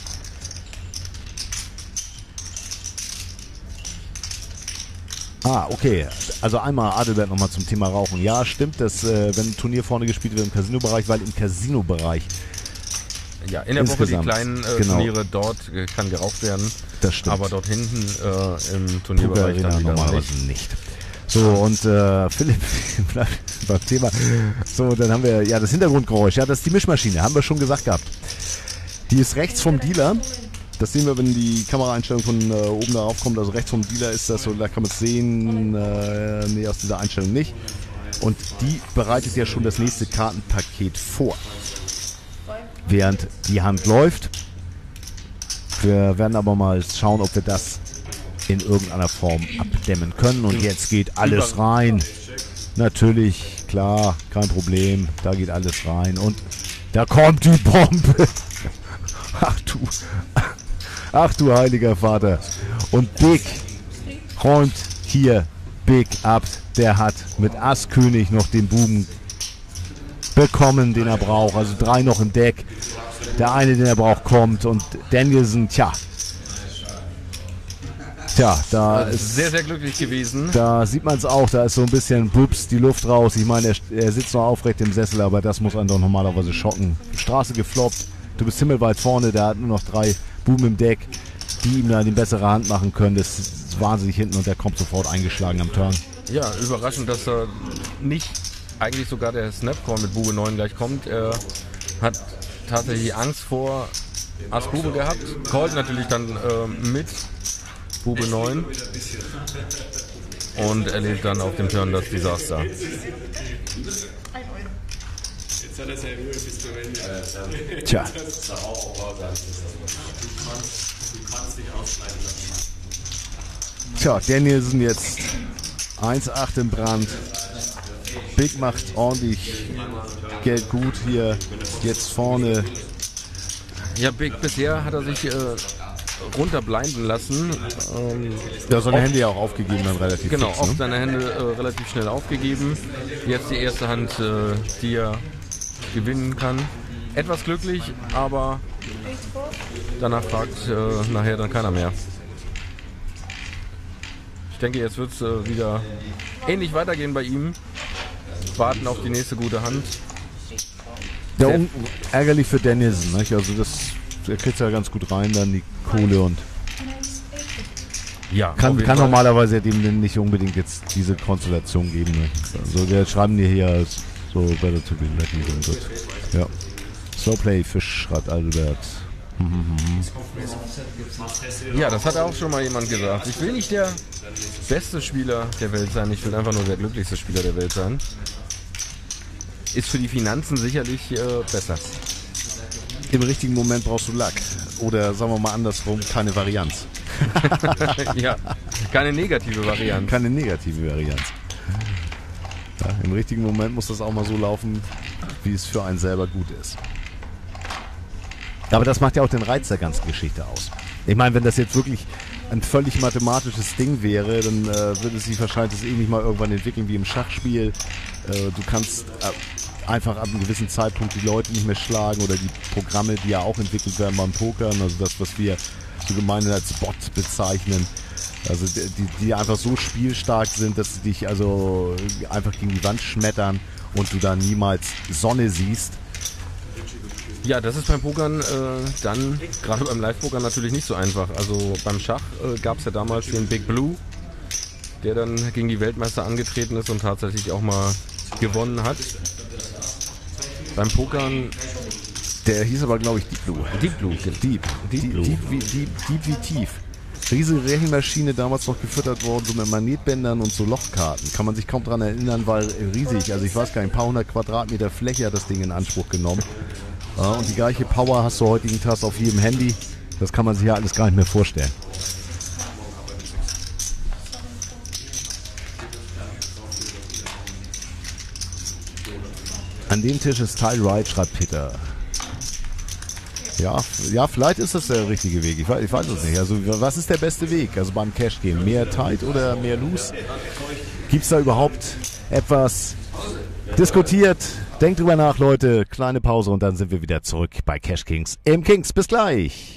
Okay. Also einmal Adelbert nochmal zum Thema Rauchen. Ja, stimmt, dass wenn ein Turnier vorne gespielt wird im Casino-Bereich, weil im Casino-Bereich ja, in der Woche die kleinen Turniere, dort kann geraucht werden. Das stimmt. Aber dort hinten im Turnierbereich dann wieder normalerweise nicht. So, und Philipp, bleibt beim Thema. So, dann haben wir, ja, das Hintergrundgeräusch. Ja, das ist die Mischmaschine, haben wir schon gesagt gehabt. Die ist rechts vom Dealer. Das sehen wir, wenn die Kameraeinstellung von oben darauf kommt. Also rechts vom Dealer ist das so, da kann man es sehen. Nee, aus dieser Einstellung nicht. Und die bereitet ja schon das nächste Kartenpaket vor. Während die Hand läuft. Wir werden aber mal schauen, ob wir das in irgendeiner Form abdämmen können. Und jetzt geht alles rein. Natürlich, klar, kein Problem. Da geht alles rein. Und da kommt die Bombe. Ach du heiliger Vater. Und Big räumt hier Big ab. Der hat mit Ass König noch den Buben bekommen, den er braucht. Also 3 noch im Deck. Der eine, den er braucht, kommt. Und Danielson, tja, da ist sehr, sehr glücklich gewesen. Da sieht man es auch, da ist so ein bisschen bups die Luft raus. Ich meine, er sitzt noch aufrecht im Sessel, aber das muss einen doch normalerweise schocken. Straße gefloppt, du bist himmelweit vorne, der hat nur noch 3 Buben im Deck, die ihm da die bessere Hand machen können. Das ist wahnsinnig hinten und der kommt sofort eingeschlagen am Turn. Ja, überraschend, dass er nicht eigentlich sogar der Snapcall mit Bube 9 gleich kommt. Er hat tatsächlich Angst vor Ass Bube gehabt, callt natürlich dann mit Bube 9 und erlebt dann auf dem Turn das Desaster. Jetzt hat er seine Ruhe bis zum Ende. Tja. Du kannst dich ausschneiden lassen. Tja, Danielson jetzt 1,8 im Brand. Big macht ordentlich Geld gut hier. Jetzt vorne. Ja, Big bisher hat er sich runterblinden lassen. Ja, seine Hände ja auch aufgegeben dann relativ Genau, fix, auch ne? seine Hände relativ schnell aufgegeben. Jetzt die erste Hand, die er gewinnen kann. Etwas glücklich, aber danach fragt nachher dann keiner mehr. Ich denke, jetzt wird es wieder ähnlich weitergehen bei ihm. Warten auf die nächste gute Hand. Ja, ärgerlich für Danielson, nicht? Also er kriegt ja ganz gut rein, dann die Kohle und Ja, kann normalerweise dem nicht unbedingt jetzt diese Konstellation geben. Ne? Also wir schreiben dir hier so better to be lucky und so. Ja. Slowplay, Fisch, schreibt Albert. Ja, das hat auch schon mal jemand gesagt. Ich will nicht der beste Spieler der Welt sein, ich will einfach nur der glücklichste Spieler der Welt sein. Ist für die Finanzen sicherlich besser. Im richtigen Moment brauchst du Luck. Oder sagen wir mal andersrum, keine Varianz. Ja, keine negative Variante. Keine negative Varianz. Ja, im richtigen Moment muss das auch mal so laufen, wie es für einen selber gut ist. Aber das macht ja auch den Reiz der ganzen Geschichte aus. Ich meine, wenn das jetzt wirklich ein völlig mathematisches Ding wäre, dann würde es sich wahrscheinlich das ähnlich mal irgendwann entwickeln wie im Schachspiel. Du kannst einfach ab einem gewissen Zeitpunkt die Leute nicht mehr schlagen oder die Programme, die ja auch entwickelt werden beim Pokern, also das, was wir so gemeinhin als Bot bezeichnen, also die einfach so spielstark sind, dass sie dich also einfach gegen die Wand schmettern und du da niemals Sonne siehst. Ja, das ist beim Pokern dann, gerade beim Live-Pokern natürlich nicht so einfach. Also beim Schach gab es ja damals den Big Blue, der dann gegen die Weltmeister angetreten ist und tatsächlich auch mal gewonnen hat. Beim Pokern... Der hieß aber, glaube ich, Deep Blue. Deep Blue. Deep wie tief. Riesige Rechenmaschine, damals noch gefüttert worden, so mit Magnetbändern und so Lochkarten. Kann man sich kaum dran erinnern, weil riesig, also ich weiß gar nicht, ein paar hundert Quadratmeter Fläche hat das Ding in Anspruch genommen. Ja, und die gleiche Power hast du heutigen Tag auf jedem Handy. Das kann man sich ja alles gar nicht mehr vorstellen. An dem Tisch ist Tile Right, schreibt Peter. Ja, vielleicht ist das der richtige Weg. Ich weiß es nicht. Also was ist der beste Weg? Also beim Cash Game mehr Tight oder mehr Loose? Gibt es da überhaupt etwas diskutiert? Denkt drüber nach, Leute. Kleine Pause und dann sind wir wieder zurück bei Cash Kings im Kings. Bis gleich.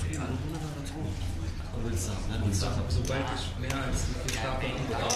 Sobald ich mehr als die 4 Stapel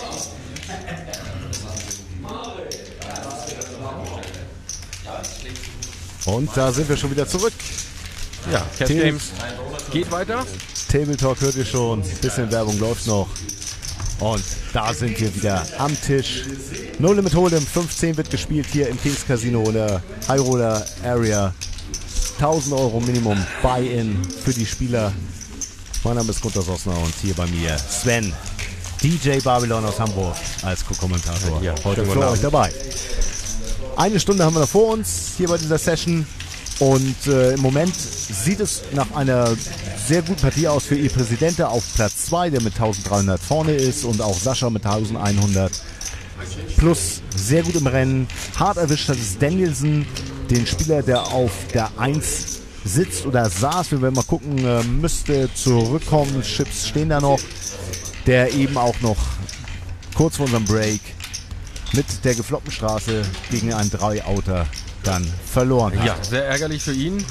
Und da sind wir schon wieder zurück. Ja, Cash Games geht weiter. Table Talk hört ihr schon. Bisschen Werbung läuft noch. Und da sind wir wieder am Tisch. No Limit Hold'em 15 wird gespielt hier im Kings Casino in der High Roller Area. 1000 Euro Minimum Buy-in für die Spieler. Mein Name ist Gunter Sossner und hier bei mir Sven, DJ Babylon aus Hamburg als Co-Kommentator. Ja, heute für euch dabei. Eine Stunde haben wir noch vor uns hier bei dieser Session. Und im Moment sieht es nach einer sehr guten Partie aus für ihr Präsident, der auf Platz 2, der mit 1300 vorne ist, und auch Sascha mit 1100 plus sehr gut im Rennen. Hart erwischt hat es Danielson, den Spieler, der auf der 1 sitzt oder saß. Wir werden mal gucken, müsste zurückkommen. Chips stehen da noch. Der eben auch noch kurz vor unserem Break mit der gefloppten Straße gegen einen 3-Outer dann verloren hat. Ja, sehr ärgerlich für ihn.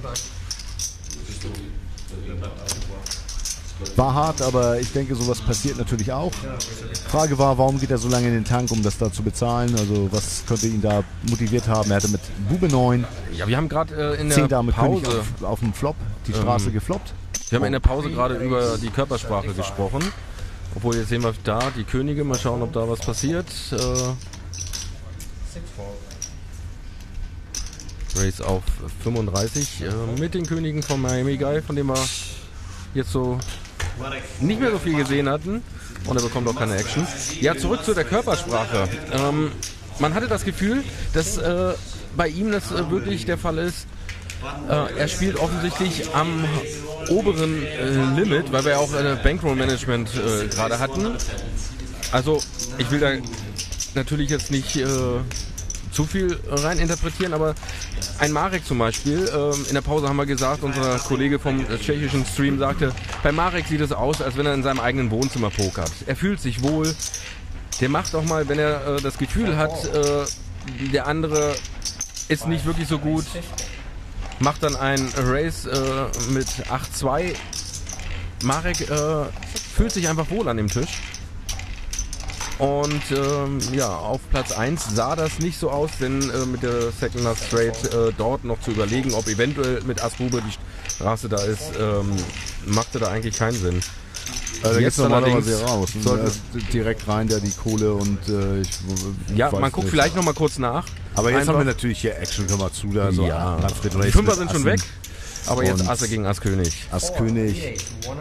War hart, aber ich denke, sowas passiert natürlich auch. Frage war, warum geht er so lange in den Tank, um das da zu bezahlen? Also was könnte ihn da motiviert haben? Er hatte mit Bube 9, Ja, wir haben gerade in 10 der Dame König Pause, auf dem Flop, die Straße gefloppt. wir haben in der Pause gerade über die Körpersprache gesprochen. Obwohl, jetzt sehen wir da die Könige. Mal schauen, ob da was passiert. Race auf 35 mit den Königen von Miami Guy, von dem wir jetzt so nicht mehr so viel gesehen hatten. Und er bekommt auch keine Action. Ja, zurück zu der Körpersprache. Man hatte das Gefühl, dass bei ihm das wirklich der Fall ist. Er spielt offensichtlich am oberen Limit, weil wir ja auch Bankroll-Management gerade hatten. Also ich will da natürlich jetzt nicht zu viel rein interpretieren, aber ein Marek zum Beispiel, in der Pause haben wir gesagt, unser Kollege vom tschechischen Stream sagte, bei Marek sieht es aus, als wenn er in seinem eigenen Wohnzimmer pokert. Er fühlt sich wohl, der macht auch mal, wenn er das Gefühl hat, der andere ist nicht wirklich so gut, macht dann ein Race mit 8-2. Marek fühlt sich einfach wohl an dem Tisch. Und ja, auf Platz 1 sah das nicht so aus, denn mit der Second Last Straight dort noch zu überlegen, ob eventuell mit Ass Bube die Straße da ist, machte da eigentlich keinen Sinn. Da Jetzt geht's normalerweise allerdings raus. sollte- Direkt rein, da die Kohle und Ja, weiß man guckt nicht. vielleicht noch mal kurz nach. Aber jetzt haben wir Einfach- natürlich hier Action, können wir zu, da so Ja, Manfred die Race Fünfer mit sind schon Assen, weg, aber jetzt Und- Asse gegen Ass König. Ass König,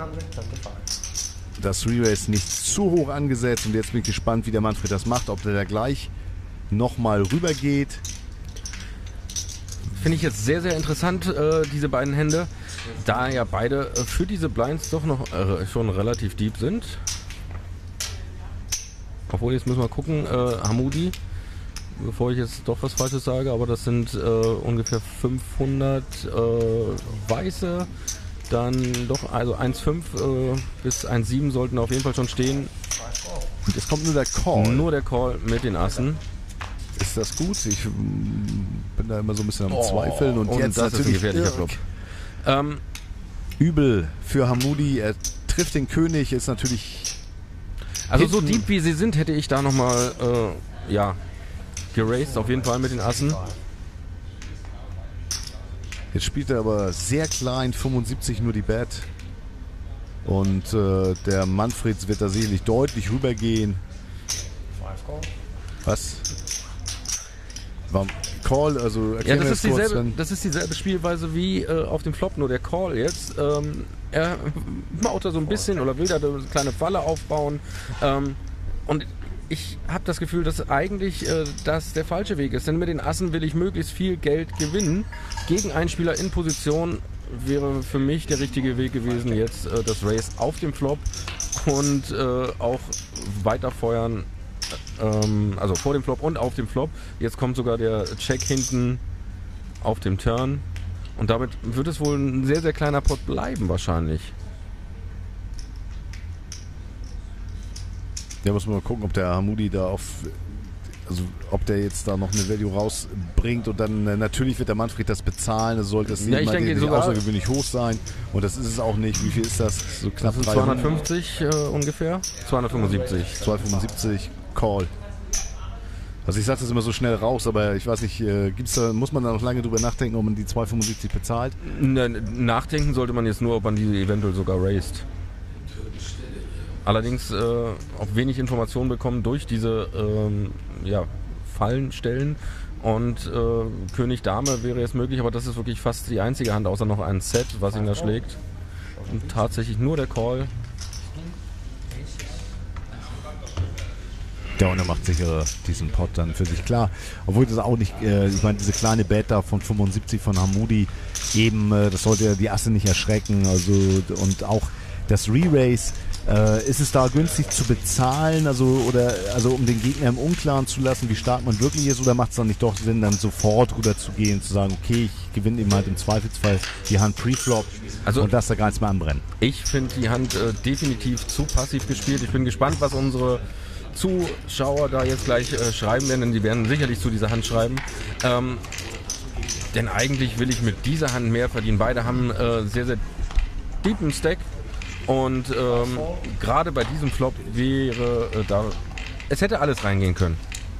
das Re-Race nicht zu hoch angesetzt, und jetzt bin ich gespannt, wie der Manfred das macht, ob der da gleich nochmal rüber geht. Finde ich jetzt sehr, sehr interessant, diese beiden Hände, da ja beide für diese Blinds doch noch schon relativ deep sind. Obwohl, jetzt müssen wir gucken, Hamoudi, bevor ich jetzt doch was Falsches sage, aber das sind ungefähr 500 Weiße, dann doch, also 1,5 bis 1,7 sollten auf jeden Fall schon stehen. Und jetzt kommt nur der Call. Nur der Call mit den Assen. Ist das gut? Ich bin da immer so ein bisschen am Zweifeln. Und jetzt das ist ein natürlich gefährlicher Flop. übel für Hamoudi. Er trifft den König, ist natürlich... Also so hinten- deep wie sie sind, hätte ich da nochmal, ja, geraced, auf jeden Fall mit den Assen. Jetzt spielt er aber sehr klein, 75 nur die Bet. Und der Manfred wird da sicherlich deutlich rübergehen. Was? Warum? Call, also Ja, erklär mir das ist, kurz, dieselbe, Sven. das ist dieselbe Spielweise wie auf dem Flop, nur der Call jetzt. Er baut da so ein bisschen oder will da eine kleine Falle aufbauen. Und ich habe das Gefühl, dass eigentlich das der falsche Weg ist. Denn mit den Assen will ich möglichst viel Geld gewinnen. Gegen einen Spieler in Position wäre für mich der richtige Weg gewesen, jetzt das Race auf dem Flop und auch weiterfeuern. Also vor dem Flop und auf dem Flop. Jetzt kommt sogar der Check hinten auf dem Turn. Und damit wird es wohl ein sehr, sehr kleiner Pot bleiben wahrscheinlich. Ja, muss man mal gucken, ob der Hamoudi da auf... also ob der jetzt da noch eine Value rausbringt und dann natürlich wird der Manfred das bezahlen, das sollte das nicht außergewöhnlich hoch sein und das ist es auch nicht. Wie viel ist das? So knapp 250 ungefähr? 275 Call. Also ich sage das immer so schnell raus, aber ich weiß nicht, muss man da noch lange drüber nachdenken, ob man die 275 bezahlt? Nachdenken sollte man jetzt nur, ob man diese eventuell sogar raised. Allerdings auch wenig Informationen bekommen durch diese Fallenstellen und König Dame wäre jetzt möglich, aber das ist wirklich fast die einzige Hand, außer noch ein Set, was ihn da schlägt. Und tatsächlich nur der Call. Ja, und er macht sicher diesen Pot dann für sich klar. Obwohl das auch nicht, ich meine, diese kleine Bet da von 75 von Hamoudi, eben, das sollte die Asse nicht erschrecken. Also, und auch das Re-Race, ist es da günstig zu bezahlen, also um den Gegner im Unklaren zu lassen, wie stark man wirklich ist, oder macht es dann nicht doch Sinn, dann sofort rüber zu gehen, zu sagen, okay, ich gewinne eben halt im Zweifelsfall die Hand Pre-Flop und lasse da gar nichts mehr anbrennen? Ich finde die Hand definitiv zu passiv gespielt. Ich bin gespannt, was unsere Zuschauer da jetzt gleich schreiben werden, denn die werden sicherlich zu dieser Hand schreiben. Denn eigentlich will ich mit dieser Hand mehr verdienen. Beide haben sehr, sehr deepen Stack und gerade bei diesem Flop wäre es hätte alles reingehen können.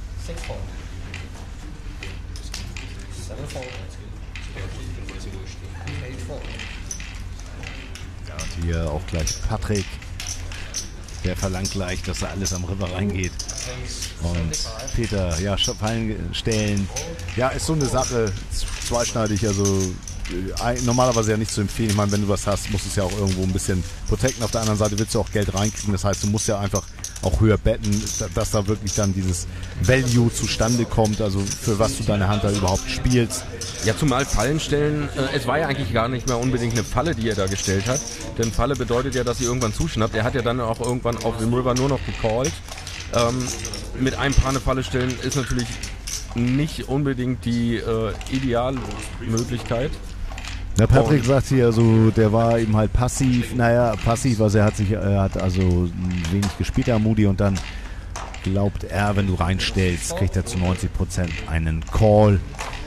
Ja, und hier auch gleich Patrick. Der verlangt gleich, dass da alles am River reingeht. Und Peter, ja, Fallen stellen. Ja, ist so eine Sache, zweischneidig, also normalerweise ja nicht zu empfehlen. Ich meine, wenn du was hast, musst du es ja auch irgendwo ein bisschen protecten. Auf der anderen Seite willst du auch Geld reinkriegen. Das heißt, du musst ja einfach auch höher betten, dass da wirklich dann dieses Value zustande kommt, also für was du deine Hand da überhaupt spielst. Ja, zumal Fallen stellen, es war ja eigentlich gar nicht mehr unbedingt eine Falle, die er da gestellt hat. Denn Falle bedeutet ja, dass sie irgendwann zuschnappt. Er hat ja dann auch irgendwann auf dem River nur noch gecallt. Mit einem Paar eine Falle stellen ist natürlich nicht unbedingt die Idealmöglichkeit. Der Patrick sagt hier, also der war eben halt passiv, also er hat also wenig gespielt, der Moody, und dann glaubt er, wenn du reinstellst, kriegt er zu 90% einen Call.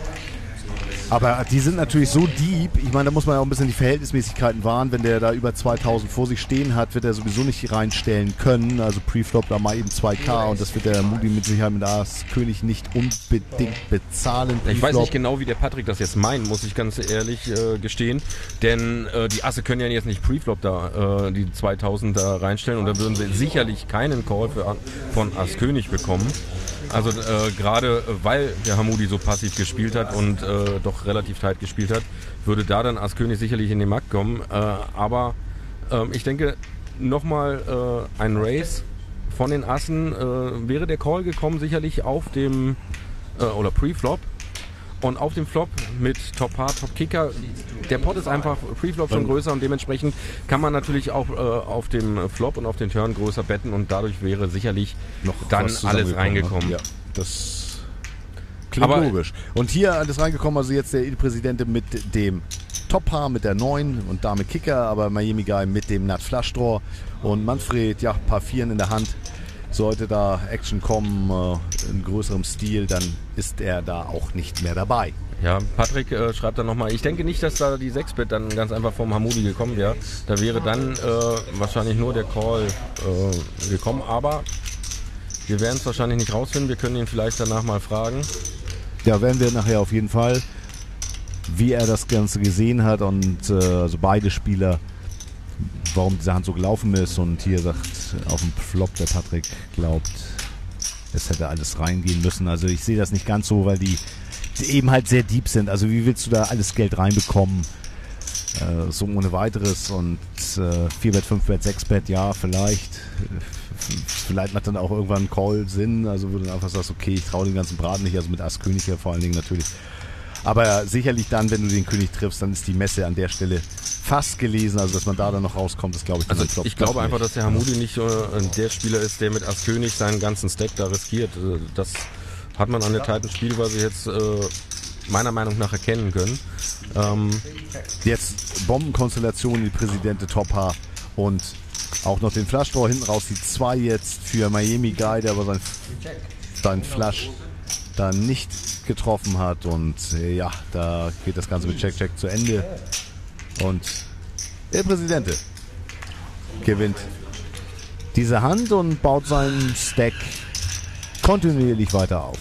Aber die sind natürlich so deep, ich meine, da muss man ja auch ein bisschen die Verhältnismäßigkeiten wahren. Wenn der da über 2000 vor sich stehen hat, wird er sowieso nicht reinstellen können. Also Preflop da mal eben 2K und das wird der Moody mit Sicherheit mit Ass König nicht unbedingt bezahlen. Ich weiß nicht genau, wie der Patrick das jetzt meint, muss ich ganz ehrlich gestehen. Denn die Asse können ja jetzt nicht Preflop da die 2000 da reinstellen und da würden sie sicherlich keinen Call von Ass König bekommen. Also gerade weil der Hamoudi so passiv gespielt hat und doch relativ tight gespielt hat, würde da dann Ass König sicherlich in den Markt kommen. Aber ich denke, nochmal ein Race von den Assen wäre der Call gekommen, sicherlich auf dem oder Pre-Flop. Und auf dem Flop mit Top Paar, Top Kicker, der Pot ist einfach Pre-Flop schon größer und dementsprechend kann man natürlich auch auf dem Flop und auf den Turn größer betten und dadurch wäre sicherlich noch dann alles reingekommen. Ja, das klingt logisch. Und hier alles reingekommen, also jetzt der Il-Präsidente mit dem Top-Paar, mit der 9 und Dame Kicker, aber Miami Guy mit dem Nut Flush Draw und Manfred, ja, Paar 4 in der Hand. Sollte da Action kommen in größerem Stil, dann ist er da auch nicht mehr dabei. Ja, Patrick schreibt dann nochmal, ich denke nicht, dass da die 6-Bit dann ganz einfach vom Hamoudi gekommen wäre. Da wäre dann wahrscheinlich nur der Call gekommen, aber wir werden es wahrscheinlich nicht rausfinden. Wir können ihn vielleicht danach mal fragen. Ja, werden wir nachher auf jeden Fall, wie er das Ganze gesehen hat und also beide Spieler, warum diese Hand so gelaufen ist, und hier sagt auf dem Flop der Patrick, glaubt, es hätte alles reingehen müssen. Also ich sehe das nicht ganz so, weil die eben halt sehr deep sind. Also wie willst du da alles Geld reinbekommen? So ohne weiteres. Und 4-Bet, 5-Bet, 6-Bet, ja, vielleicht macht dann auch irgendwann ein Call Sinn. Also wo du dann einfach sagst, okay, ich traue den ganzen Braten nicht. Also mit Ass König ja vor allen Dingen natürlich. Aber sicherlich dann, wenn du den König triffst, dann ist die Messe an der Stelle fast gelesen. Also dass man da dann noch rauskommt, ist glaube ich... Also ich glaube einfach, dass der Hamoudi nicht der Spieler ist, der mit Ass König seinen ganzen Stack da riskiert. Das hat man an der tighten Spielweise jetzt meiner Meinung nach erkennen können. Jetzt Bombenkonstellation, die Präsidente Top-Paar und auch noch den Flush Draw hinten raus, die 2 jetzt für Miami Guy, der aber sein seinen Flush da nicht getroffen hat. Und ja, da geht das Ganze mit Check zu Ende. Und der Präsident gewinnt diese Hand und baut seinen Stack kontinuierlich weiter auf.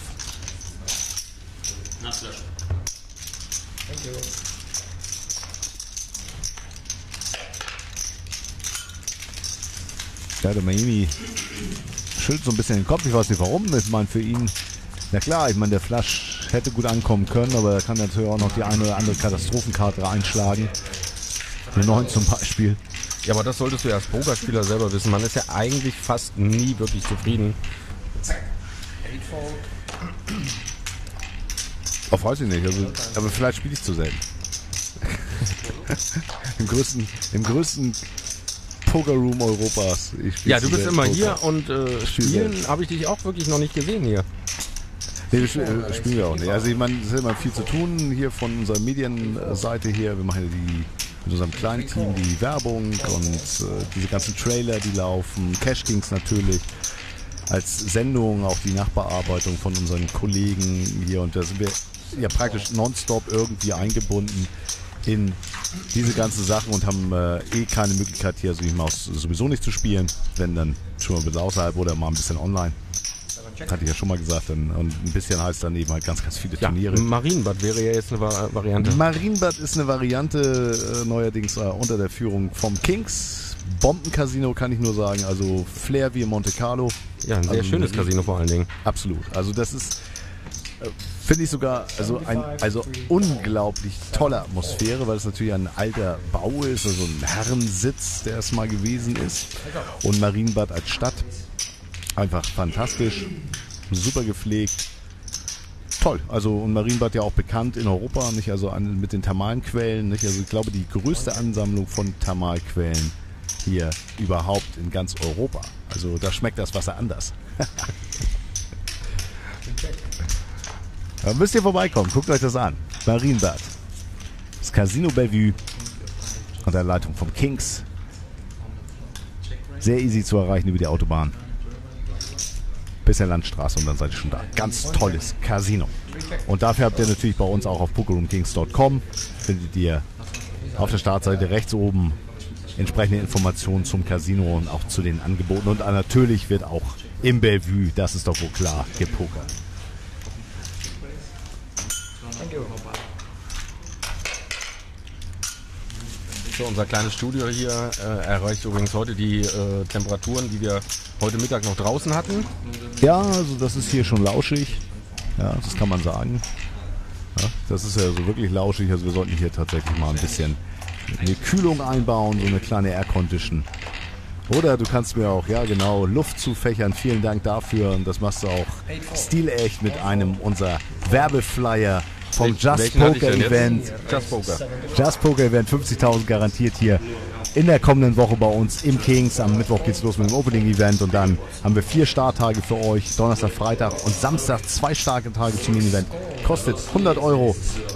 Ja, der Miami schüttelt so ein bisschen den Kopf. Ich weiß nicht warum. Ich meine, für ihn, na klar, ich meine, der Flush hätte gut ankommen können, aber er kann natürlich auch noch die eine oder andere Katastrophenkarte einschlagen. Eine 9 zum Beispiel. Ja, aber das solltest du ja als Pokerspieler selber wissen. Man ist ja eigentlich fast nie wirklich zufrieden. Oh, weiß ich nicht. Also, aber vielleicht spiele ich zu selten. Im größten Pokerroom Europas. Ja, du bist immer Poker. Hier und spielen habe ich dich auch wirklich noch nicht gesehen hier. Nee, spielen wir auch nicht. Also ich meine, es ist immer viel zu tun hier von unserer Medienseite her. Wir machen ja mit unserem kleinen Team die Werbung und diese ganzen Trailer, die laufen. Cash Kings natürlich als Sendung, auch die Nachbearbeitung von unseren Kollegen hier. Und da sind wir ja praktisch nonstop irgendwie eingebunden in diese ganzen Sachen und haben keine Möglichkeit hier sowieso nicht zu spielen, wenn dann schon mal ein bisschen außerhalb oder mal ein bisschen online. Hatte ich ja schon mal gesagt. Und ein bisschen heißt dann eben halt ganz, ganz viele Turniere. Marienbad wäre ja jetzt eine Variante. Marienbad ist eine Variante, neuerdings unter der Führung vom Kings. Bombencasino kann ich nur sagen, also Flair wie in Monte Carlo. Ja, ein sehr schönes Casino vor allen Dingen. Absolut. Also das ist, finde ich sogar, also unglaublich tolle Atmosphäre, weil es natürlich ein alter Bau ist, also ein Herrensitz, der es mal gewesen ist. Und Marienbad als Stadt, einfach fantastisch, super gepflegt. Toll, also und Marienbad ja auch bekannt in Europa, nicht also mit den thermalen Quellen, nicht? Also ich glaube die größte Ansammlung von Thermalquellen hier überhaupt in ganz Europa. Also da schmeckt das Wasser anders. Da müsst ihr vorbeikommen, guckt euch das an. Marienbad, das Casino Bellevue unter Leitung vom Kings. Sehr easy zu erreichen über die Autobahn. Bis der Landstraße und dann seid ihr schon da. Ganz tolles Casino. Und dafür habt ihr natürlich bei uns auch auf pokerroomkings.com findet ihr auf der Startseite rechts oben entsprechende Informationen zum Casino und auch zu den Angeboten. Und natürlich wird auch im Bellevue, das ist doch wohl klar, gepokert. So, unser kleines Studio hier erreicht übrigens heute die Temperaturen, die wir heute Mittag noch draußen hatten. Ja, also das ist hier schon lauschig. Ja, das kann man sagen. Ja, das ist ja so wirklich lauschig. Also wir sollten hier tatsächlich mal ein bisschen eine Kühlung einbauen, so eine kleine Air-Condition. Oder du kannst mir auch, ja genau, Luft zufächern. Vielen Dank dafür. Und das machst du auch stilecht mit einem unserer Werbeflyer vom Just Poker Event. Just Poker Event, 50.000 garantiert hier in der kommenden Woche bei uns im Kings. Am Mittwoch geht's los mit dem Opening Event und dann haben wir 4 Starttage für euch. Donnerstag, Freitag und Samstag 2 starke Tage zum Main Event. Kostet 100 €.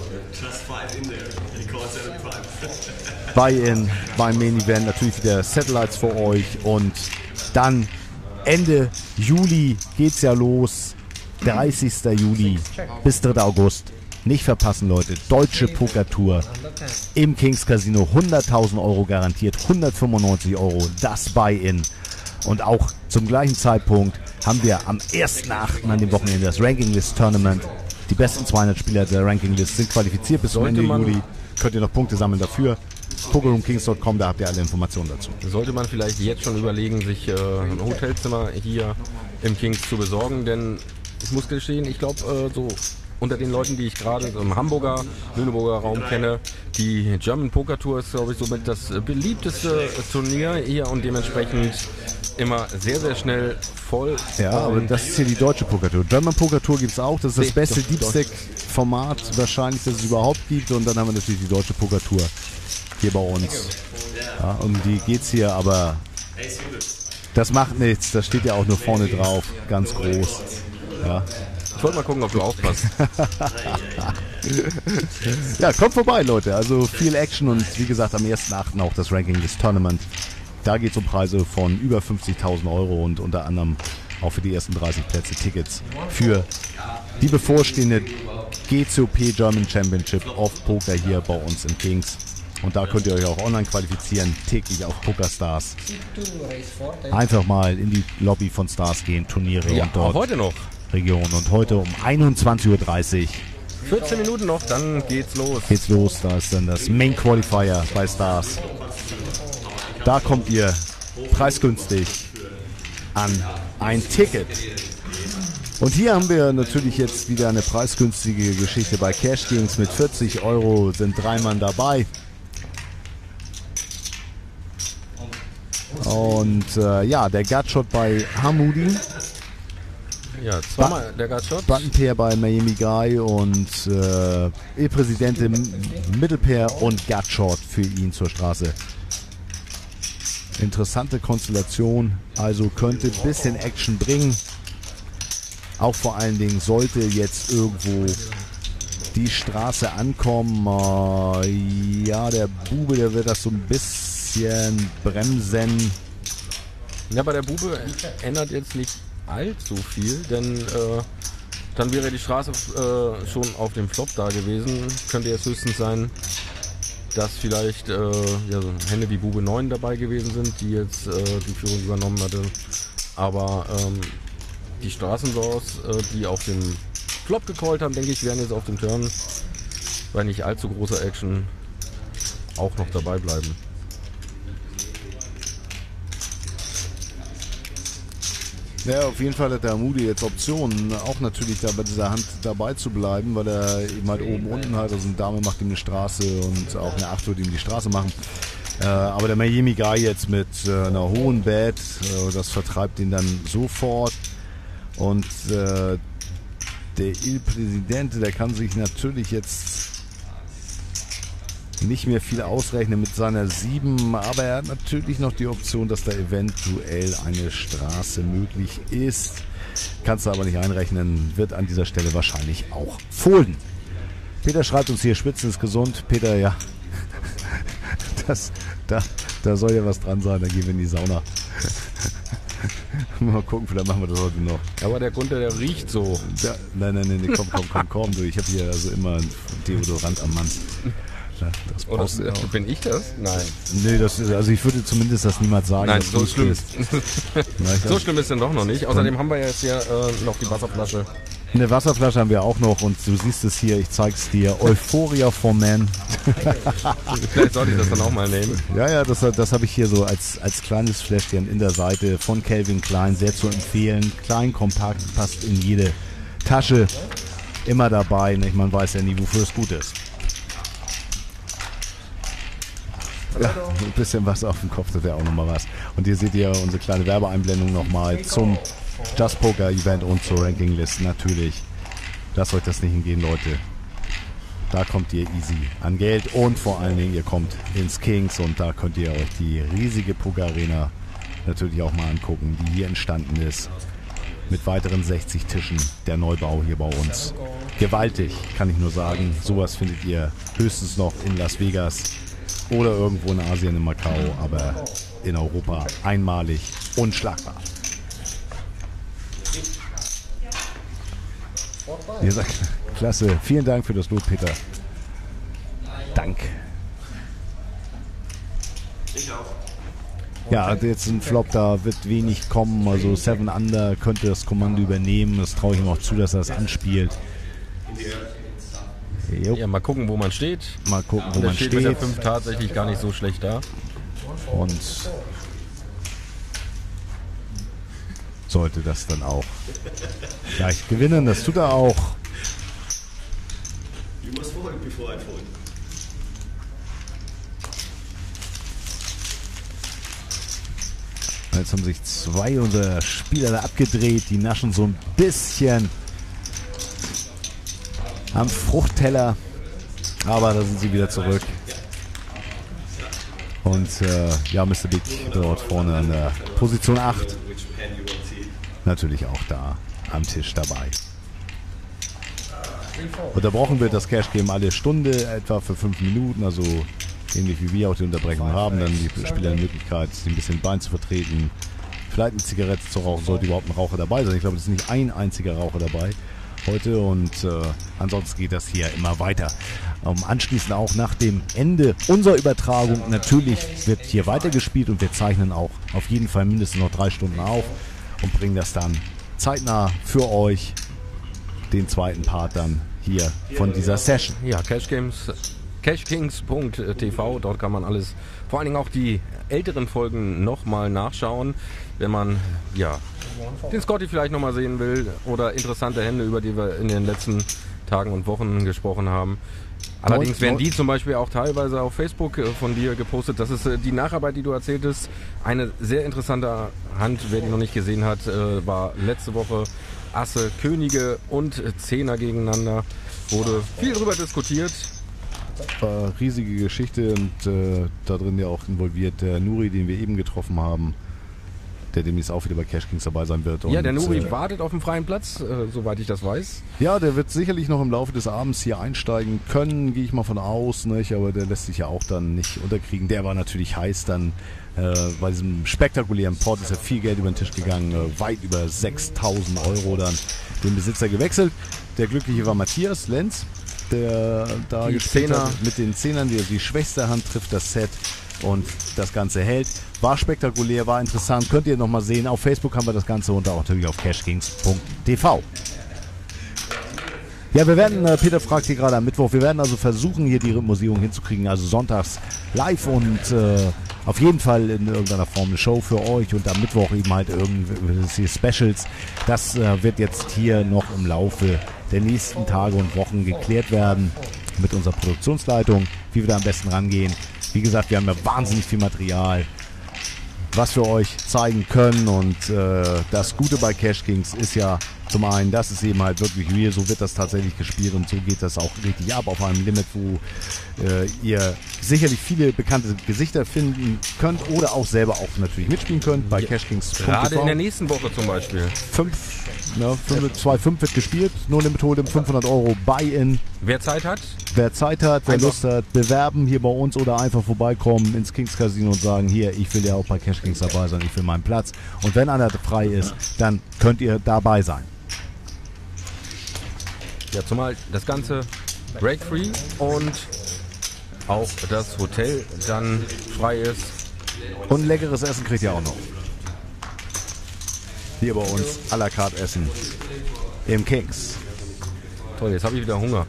Buy-in beim Main Event, natürlich wieder Satellites für euch und dann Ende Juli geht's ja los. 30. Juli bis 3. August. Nicht verpassen, Leute. Deutsche Pokertour im Kings Casino. 100.000 € garantiert. 195 €. Das Buy-in. Und auch zum gleichen Zeitpunkt haben wir am 1.8. an dem Wochenende das Ranking List Tournament. Die besten 200 Spieler der Ranking List sind qualifiziert bis zum Ende Juli. Könnt ihr noch Punkte sammeln dafür. pokerroomkings.com, da habt ihr alle Informationen dazu. Sollte man vielleicht jetzt schon überlegen, sich ein Hotelzimmer hier im Kings zu besorgen, denn ich muss gestehen, ich glaube, so unter den Leuten, die ich gerade im Hamburger, Lüneburger Raum kenne, die German Poker Tour ist, glaube ich, somit das beliebteste Turnier hier und dementsprechend immer sehr, sehr schnell voll. Ja, aber das ist hier die deutsche Poker Tour. German Poker Tour gibt es auch. Das ist das beste Deep Stack Format wahrscheinlich, das es überhaupt gibt. Und dann haben wir natürlich die deutsche Poker Tour hier bei uns. Ja, um die geht's hier, aber das macht nichts. Das steht ja auch nur vorne drauf, ganz groß. Ja. Ich wollte mal gucken, ob du aufpasst. Ja, kommt vorbei, Leute. Also viel Action und wie gesagt, am 1.8. auch das Ranking List Tournament. Da geht es um Preise von über 50.000 € und unter anderem auch für die ersten 30 Plätze Tickets für die bevorstehende GCOP German Championship of Poker hier bei uns in Kings. Und da könnt ihr euch auch online qualifizieren, täglich auf PokerStars. Einfach mal in die Lobby von Stars gehen, Turniere Ja, und dort auch heute noch. Region. Und heute um 21:30 Uhr 14 Minuten noch, dann geht's los. geht's los. Da ist dann das Main Qualifier bei Stars. Da kommt ihr preisgünstig an ein Ticket. Und hier haben wir natürlich jetzt wieder eine preisgünstige Geschichte bei Cash Games. Mit 40 Euro sind 3 Mann dabei. Und ja, der Gutshot bei Hamudi, Ja, zweimal der Gutshot. Buttonpair bei Miami Guy und Il Presidente Mittelpair und Gutshot für ihn zur Straße. Interessante Konstellation, also könnte ein bisschen Action bringen. Auch vor allen Dingen sollte jetzt irgendwo die Straße ankommen. Ja, der Bube, der wird das so ein bisschen bremsen. Ja, bei der Bube ändert jetzt nicht allzu viel, denn dann wäre die Straße schon auf dem Flop da gewesen. Könnte jetzt höchstens sein, dass vielleicht ja, so Hände wie Bube 9 dabei gewesen sind, die jetzt die Führung übernommen hatte. Aber die Straßensaws, die auf dem Flop gecallt haben, denke ich, werden jetzt auf dem Turn bei nicht allzu großer Action auch noch dabei bleiben. Ja, auf jeden Fall hat der Moody jetzt Optionen, auch natürlich da bei dieser Hand dabei zu bleiben, weil er eben halt oben unten hat, also eine Dame macht ihm eine Straße und auch eine 8 würde ihm die Straße machen. Aber der Miami Guy jetzt mit einer hohen Bet, das vertreibt ihn dann sofort. Und der Il Presidente, der kann sich natürlich jetzt nicht mehr viel ausrechnen mit seiner 7, aber er hat natürlich noch die Option, dass da eventuell eine Straße möglich ist. Kannst du aber nicht einrechnen, wird an dieser Stelle wahrscheinlich auch folden. Peter schreibt uns hier, Spitzen ist gesund. Peter, ja, da soll ja was dran sein, da gehen wir in die Sauna. Mal gucken, vielleicht machen wir das heute noch. Aber der Gunther, der riecht so. Ja, nein, komm, du. Ich habe hier also immer einen Deodorant am Mann. Ja, das Oder brauchst du auch. bin ich das? Nein. Nee, das ist, also ich würde zumindest das niemals sagen. Nein, dass so du schlimm bist. So schlimm ist denn doch noch nicht. Außerdem haben wir jetzt hier noch die Wasserflasche. Eine Wasserflasche haben wir auch noch und du siehst es hier, ich zeig's dir. Euphoria for Men. Vielleicht sollte ich das dann auch mal nehmen. Ja, das habe ich hier so als kleines Fläschchen in der Seite von Calvin Klein. Sehr zu empfehlen. Klein, kompakt, passt in jede Tasche. Immer dabei. Nicht? Man weiß ja nie, wofür es gut ist. Ja, ein bisschen Wasser auf dem Kopf, das wäre auch nochmal was. Und hier seht ihr unsere kleine Werbeeinblendung nochmal zum Just Poker Event und zur Rankinglist natürlich. Lasst euch das nicht hingehen, Leute. Da kommt ihr easy an Geld und vor allen Dingen ihr kommt ins Kings und da könnt ihr euch die riesige Poker Arena natürlich auch mal angucken, die hier entstanden ist. Mit weiteren 60 Tischen, der Neubau hier bei uns. Gewaltig, kann ich nur sagen. Sowas findet ihr höchstens noch in Las Vegas oder irgendwo in Asien, in Macau, aber in Europa einmalig, unschlagbar. Ihr sagt, klasse, vielen Dank für das Lob, Peter. Dank. Ich auch. Ja, jetzt ein Flop, da wird wenig kommen. Also 7 Under könnte das Kommando übernehmen. Das traue ich ihm auch zu, dass er das anspielt. Jo. Ja, mal gucken, wo man steht. Mal gucken, wo Der man steht mit der steht. 5 tatsächlich gar nicht so schlecht da. Und sollte das dann auch gleich gewinnen. Das tut er auch. You must fold before I fold. Jetzt haben sich 2 unserer Spieler da abgedreht. Die naschen so ein bisschen am Fruchtteller. Aber da sind sie wieder zurück. Und ja, Mr. Big dort vorne an der Position 8. Natürlich auch da am Tisch dabei. Unterbrochen wird das Cash Game alle Stunde, etwa für 5 Minuten, also ähnlich wie wir auch die Unterbrechung haben. Dann die Spieler die Möglichkeit, ein bisschen Bein zu vertreten, vielleicht eine Zigarette zu rauchen, sollte überhaupt ein Raucher dabei sein. Ich glaube, es ist nicht ein einziger Raucher dabei heute und ansonsten geht das hier immer weiter. Anschließend auch nach dem Ende unserer Übertragung natürlich wird hier weitergespielt und wir zeichnen auch auf jeden Fall mindestens noch 3 Stunden auf und bringen das dann zeitnah für euch, den zweiten Part dann hier von dieser Session. Ja, cashkings.tv, dort kann man alles, vor allen Dingen auch die älteren Folgen nochmal nachschauen, wenn man den Scotty vielleicht nochmal sehen will oder interessante Hände, über die wir in den letzten Tagen und Wochen gesprochen haben. Allerdings werden die zum Beispiel auch teilweise auf Facebook von dir gepostet. Das ist die Nacharbeit, die du erzähltest. Eine sehr interessante Hand, wer die noch nicht gesehen hat, war letzte Woche Asse, Könige und Zehner gegeneinander. Wurde viel drüber diskutiert. War riesige Geschichte und da drin ja auch involviert der Nuri, den wir eben getroffen haben, der demnächst auch wieder bei Cash Kings dabei sein wird. Ja, der Nuri wartet auf dem freien Platz, soweit ich das weiß. Ja, der wird sicherlich noch im Laufe des Abends hier einsteigen können, gehe ich mal von aus, nicht? Aber der lässt sich ja auch dann nicht unterkriegen. Der war natürlich heiß dann. Bei diesem spektakulären Port ist ja viel Geld über den Tisch gegangen, weit über 6.000 Euro dann den Besitzer gewechselt. Der Glückliche war Matthias Lenz, der da gespielt hat mit den Zehnern, die schwächste Hand trifft das Set und das Ganze hält. War spektakulär, war interessant, könnt ihr nochmal sehen. Auf Facebook haben wir das Ganze und auch natürlich auf cashkings.tv. Ja, wir werden, Peter fragt hier gerade am Mittwoch, wir werden also versuchen, hier die Rhythmusierung hinzukriegen, also sonntags live und auf jeden Fall in irgendeiner Form eine Show für euch und am Mittwoch eben halt irgendwelche Specials. Das wird jetzt hier noch im Laufe der nächsten Tage und Wochen geklärt werden mit unserer Produktionsleitung, wie wir da am besten rangehen. Wie gesagt, wir haben ja wahnsinnig viel Material, was wir euch zeigen können und das Gute bei Cash Kings ist ja zum einen, das ist eben halt wirklich real, so wird das tatsächlich gespielt und so geht das auch richtig ab auf einem Limit, wo ihr sicherlich viele bekannte Gesichter finden könnt oder auch selber auch natürlich mitspielen könnt bei Cash Kings. Gerade in der nächsten Woche zum Beispiel. 2,5 wird gespielt, nur Limit Hold'em, 500 Euro Buy-In. Wer Zeit hat, wer Lust hat, bewerben hier bei uns oder einfach vorbeikommen ins Kings Casino und sagen, hier, ich will ja auch bei Cash Kings dabei sein, ich will meinen Platz. Und wenn einer frei ist, dann könnt ihr dabei sein. Ja, zumal das Ganze break-free und auch das Hotel dann frei ist. Und leckeres Essen kriegt ihr auch noch. Hier bei uns à la carte essen im Kings. Toll, jetzt habe ich wieder Hunger.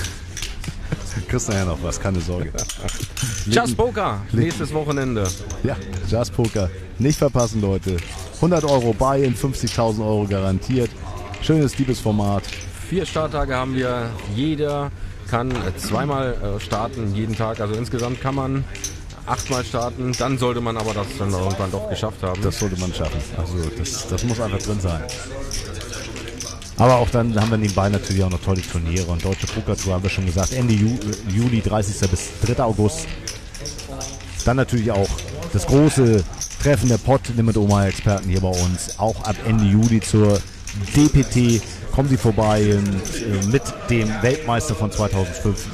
Kriegst nachher noch was, keine Sorge. Just Poker, nächstes Wochenende. Ja, Just Poker. Nicht verpassen, Leute. 100 Euro Buy-In, 50.000 Euro garantiert. Schönes, liebes Format. 4 Starttage haben wir. Jeder kann zweimal starten, jeden Tag. Also insgesamt kann man 8-mal starten. Dann sollte man aber das dann irgendwann doch geschafft haben. Das sollte man schaffen. Also das muss einfach drin sein. Aber auch dann haben wir nebenbei natürlich auch noch tolle Turniere. Und Deutsche Poker Tour haben wir schon gesagt. Ende Juli, 30. bis 3. August. Dann natürlich auch das große Treffen der Pot-Limit-Omaha-Experten hier bei uns. Auch ab Ende Juli zur DPT. Kommen Sie vorbei und, mit dem Weltmeister von 2012,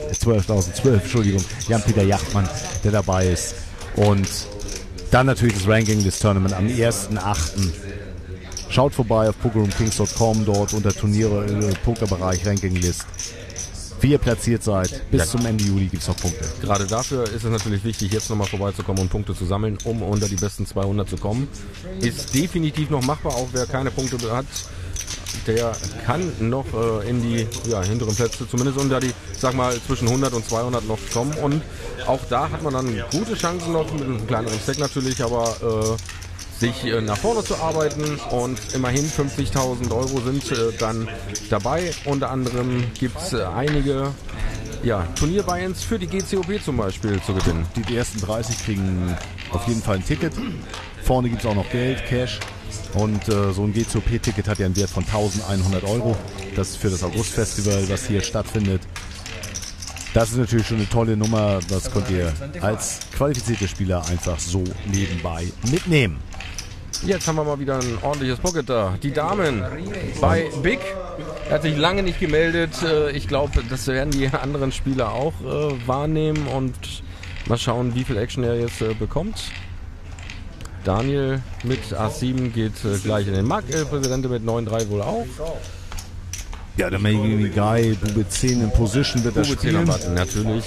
Jan-Peter Jachtmann, der dabei ist. Und dann natürlich das Ranking des Tournament am 1.8. Schaut vorbei auf pokerroomkings.com, dort unter Turniere, Pokerbereich, Rankinglist. Wie ihr platziert seid, bis zum Ende Juli gibt es noch Punkte. Gerade dafür ist es natürlich wichtig, jetzt nochmal vorbeizukommen und Punkte zu sammeln, um unter die besten 200 zu kommen. Ist definitiv noch machbar, auch wer keine Punkte hat. Der kann noch in die hinteren Plätze, zumindest unter die, sag mal, zwischen 100 und 200 noch kommen. Und auch da hat man dann gute Chancen noch, mit einem kleineren Stack natürlich, aber sich nach vorne zu arbeiten. Und immerhin 50.000 Euro sind dann dabei. Unter anderem gibt es einige Turnier-Buy-ins für die GCOP zum Beispiel zu gewinnen. Die ersten 30 kriegen auf jeden Fall ein Ticket. Vorne gibt es auch noch Geld, Cash. Und so ein GCOP-Ticket hat ja einen Wert von 1.100 Euro. Das ist für das August-Festival, was hier stattfindet. Das ist natürlich schon eine tolle Nummer. Das könnt ihr als qualifizierte Spieler einfach so nebenbei mitnehmen. Jetzt haben wir mal wieder ein ordentliches Pocket da. Die Damen bei Big. Er hat sich lange nicht gemeldet. Ich glaube, das werden die anderen Spieler auch wahrnehmen und mal schauen, wie viel Action er jetzt bekommt. Daniel mit A7 geht gleich in den Mark. Präsidente mit 9-3 wohl auch. Ja, der Maybe Guy, Bube 10 in Position wird er Bube 10 am spielen. Button, natürlich.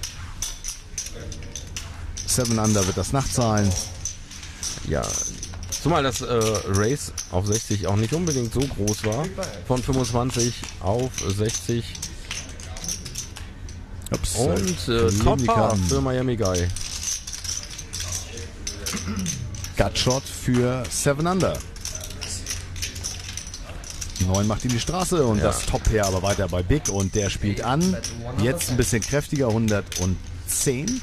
7 Under wird das Nacht sein. Ja, zumal das Race auf 60 auch nicht unbedingt so groß war. Von 25 auf 60. Ups, Und Top Par für Miami Guy. Gutshot für 7 Under. 9 macht in die Straße und das Top-Pair aber weiter bei Big und der spielt an. Jetzt ein bisschen kräftiger, 110.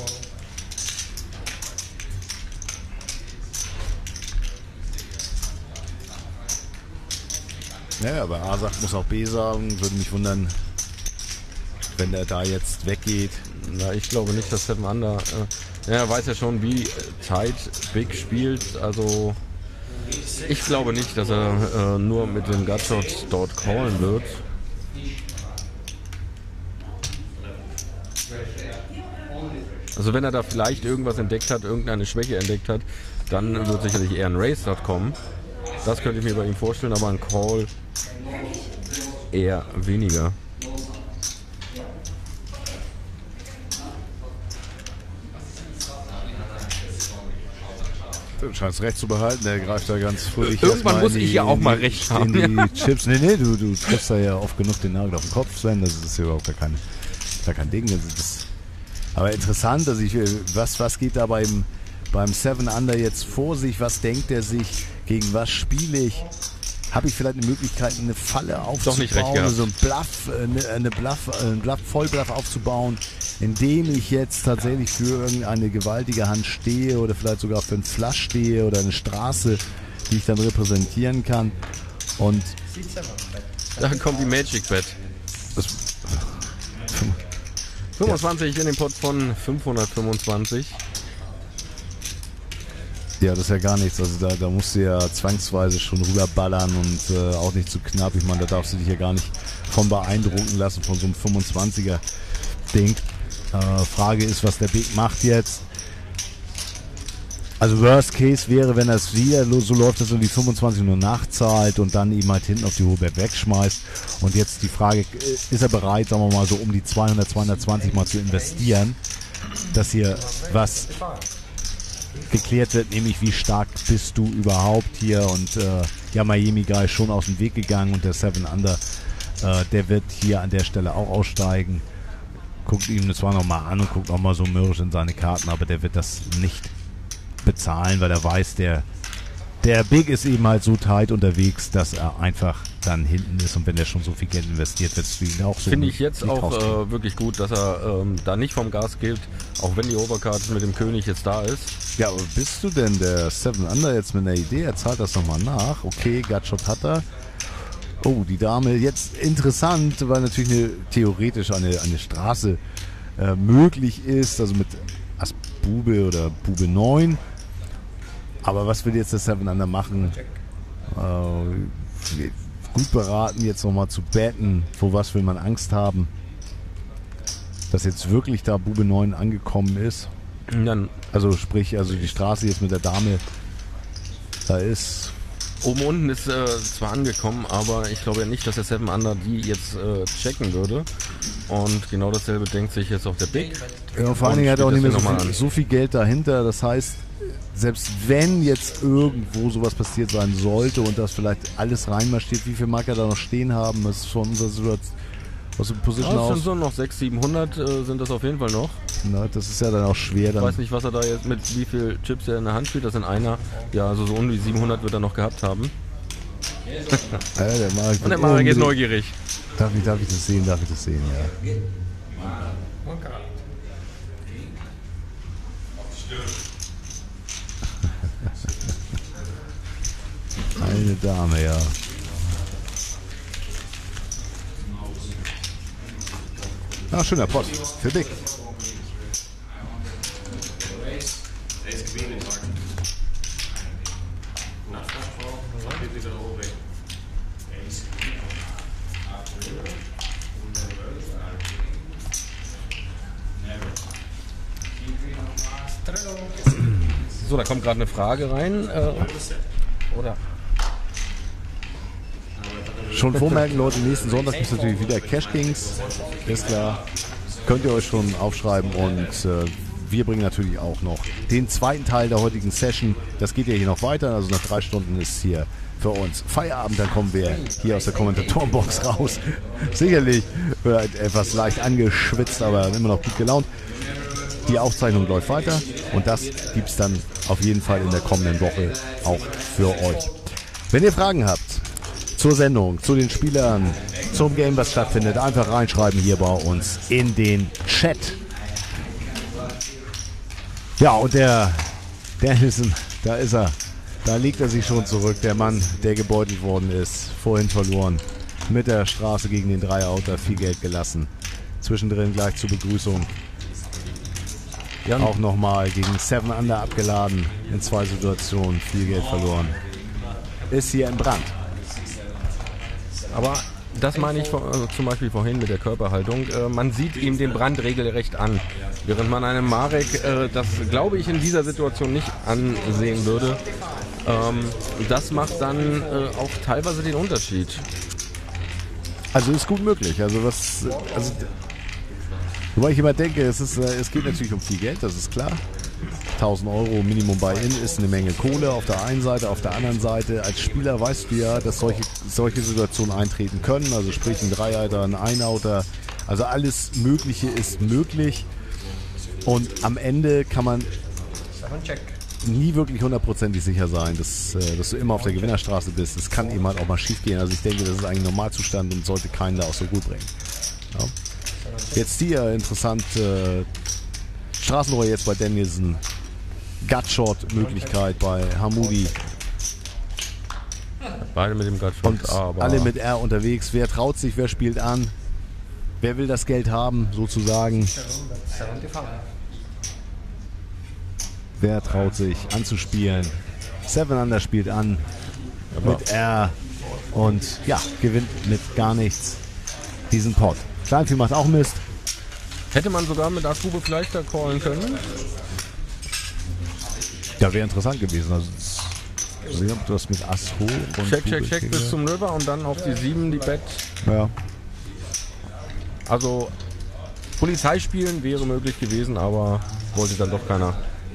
Ja, aber A sagt, muss auch B sagen. Würde mich wundern, wenn der da jetzt weggeht. Ja, ich glaube nicht, dass 7 Under. Er weiß ja schon, wie tight Big spielt. Also ich glaube nicht, dass er nur mit dem Gutshot dort callen wird. Also wenn er da vielleicht irgendwas entdeckt hat, irgendeine Schwäche entdeckt hat, dann wird sicherlich eher ein Race dort kommen. Das könnte ich mir bei ihm vorstellen, aber ein Call eher weniger. Du scheinst recht zu behalten, der greift da ganz fröhlich. Irgendwann muss ich ja auch mal recht haben. In die Chips. Nee, du triffst da ja oft genug den Nagel auf den Kopf, Sven. Das ist ja überhaupt gar kein Ding. Aber interessant, dass was geht da beim 7 Under jetzt vor sich? Was denkt er sich? Gegen was spiele ich? Habe ich vielleicht eine Möglichkeit, eine Falle aufzubauen? Doch nicht recht gehabt. So ein Vollbluff aufzubauen, indem ich jetzt tatsächlich für irgendeine gewaltige Hand stehe oder vielleicht sogar für einen Flush stehe oder eine Straße, die ich dann repräsentieren kann. Und Da kommt die Magic Bet. das, 25 in den Pot von 525. ja, das ist ja gar nichts. Also da musst du ja zwangsweise schon rüberballern und auch nicht zu knapp. Ich meine, da darfst du dich ja gar nicht von beeindrucken lassen von so einem 25er-Ding. Frage ist, was der Big macht jetzt. Also Worst Case wäre, wenn das wieder so läuft, dass er die 25 nur nachzahlt und dann eben halt hinten auf die Hohe wegschmeißt. Und jetzt die Frage, ist er bereit, sagen wir mal so um die 200, 220 mal zu investieren, dass hier was geklärt wird, nämlich wie stark bist du überhaupt hier. Und ja, Miami Guy ist schon aus dem Weg gegangen und der 7 Under, der wird hier an der Stelle auch aussteigen. Guckt ihm das zwar nochmal an und guckt nochmal so mürrisch in seine Karten, aber der wird das nicht bezahlen, weil er weiß, der Big ist eben halt so tight unterwegs, dass er einfach dann hinten ist und wenn er schon so viel Geld investiert, wird es für ihn auch so. Finde ich jetzt auch wirklich gut, dass er da nicht vom Gas geht, auch wenn die Overcard mit dem König jetzt da ist. Ja, aber bist du denn der 7 Under jetzt mit einer Idee? Er zahlt das nochmal nach. Okay, Gutshot hat er. Oh, die Dame, jetzt interessant, weil natürlich theoretisch eine Straße möglich ist, also mit Ass Bube oder Bube 9. Aber was will jetzt der 7 Under machen? Gut beraten, jetzt nochmal zu betten. Vor was will man Angst haben? Dass jetzt wirklich da Bube 9 angekommen ist. Dann Also sprich, die Straße jetzt mit der Dame da ist. oben unten ist zwar angekommen, aber ich glaube ja nicht, dass der 7 Under die jetzt checken würde. Und genau dasselbe denkt sich jetzt auch der Big. Ja, vor allen Dingen hat er auch nicht mehr so viel Geld dahinter. Das heißt, selbst wenn jetzt irgendwo sowas passiert sein sollte und das vielleicht alles reinmarschiert, wie viel mag er da noch stehen haben? Das ist von unserer Situation aus der Position Ja, aus. sind so noch 600, 700 sind das auf jeden Fall noch. Na, das ist ja dann auch schwer. Ich weiß nicht, was er da jetzt mit wie viel Chips er in der Hand spielt. Das sind einer. Ja, also so um die 700 wird er noch gehabt haben. Ja, der Marek Und der Marek ist neugierig. Darf ich das sehen? Darf ich das sehen, ja. Eine Dame, ja. Ah, schöner Pot. Für Big. So, da kommt gerade eine Frage rein. Oder? Schon vormerken, Leute, nächsten Sonntag gibt es natürlich wieder Cash Kings. Ist klar. Könnt ihr euch schon aufschreiben und wir bringen natürlich auch noch den zweiten Teil der heutigen Session. Das geht ja hier noch weiter. Also nach 3 Stunden ist hier für uns Feierabend. Dann kommen wir hier aus der Kommentatorenbox raus. Sicherlich etwas leicht angeschwitzt, aber immer noch gut gelaunt. Die Aufzeichnung läuft weiter und das gibt es dann auf jeden Fall in der kommenden Woche auch für euch. Wenn ihr Fragen habt zur Sendung, zu den Spielern, zum Game, was stattfindet, einfach reinschreiben hier bei uns in den Chat. Ja, und der Danielson, da ist er. Da legt er sich schon zurück. Der Mann, der gebeutelt worden ist, vorhin verloren. Mit der Straße gegen den Dreier-Outer, viel Geld gelassen. Zwischendrin gleich zur Begrüßung. Auch nochmal gegen 7 Under abgeladen. In 2 Situationen, viel Geld verloren. Ist hier im Brand. Aber das meine ich zum Beispiel vorhin mit der Körperhaltung. Man sieht ihm den Brand regelrecht an. Während man einem Marek das, glaube ich, in dieser Situation nicht ansehen würde. Das macht dann auch teilweise den Unterschied. Also ist gut möglich. Wobei ich immer denke, es geht natürlich um viel Geld, das ist klar. 1.000 Euro Minimum Buy-In ist eine Menge Kohle auf der einen Seite. Auf der anderen Seite, als Spieler weißt du ja, dass solche Situationen eintreten können. Also sprich ein Dreiouter, ein Einouter. Also alles Mögliche ist möglich. Und am Ende kann man nie wirklich 100%ig sicher sein, dass du immer auf der Gewinnerstraße bist. Es kann eben halt auch mal schief gehen. Also ich denke, das ist eigentlich ein Normalzustand und sollte keinen da aus der Ruhe bringen. Ja. Jetzt hier interessant, Straßenrohr jetzt bei Danielson, Gutshot-Möglichkeit bei Hamoudi. Beide mit dem Gutshot, und aber alle mit R unterwegs. Wer traut sich, wer spielt an? Wer will das Geld haben, sozusagen? Wer traut sich anzuspielen? 7 Under spielt an mit R und ja, gewinnt mit gar nichts diesen Pot. Kleinvieh macht auch Mist. Hätte man sogar mit Ass-Bube vielleicht da callen können? Ja, wäre interessant gewesen. Also, du hast mit Ass hoch und Check bis zum River und dann auf die 7 die Bet. Ja. Also Polizei spielen wäre möglich gewesen, aber wollte dann doch keiner.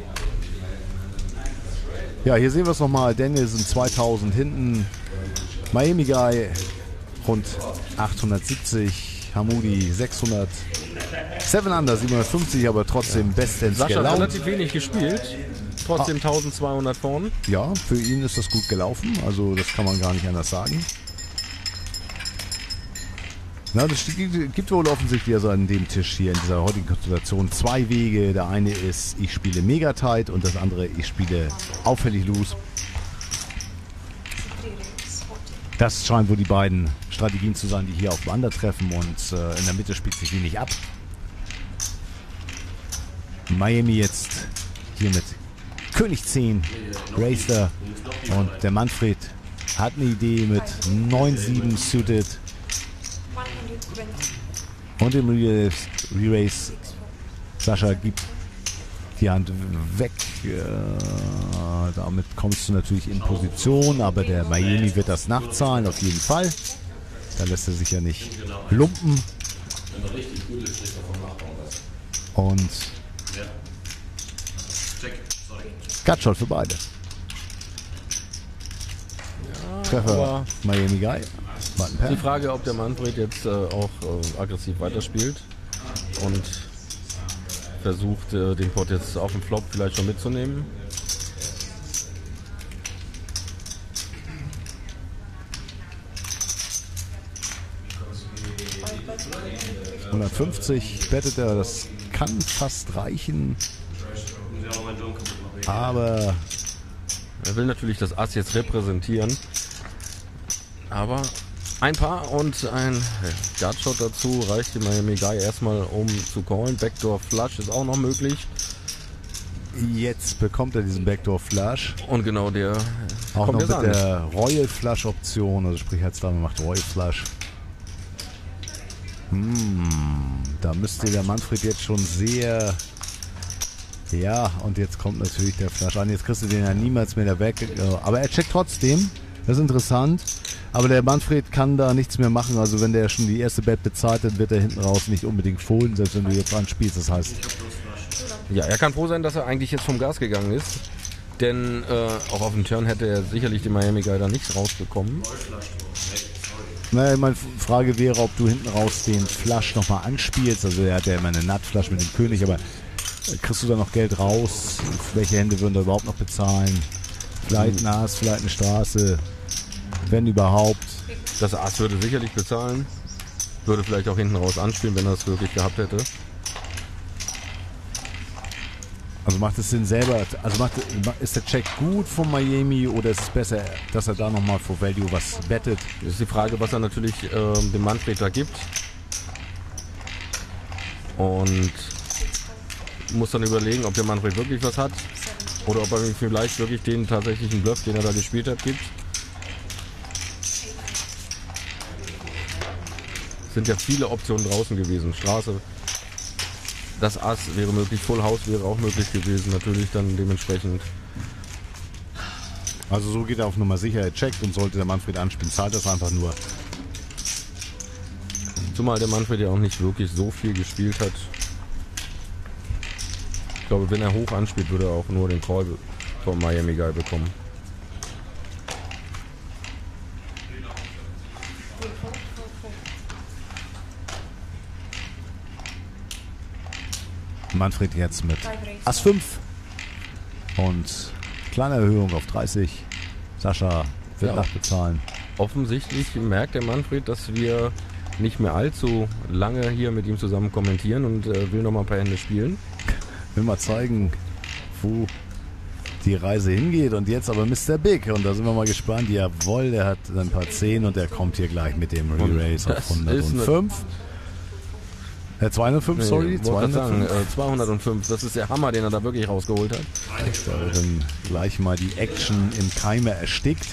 Ja, hier sehen wir es nochmal. Danielson 2000 hinten. Miami Guy rund 870. Hamoudi 600. 7 Under 750, aber trotzdem bestens Sascha gelaunt. hat relativ wenig gespielt. Trotzdem 1200 vorn. Ja, für ihn ist das gut gelaufen. Also das kann man gar nicht anders sagen. Na, das gibt wohl offensichtlich also an dem Tisch hier in dieser heutigen Konstellation 2 Wege. Der eine ist, ich spiele mega tight und das andere, ich spiele auffällig loose. Das scheint wohl die beiden Strategien zu sein, die hier aufeinandertreffen und in der Mitte spielt sich wenig ab. Miami jetzt hier mit König 10, Racer und der Manfred hat eine Idee mit 9-7 suited und dem Re-Race. Sascha gibt die Hand weg. Damit kommst du natürlich in Position, aber der Miami wird das nachzahlen, auf jeden Fall. Da lässt er sich ja nicht lumpen. Und Gutshot für beide. Treffer Miami Guy. Die Frage, ob der Manfred jetzt auch aggressiv weiterspielt und versucht, den Pot jetzt auf dem Flop vielleicht schon mitzunehmen. $150 bettet er, das kann fast reichen. Aber er will natürlich das Ass jetzt repräsentieren. Aber ein Paar und ein Gutshot dazu reicht dem Miami Guy erstmal, um zu callen. Backdoor Flush ist auch noch möglich. Jetzt bekommt er diesen Backdoor Flush. Und genau der auch kommt noch mit der Royal Flush Option, also sprich als Dame macht Royal Flush. Da müsste der Manfred jetzt schon sehr Ja, und jetzt kommt natürlich der Flash an. Jetzt kriegst du den ja niemals mehr weg. Aber er checkt trotzdem. Das ist interessant. Aber der Manfred kann da nichts mehr machen. Also wenn der schon die erste Bet bezahlt, dann wird er hinten raus nicht unbedingt fohlen, selbst wenn du jetzt anspielst. Das heißt... Ja, er kann froh sein, dass er eigentlich jetzt vom Gas gegangen ist. Denn auch auf dem Turn hätte er sicherlich den Miami Guy da nichts rausbekommen. Naja, meine Frage wäre, ob du hinten raus den Flush nochmal anspielst. Also er hat ja immer eine Nut-Flush mit dem König, aber kriegst du da noch Geld raus? Welche Hände würden da überhaupt noch bezahlen? Vielleicht ein Ass, vielleicht eine Straße, wenn überhaupt. Das Ass würde sicherlich bezahlen. Würde vielleicht auch hinten raus anspielen, wenn er es wirklich gehabt hätte. Also macht es Sinn selber, also ist der Check gut von Miami oder ist es besser, dass er da nochmal for Value was wettet? Das ist die Frage, was er natürlich dem Manfred da gibt. Und muss dann überlegen, ob der Manfred wirklich was hat oder ob er ihm vielleicht wirklich den tatsächlichen Bluff, den er da gespielt hat, gibt. Es sind ja viele Optionen draußen gewesen. Straße, das Ass wäre möglich, Full House wäre auch möglich gewesen, natürlich dann dementsprechend. Also so geht er auf Nummer sicher, er checkt und sollte der Manfred anspielen, zahlt das einfach nur. Zumal der Manfred ja auch nicht wirklich so viel gespielt hat. Ich glaube, wenn er hoch anspielt, würde er auch nur den Call vom Miami Guy bekommen. Manfred jetzt mit Ass 5 und kleine Erhöhung auf 30. Sascha wird nachbezahlen. Offensichtlich merkt der Manfred, dass wir nicht mehr allzu lange hier mit ihm zusammen kommentieren und will noch mal ein paar Hände spielen. Will mal zeigen, wo die Reise hingeht. Und jetzt aber Mr. Big. Und da sind wir mal gespannt. Jawohl, der hat ein paar 10 und der kommt hier gleich mit dem Re-Race auf 105. 205, Nee, sorry. 205. 205. Das ist der Hammer, den er da wirklich rausgeholt hat. Da wird dann gleich mal die Action im Keime erstickt.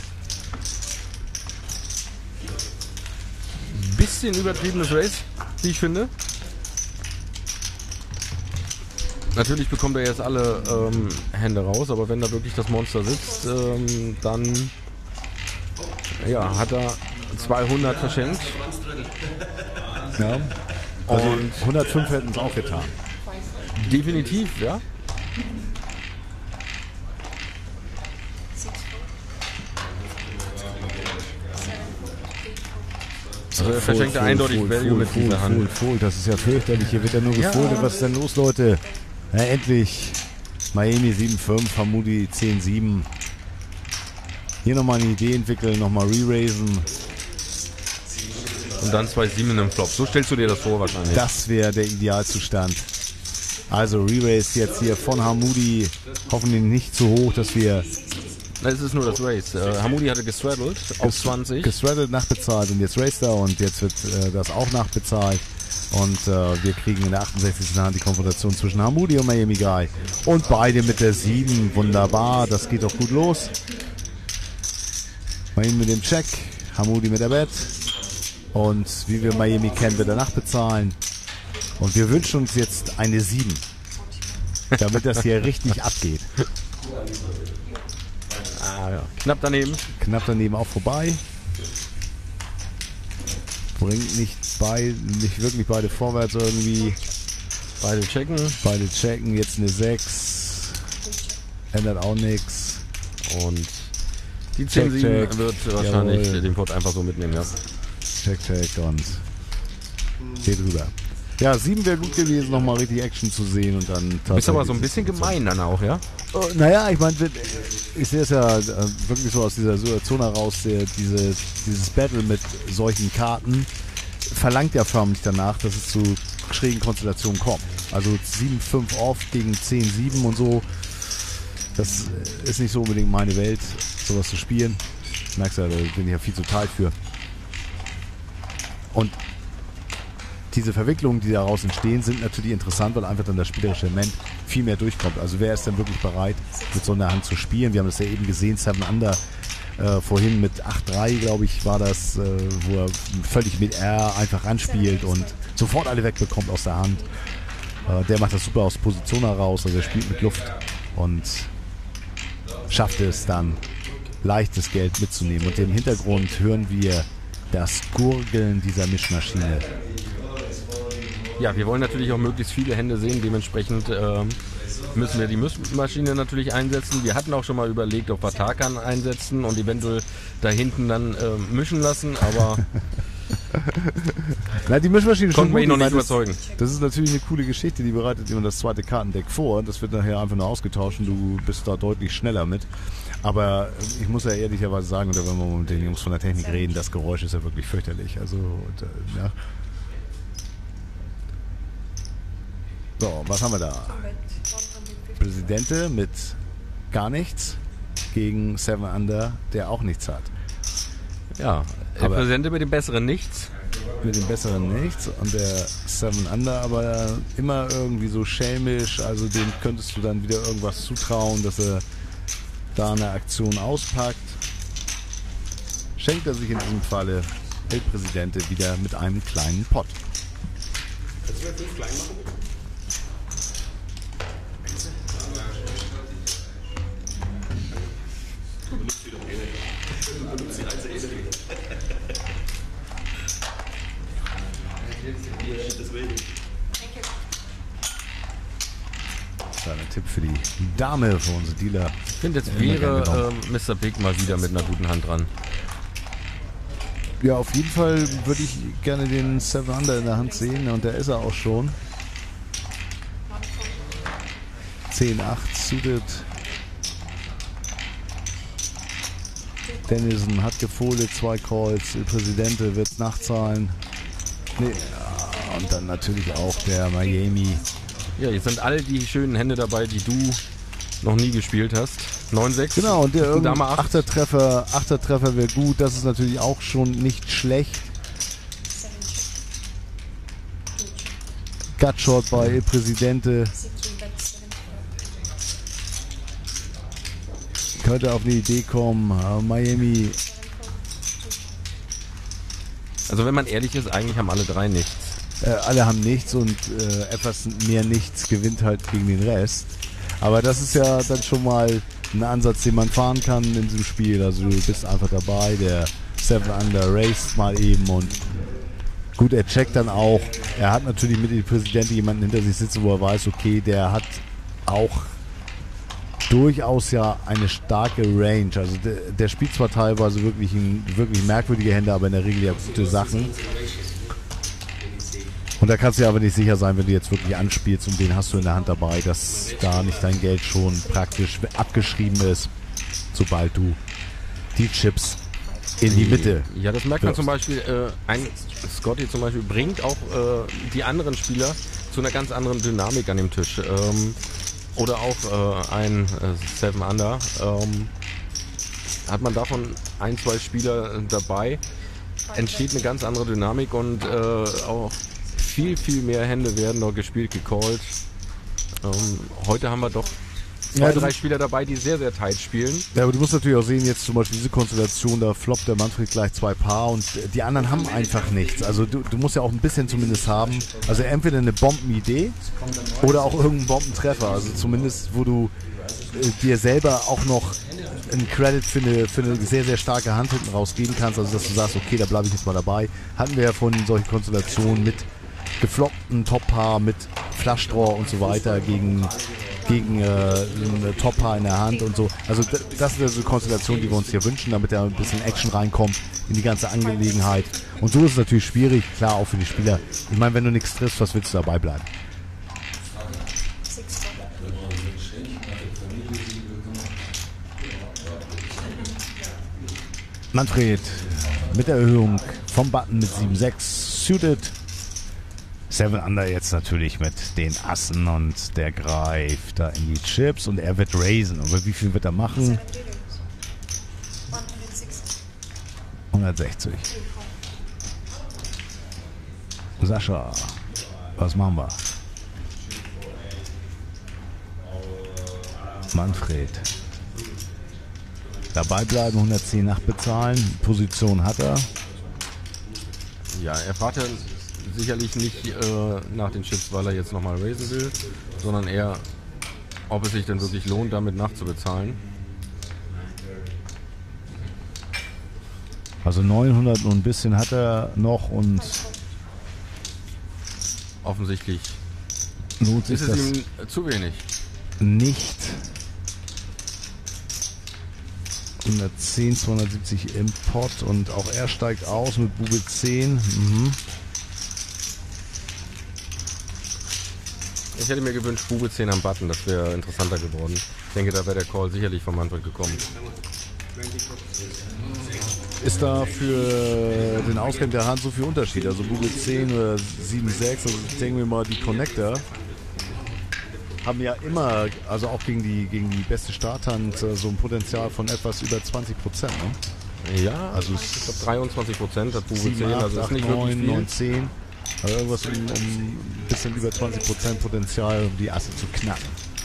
Bisschen übertriebenes Race, wie ich finde. Natürlich bekommt er jetzt alle Hände raus, aber wenn da wirklich das Monster sitzt, dann ja, hat er 200 verschenkt. Ja. Also Und 105 hätten es auch getan. definitiv, ja. Also er verschenkt eindeutig Value mit dieser Hand. Das ist ja fürchterlich. Hier wird ja nur gefoldet. Was ist denn los, Leute? Na, endlich. Miami 7-5, Hamudi 10-7. Hier nochmal eine Idee entwickeln, nochmal re-raisen. Und dann 2 7 im Flop. So stellst du dir das vor wahrscheinlich. Das wäre der Idealzustand. Also re-raise jetzt hier von Hamudi. Hoffentlich nicht zu hoch, dass wir... Es ist nur das Race. Hamudi hatte gestraddelt auf 20. Gestraddelt, nachbezahlt und jetzt raced er und jetzt wird das auch nachbezahlt. Und wir kriegen in der 68. Hand die Konfrontation zwischen Hamudi und Miami Guy. Und beide mit der 7. Wunderbar, das geht doch gut los. Miami mit dem Check, Hamudi mit der Bet. Und wie wir Miami kennen, wird er nachbezahlen. Und wir wünschen uns jetzt eine 7. Damit das hier richtig abgeht. Ja. Knapp daneben. Knapp daneben auch vorbei. Bringt nicht wirklich beide vorwärts irgendwie. Beide checken. Beide checken, jetzt eine 6. Ändert auch nichts. Und die 10-7 wird wahrscheinlich Jawohl. den Pot einfach so mitnehmen, ja. Check und geht rüber. Ja, 7 wäre gut gewesen, nochmal richtig Action zu sehen und dann... Du bist aber so ein bisschen gemein dann auch, ja? Naja, ich meine, ich sehe es ja wirklich so aus dieser Situation heraus, dieses Battle mit solchen Karten verlangt ja förmlich danach, dass es zu schrägen Konstellationen kommt. Also 7-5 off gegen 10-7 und so, das ist nicht so unbedingt meine Welt, sowas zu spielen. Du merkst ja, da bin ich ja viel zu tight für. Und diese Verwicklungen, die daraus entstehen, sind natürlich interessant, weil einfach dann das spielerische Element viel mehr durchkommt. Also wer ist denn wirklich bereit, mit so einer Hand zu spielen? Wir haben das ja eben gesehen, 7 Under vorhin mit 8-3, glaube ich, war das, wo er völlig mit R einfach anspielt und sofort alle wegbekommt aus der Hand. Der macht das super aus Position heraus, also er spielt mit Luft und schafft es dann, leichtes Geld mitzunehmen. Und im Hintergrund hören wir das Gurgeln dieser Mischmaschine. Ja, wir wollen natürlich auch möglichst viele Hände sehen, dementsprechend müssen wir die Mischmaschine natürlich einsetzen. Wir hatten auch schon mal überlegt, ob wir Tarkan einsetzen und eventuell da hinten dann mischen lassen, aber Na, die Mischmaschine konnten wir ihn noch nicht das, überzeugen. das ist natürlich eine coole Geschichte, die bereitet immer das zweite Kartendeck vor. Das wird nachher einfach nur ausgetauscht und du bist da deutlich schneller mit. Aber ich muss ja ehrlicherweise sagen, oder wenn wir mit den Jungs von der Technik reden, das Geräusch ist ja wirklich fürchterlich. Also, ja. So, was haben wir da? Presidente mit gar nichts gegen 7 Under, der auch nichts hat. Ja, der Aber- Präsidente mit dem besseren Nichts. Mit dem besseren nichts und der 7 Under aber immer irgendwie so schelmisch, also dem könntest du dann wieder irgendwas zutrauen, dass er da eine Aktion auspackt. Schenkt er sich in diesem Falle El Presidente wieder mit einem kleinen Pott. Kannst du mir 5 klein machen? Du benutzt die doch eh nicht. Du benutzt die Reize eh nicht. Deswegen. Kleiner Tipp für die Dame, für unsere Dealer. Ich finde, jetzt Immer gern wäre Mr. Big mal wieder mit einer guten Hand dran. Ja, auf jeden Fall würde ich gerne den 7 Under in der Hand sehen und der ist er auch schon. 10-8 suited. Dennison hat gefohlt, 2 Calls. El Presidente wird nachzahlen. Nee, ja, und dann natürlich auch der Miami. Ja, jetzt sind all die schönen Hände dabei, die du noch nie gespielt hast. 9-6. Genau, und der Dame 8. Achtertreffer wäre gut. Das ist natürlich auch schon nicht schlecht. Gutshot bei El Presidente. Könnte auf eine Idee kommen. Miami. Also wenn man ehrlich ist, eigentlich haben alle drei nichts. Alle haben nichts und etwas mehr nichts gewinnt halt gegen den Rest. Aber das ist ja dann schon mal ein Ansatz, den man fahren kann in diesem Spiel. Also du bist einfach dabei, der 7 Under raced mal eben und gut, er checkt dann auch. Er hat natürlich mit dem Präsidenten jemanden hinter sich sitzen, wo er weiß, okay, der hat auch durchaus ja eine starke Range. Also der spielt zwar teilweise wirklich merkwürdige Hände, aber in der Regel ja gute Sachen. Und da kannst du ja aber nicht sicher sein, wenn du jetzt wirklich anspielst und den hast du in der Hand dabei, dass da nicht dein Geld schon praktisch abgeschrieben ist, sobald du die Chips in die Mitte. Ja, das merkt man wirfst. zum Beispiel, ein Scotty zum Beispiel bringt auch die anderen Spieler zu einer ganz anderen Dynamik an dem Tisch. Oder auch ein 7 Under. Hat man davon 1, 2 Spieler dabei, entsteht eine ganz andere Dynamik und auch viel, viel mehr Hände werden noch gespielt, gecallt. Heute haben wir doch 2, 3 Spieler dabei, die sehr, sehr tight spielen. Ja, aber du musst natürlich auch sehen, jetzt zum Beispiel diese Konstellation, da floppt der Manfred gleich 2 Paar und die anderen haben einfach nichts. Also du musst ja auch ein bisschen zumindest haben. Also entweder eine Bombenidee oder auch irgendeinen Bombentreffer. Also zumindest, wo du dir selber auch noch einen Credit für eine sehr, sehr starke Hand hinten rausgeben kannst. Also dass du sagst, okay, da bleibe ich jetzt mal dabei. Hatten wir ja von solchen Konstellationen mit gefloppten Top-Paar, mit Flush-Draw und so weiter gegen ein Top-Paar in der Hand und so. Also das ist eine Konstellation, die wir uns hier wünschen, damit da ein bisschen Action reinkommt in die ganze Angelegenheit. Und so ist es natürlich schwierig, klar, auch für die Spieler. Ich meine, wenn du nichts triffst, was willst du dabei bleiben? Manfred mit der Erhöhung vom Button mit 7-6 suited. 7 Under jetzt natürlich mit den Assen und der greift da in die Chips und er wird raisen. Aber wie viel wird er machen? 160. Sascha, was machen wir? Manfred. Dabei bleiben, 110 nachbezahlen. Position hat er. Ja, er fragte sicherlich nicht nach den Chips, weil er jetzt nochmal raisen will, sondern eher, ob es sich denn wirklich lohnt, damit nachzubezahlen. Also 900 und ein bisschen hat er noch und Offensichtlich lohnt sich ist es das ihm zu wenig. nicht. 110, 270 im Pot und auch er steigt aus mit Bube 10. Ich hätte mir gewünscht, Bube 10 am Button, das wäre interessanter geworden. Ich denke, da wäre der Call sicherlich von Manfred gekommen. Ist da für den Ausgang der Hand so viel Unterschied? Also Bube 10 oder 7,6, also denken wir mal, die Connector haben ja immer, also auch gegen die beste Starthand, so ein Potenzial von etwas über 20%. Ne? Ja, Also ich glaube 23% hat Bube 7, 10, 8, also 8, ist nicht 9, wirklich viel. 9, 10. Also irgendwas um ein bisschen über 20% Potenzial, um die Asse zu knacken.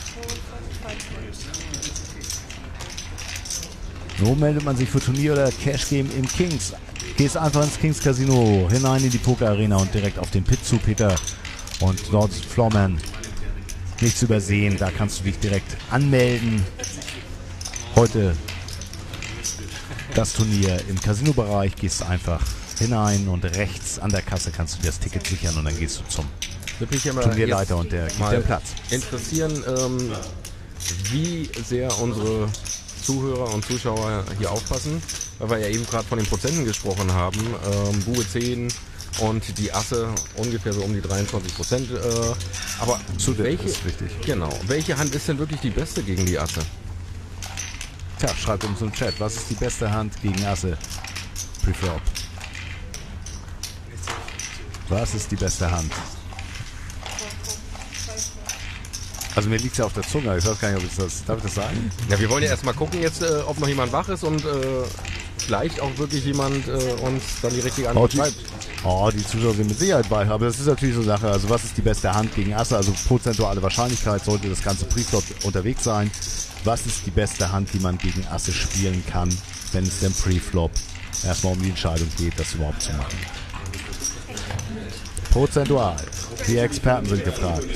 So meldet man sich für Turnier oder Cash Game im Kings. Gehst einfach ins Kings Casino, hinein in die Poker Arena und direkt auf den Pit zu, Peter. Und dort ist Floorman nicht zu übersehen. Da kannst du dich direkt anmelden. Heute das Turnier im Casino-Bereich. Gehst einfach hinein und rechts an der Kasse kannst du dir das Ticket sichern und dann gehst du zum Würde mich ja mal Turnierleiter jetzt und der gibt mal dir einen Platz. interessieren, wie sehr unsere Zuhörer und Zuschauer hier aufpassen, weil wir ja eben gerade von den Prozenten gesprochen haben. Bube 10 und die Asse ungefähr so um die 23%. Aber welche, ist richtig. genau, welche Hand ist denn wirklich die beste gegen die Asse? Tja, schreibt uns im Chat, was ist die beste Hand gegen Asse? Preflop. Was ist die beste Hand? Also mir liegt es ja auf der Zunge, ich weiß gar nicht, ob ich das... Darf ich das sagen? Ja, wir wollen ja erstmal gucken jetzt, ob noch jemand wach ist und vielleicht auch wirklich jemand uns dann die richtige Antwort schreibt. Die Zuschauer sind mit Sicherheit bei, aber das ist natürlich so eine Sache. Also was ist die beste Hand gegen Asse? Also prozentuale Wahrscheinlichkeit sollte das ganze Preflop unterwegs sein. Was ist die beste Hand, die man gegen Asse spielen kann, wenn es dem Preflop erstmal um die Entscheidung geht, das überhaupt zu machen? Prozentual. Die Experten sind gefragt.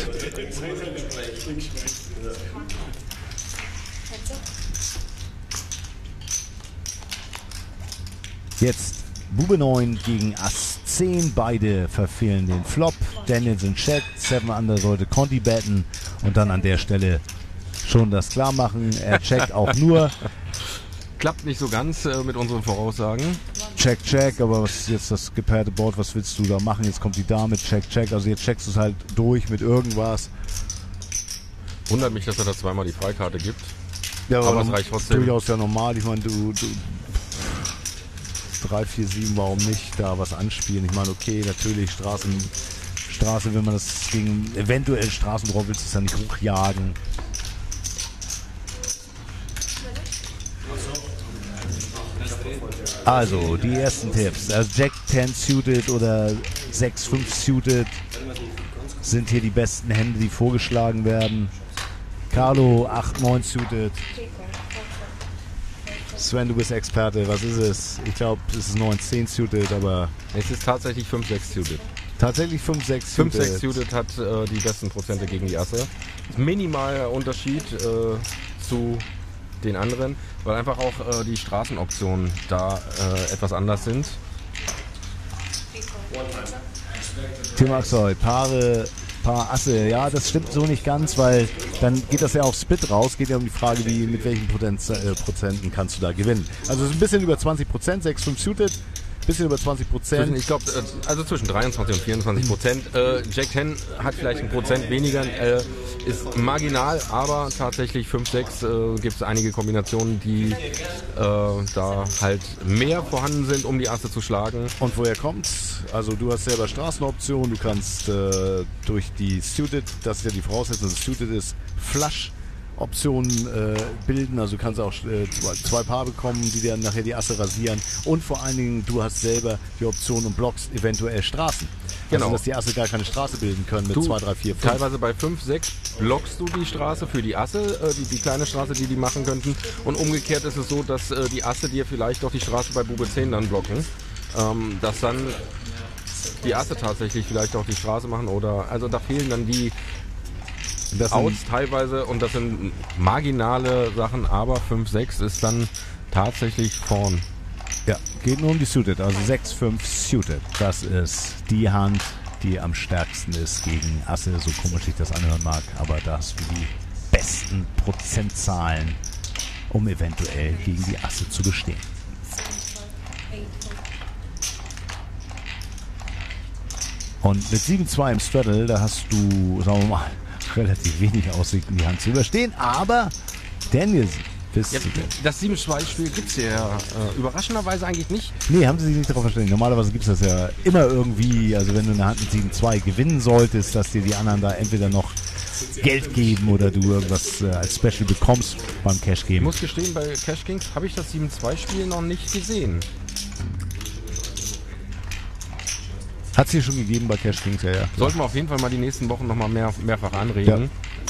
Jetzt Bube 9 gegen Ass 10. Beide verfehlen den Flop. Danielson checkt. 7 Under sollte Conti betten. Und dann an der Stelle schon das klar machen. Er checkt auch nur. Klappt nicht so ganz mit unseren Voraussagen. Check, check. Aber was ist jetzt das gepairte Board? Was willst du da machen? Jetzt kommt die Dame. Check, check. Also jetzt checkst du es halt durch mit irgendwas. Wundert mich, dass er da zweimal die Freikarte gibt. Ja, aber es reicht trotzdem. Durchaus ja normal. Ich meine, du 3, 4, 7, warum nicht da was anspielen? Ich meine, okay, natürlich Straße, wenn man das gegen eventuell Straßen drauf willst, ist ja nicht hochjagen. Also, die ersten Tipps. Also Jack 10 suited oder 6, 5 suited sind hier die besten Hände, die vorgeschlagen werden. Carlo 8, 9 suited. Sven, du bist Experte, was ist es? Ich glaube, es ist 9, 10 suited, aber... Es ist tatsächlich 5, 6 suited. Tatsächlich 5, 6 5, suited. 6 suited hat die besten Prozente gegen die Asse. Minimaler Unterschied zu den anderen, weil einfach auch die Straßenoptionen da etwas anders sind. Tim Axel, Paar Asse, ja, das stimmt so nicht ganz, weil dann geht das ja auf Split raus, geht ja um die Frage, mit welchen Prozenten kannst du da gewinnen. Also es ist ein bisschen über 20%, 6, 5 suited, bisschen über 20%. Ich glaube, also zwischen 23 und 24%. Jack 10 hat vielleicht 1% weniger, ist marginal, aber tatsächlich 5, 6 gibt es einige Kombinationen, die da halt mehr vorhanden sind, um die Asse zu schlagen. Und woher kommt's? Also du hast selber Straßenoptionen, du kannst durch die Suited, das ist ja die Voraussetzung, dass Suited ist, Flush-Optionen bilden, also du kannst auch zwei Paar bekommen, die dir nachher die Asse rasieren und vor allen Dingen, du hast selber die Option und blockst eventuell Straßen. Genau. Also dass die Asse gar keine Straße bilden können mit 2, 3, 4, 5. Teilweise bei 5, 6 blockst du die Straße für die Asse, die kleine Straße, die machen könnten. Und umgekehrt ist es so, dass die Asse dir vielleicht auch die Straße bei Bube 10 dann blocken. Das dann die Asse tatsächlich vielleicht auch die Straße machen oder, also da fehlen dann die Das Outs teilweise und das sind marginale Sachen, aber 5-6 ist dann tatsächlich vorn. Ja, geht nur um die Suited, also 6-5 Suited. Das ist die Hand, die am stärksten ist gegen Asse, so komisch sich das anhören mag, aber da hast du die besten Prozentzahlen, um eventuell gegen die Asse zu bestehen. Und mit 7-2 im Straddle, da hast du, sagen wir mal, relativ wenig Aussichten, die Hand zu überstehen, aber Danielson, bist Ja, du denn? das 7-2-Spiel gibt es ja überraschenderweise eigentlich nicht. Nee, haben sie sich nicht darauf verständigt. Normalerweise gibt es das ja immer irgendwie, also wenn du eine Hand mit 7-2 gewinnen solltest, dass dir die anderen da entweder noch Geld geben oder du irgendwas als Special bekommst beim Cash Ich geben. muss gestehen, bei Cash Kings habe ich das 7-2-Spiel noch nicht gesehen. Hat es hier schon gegeben bei Cash Kings, ja. Sollten wir auf jeden Fall mal die nächsten Wochen nochmal mehrfach anregen. Ja.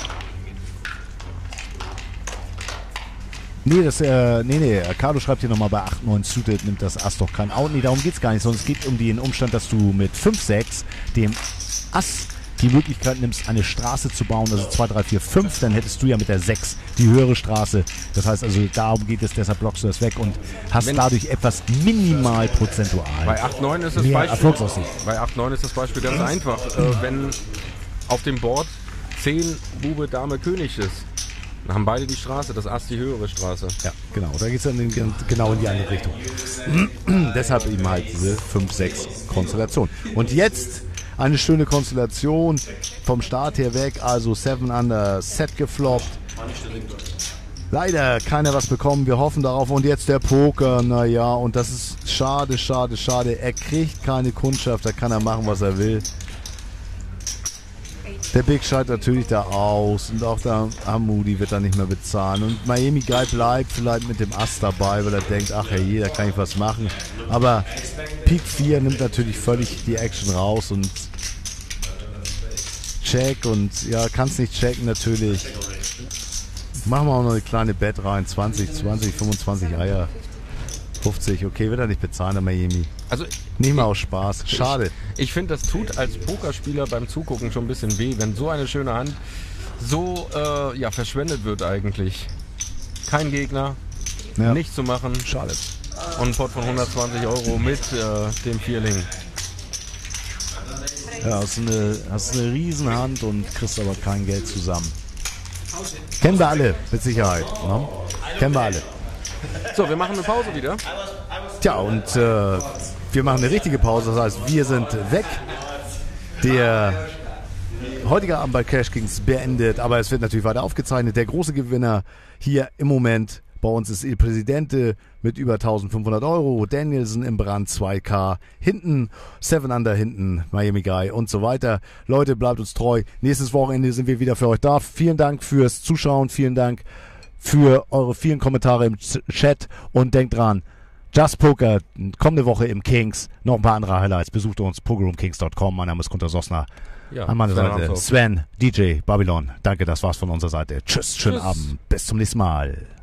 Nee, Carlo schreibt hier nochmal bei 8-9 Suited, nimmt das Ass doch kein Out. Nee, darum geht's gar nicht, sondern es geht um den Umstand, dass du mit 5-6 dem Ass die Möglichkeit nimmst, eine Straße zu bauen, also 2, 3, 4, 5, dann hättest du ja mit der 6 die höhere Straße. Das heißt also, darum geht es, deshalb blockst du das weg und hast dadurch etwas minimal prozentual. Bei 8-9 ist das Mehr Beispiel. Erfolgsaussicht. Bei 8-9 ist das Beispiel ganz einfach. Wenn auf dem Board 10 Bube, Dame, König ist, dann haben beide die Straße, das Ass die höhere Straße. Ja, genau. Da geht es dann genau in die andere Richtung. Deshalb eben halt diese 5-6-Konstellation. Und jetzt eine schöne Konstellation vom Start her weg. Also 7 Under, Set gefloppt. Leider keiner was bekommen. Wir hoffen darauf. Und jetzt der Poker. Naja, und das ist schade, schade, schade. Er kriegt keine Kundschaft. Da kann er machen, was er will. Der Big scheint natürlich da aus und auch der Hamudi wird da nicht mehr bezahlen. Und Miami Guy bleibt vielleicht mit dem Ass dabei, weil er denkt, ach hey, da kann ich was machen. Aber Pik 4 nimmt natürlich völlig die Action raus und check und ja, kannst nicht checken natürlich. Machen wir auch noch eine kleine Bet rein, 20, 25 Eier. 50, okay, wird er nicht bezahlen, der Miami. Also Nicht mal aus Spaß, schade. ich finde, das tut als Pokerspieler beim Zugucken schon ein bisschen weh, wenn so eine schöne Hand so verschwendet wird eigentlich. Kein Gegner, Ja. nichts zu machen Schade. und ein Pot von 120 € mit dem Vierling. Ja, hast eine Riesenhand und kriegst aber kein Geld zusammen. Kennen wir alle, mit Sicherheit. Ne? Kennen wir alle. So, wir machen eine Pause wieder. Tja, und wir machen eine richtige Pause. Das heißt, wir sind weg. Der heutige Abend bei Cash Kings beendet, aber es wird natürlich weiter aufgezeichnet. Der große Gewinner hier im Moment bei uns ist Il Presidente mit über 1500 €. Danielson im Brand 2K. Hinten 7 Under, hinten Miami Guy und so weiter. Leute, bleibt uns treu. Nächstes Wochenende sind wir wieder für euch da. Vielen Dank fürs Zuschauen. Vielen Dank für eure vielen Kommentare im Chat. Und denkt dran, Just Poker, kommende Woche im Kings. Noch ein paar andere Highlights. Besucht uns, pokerroomkings.com. Mein Name ist Gunter Sossner. Ja, An meiner Sven Seite Ramshoff. Sven, DJ, Babylon. Danke, das war's von unserer Seite. Tschüss, schönen Tschüss. Abend. Bis zum nächsten Mal.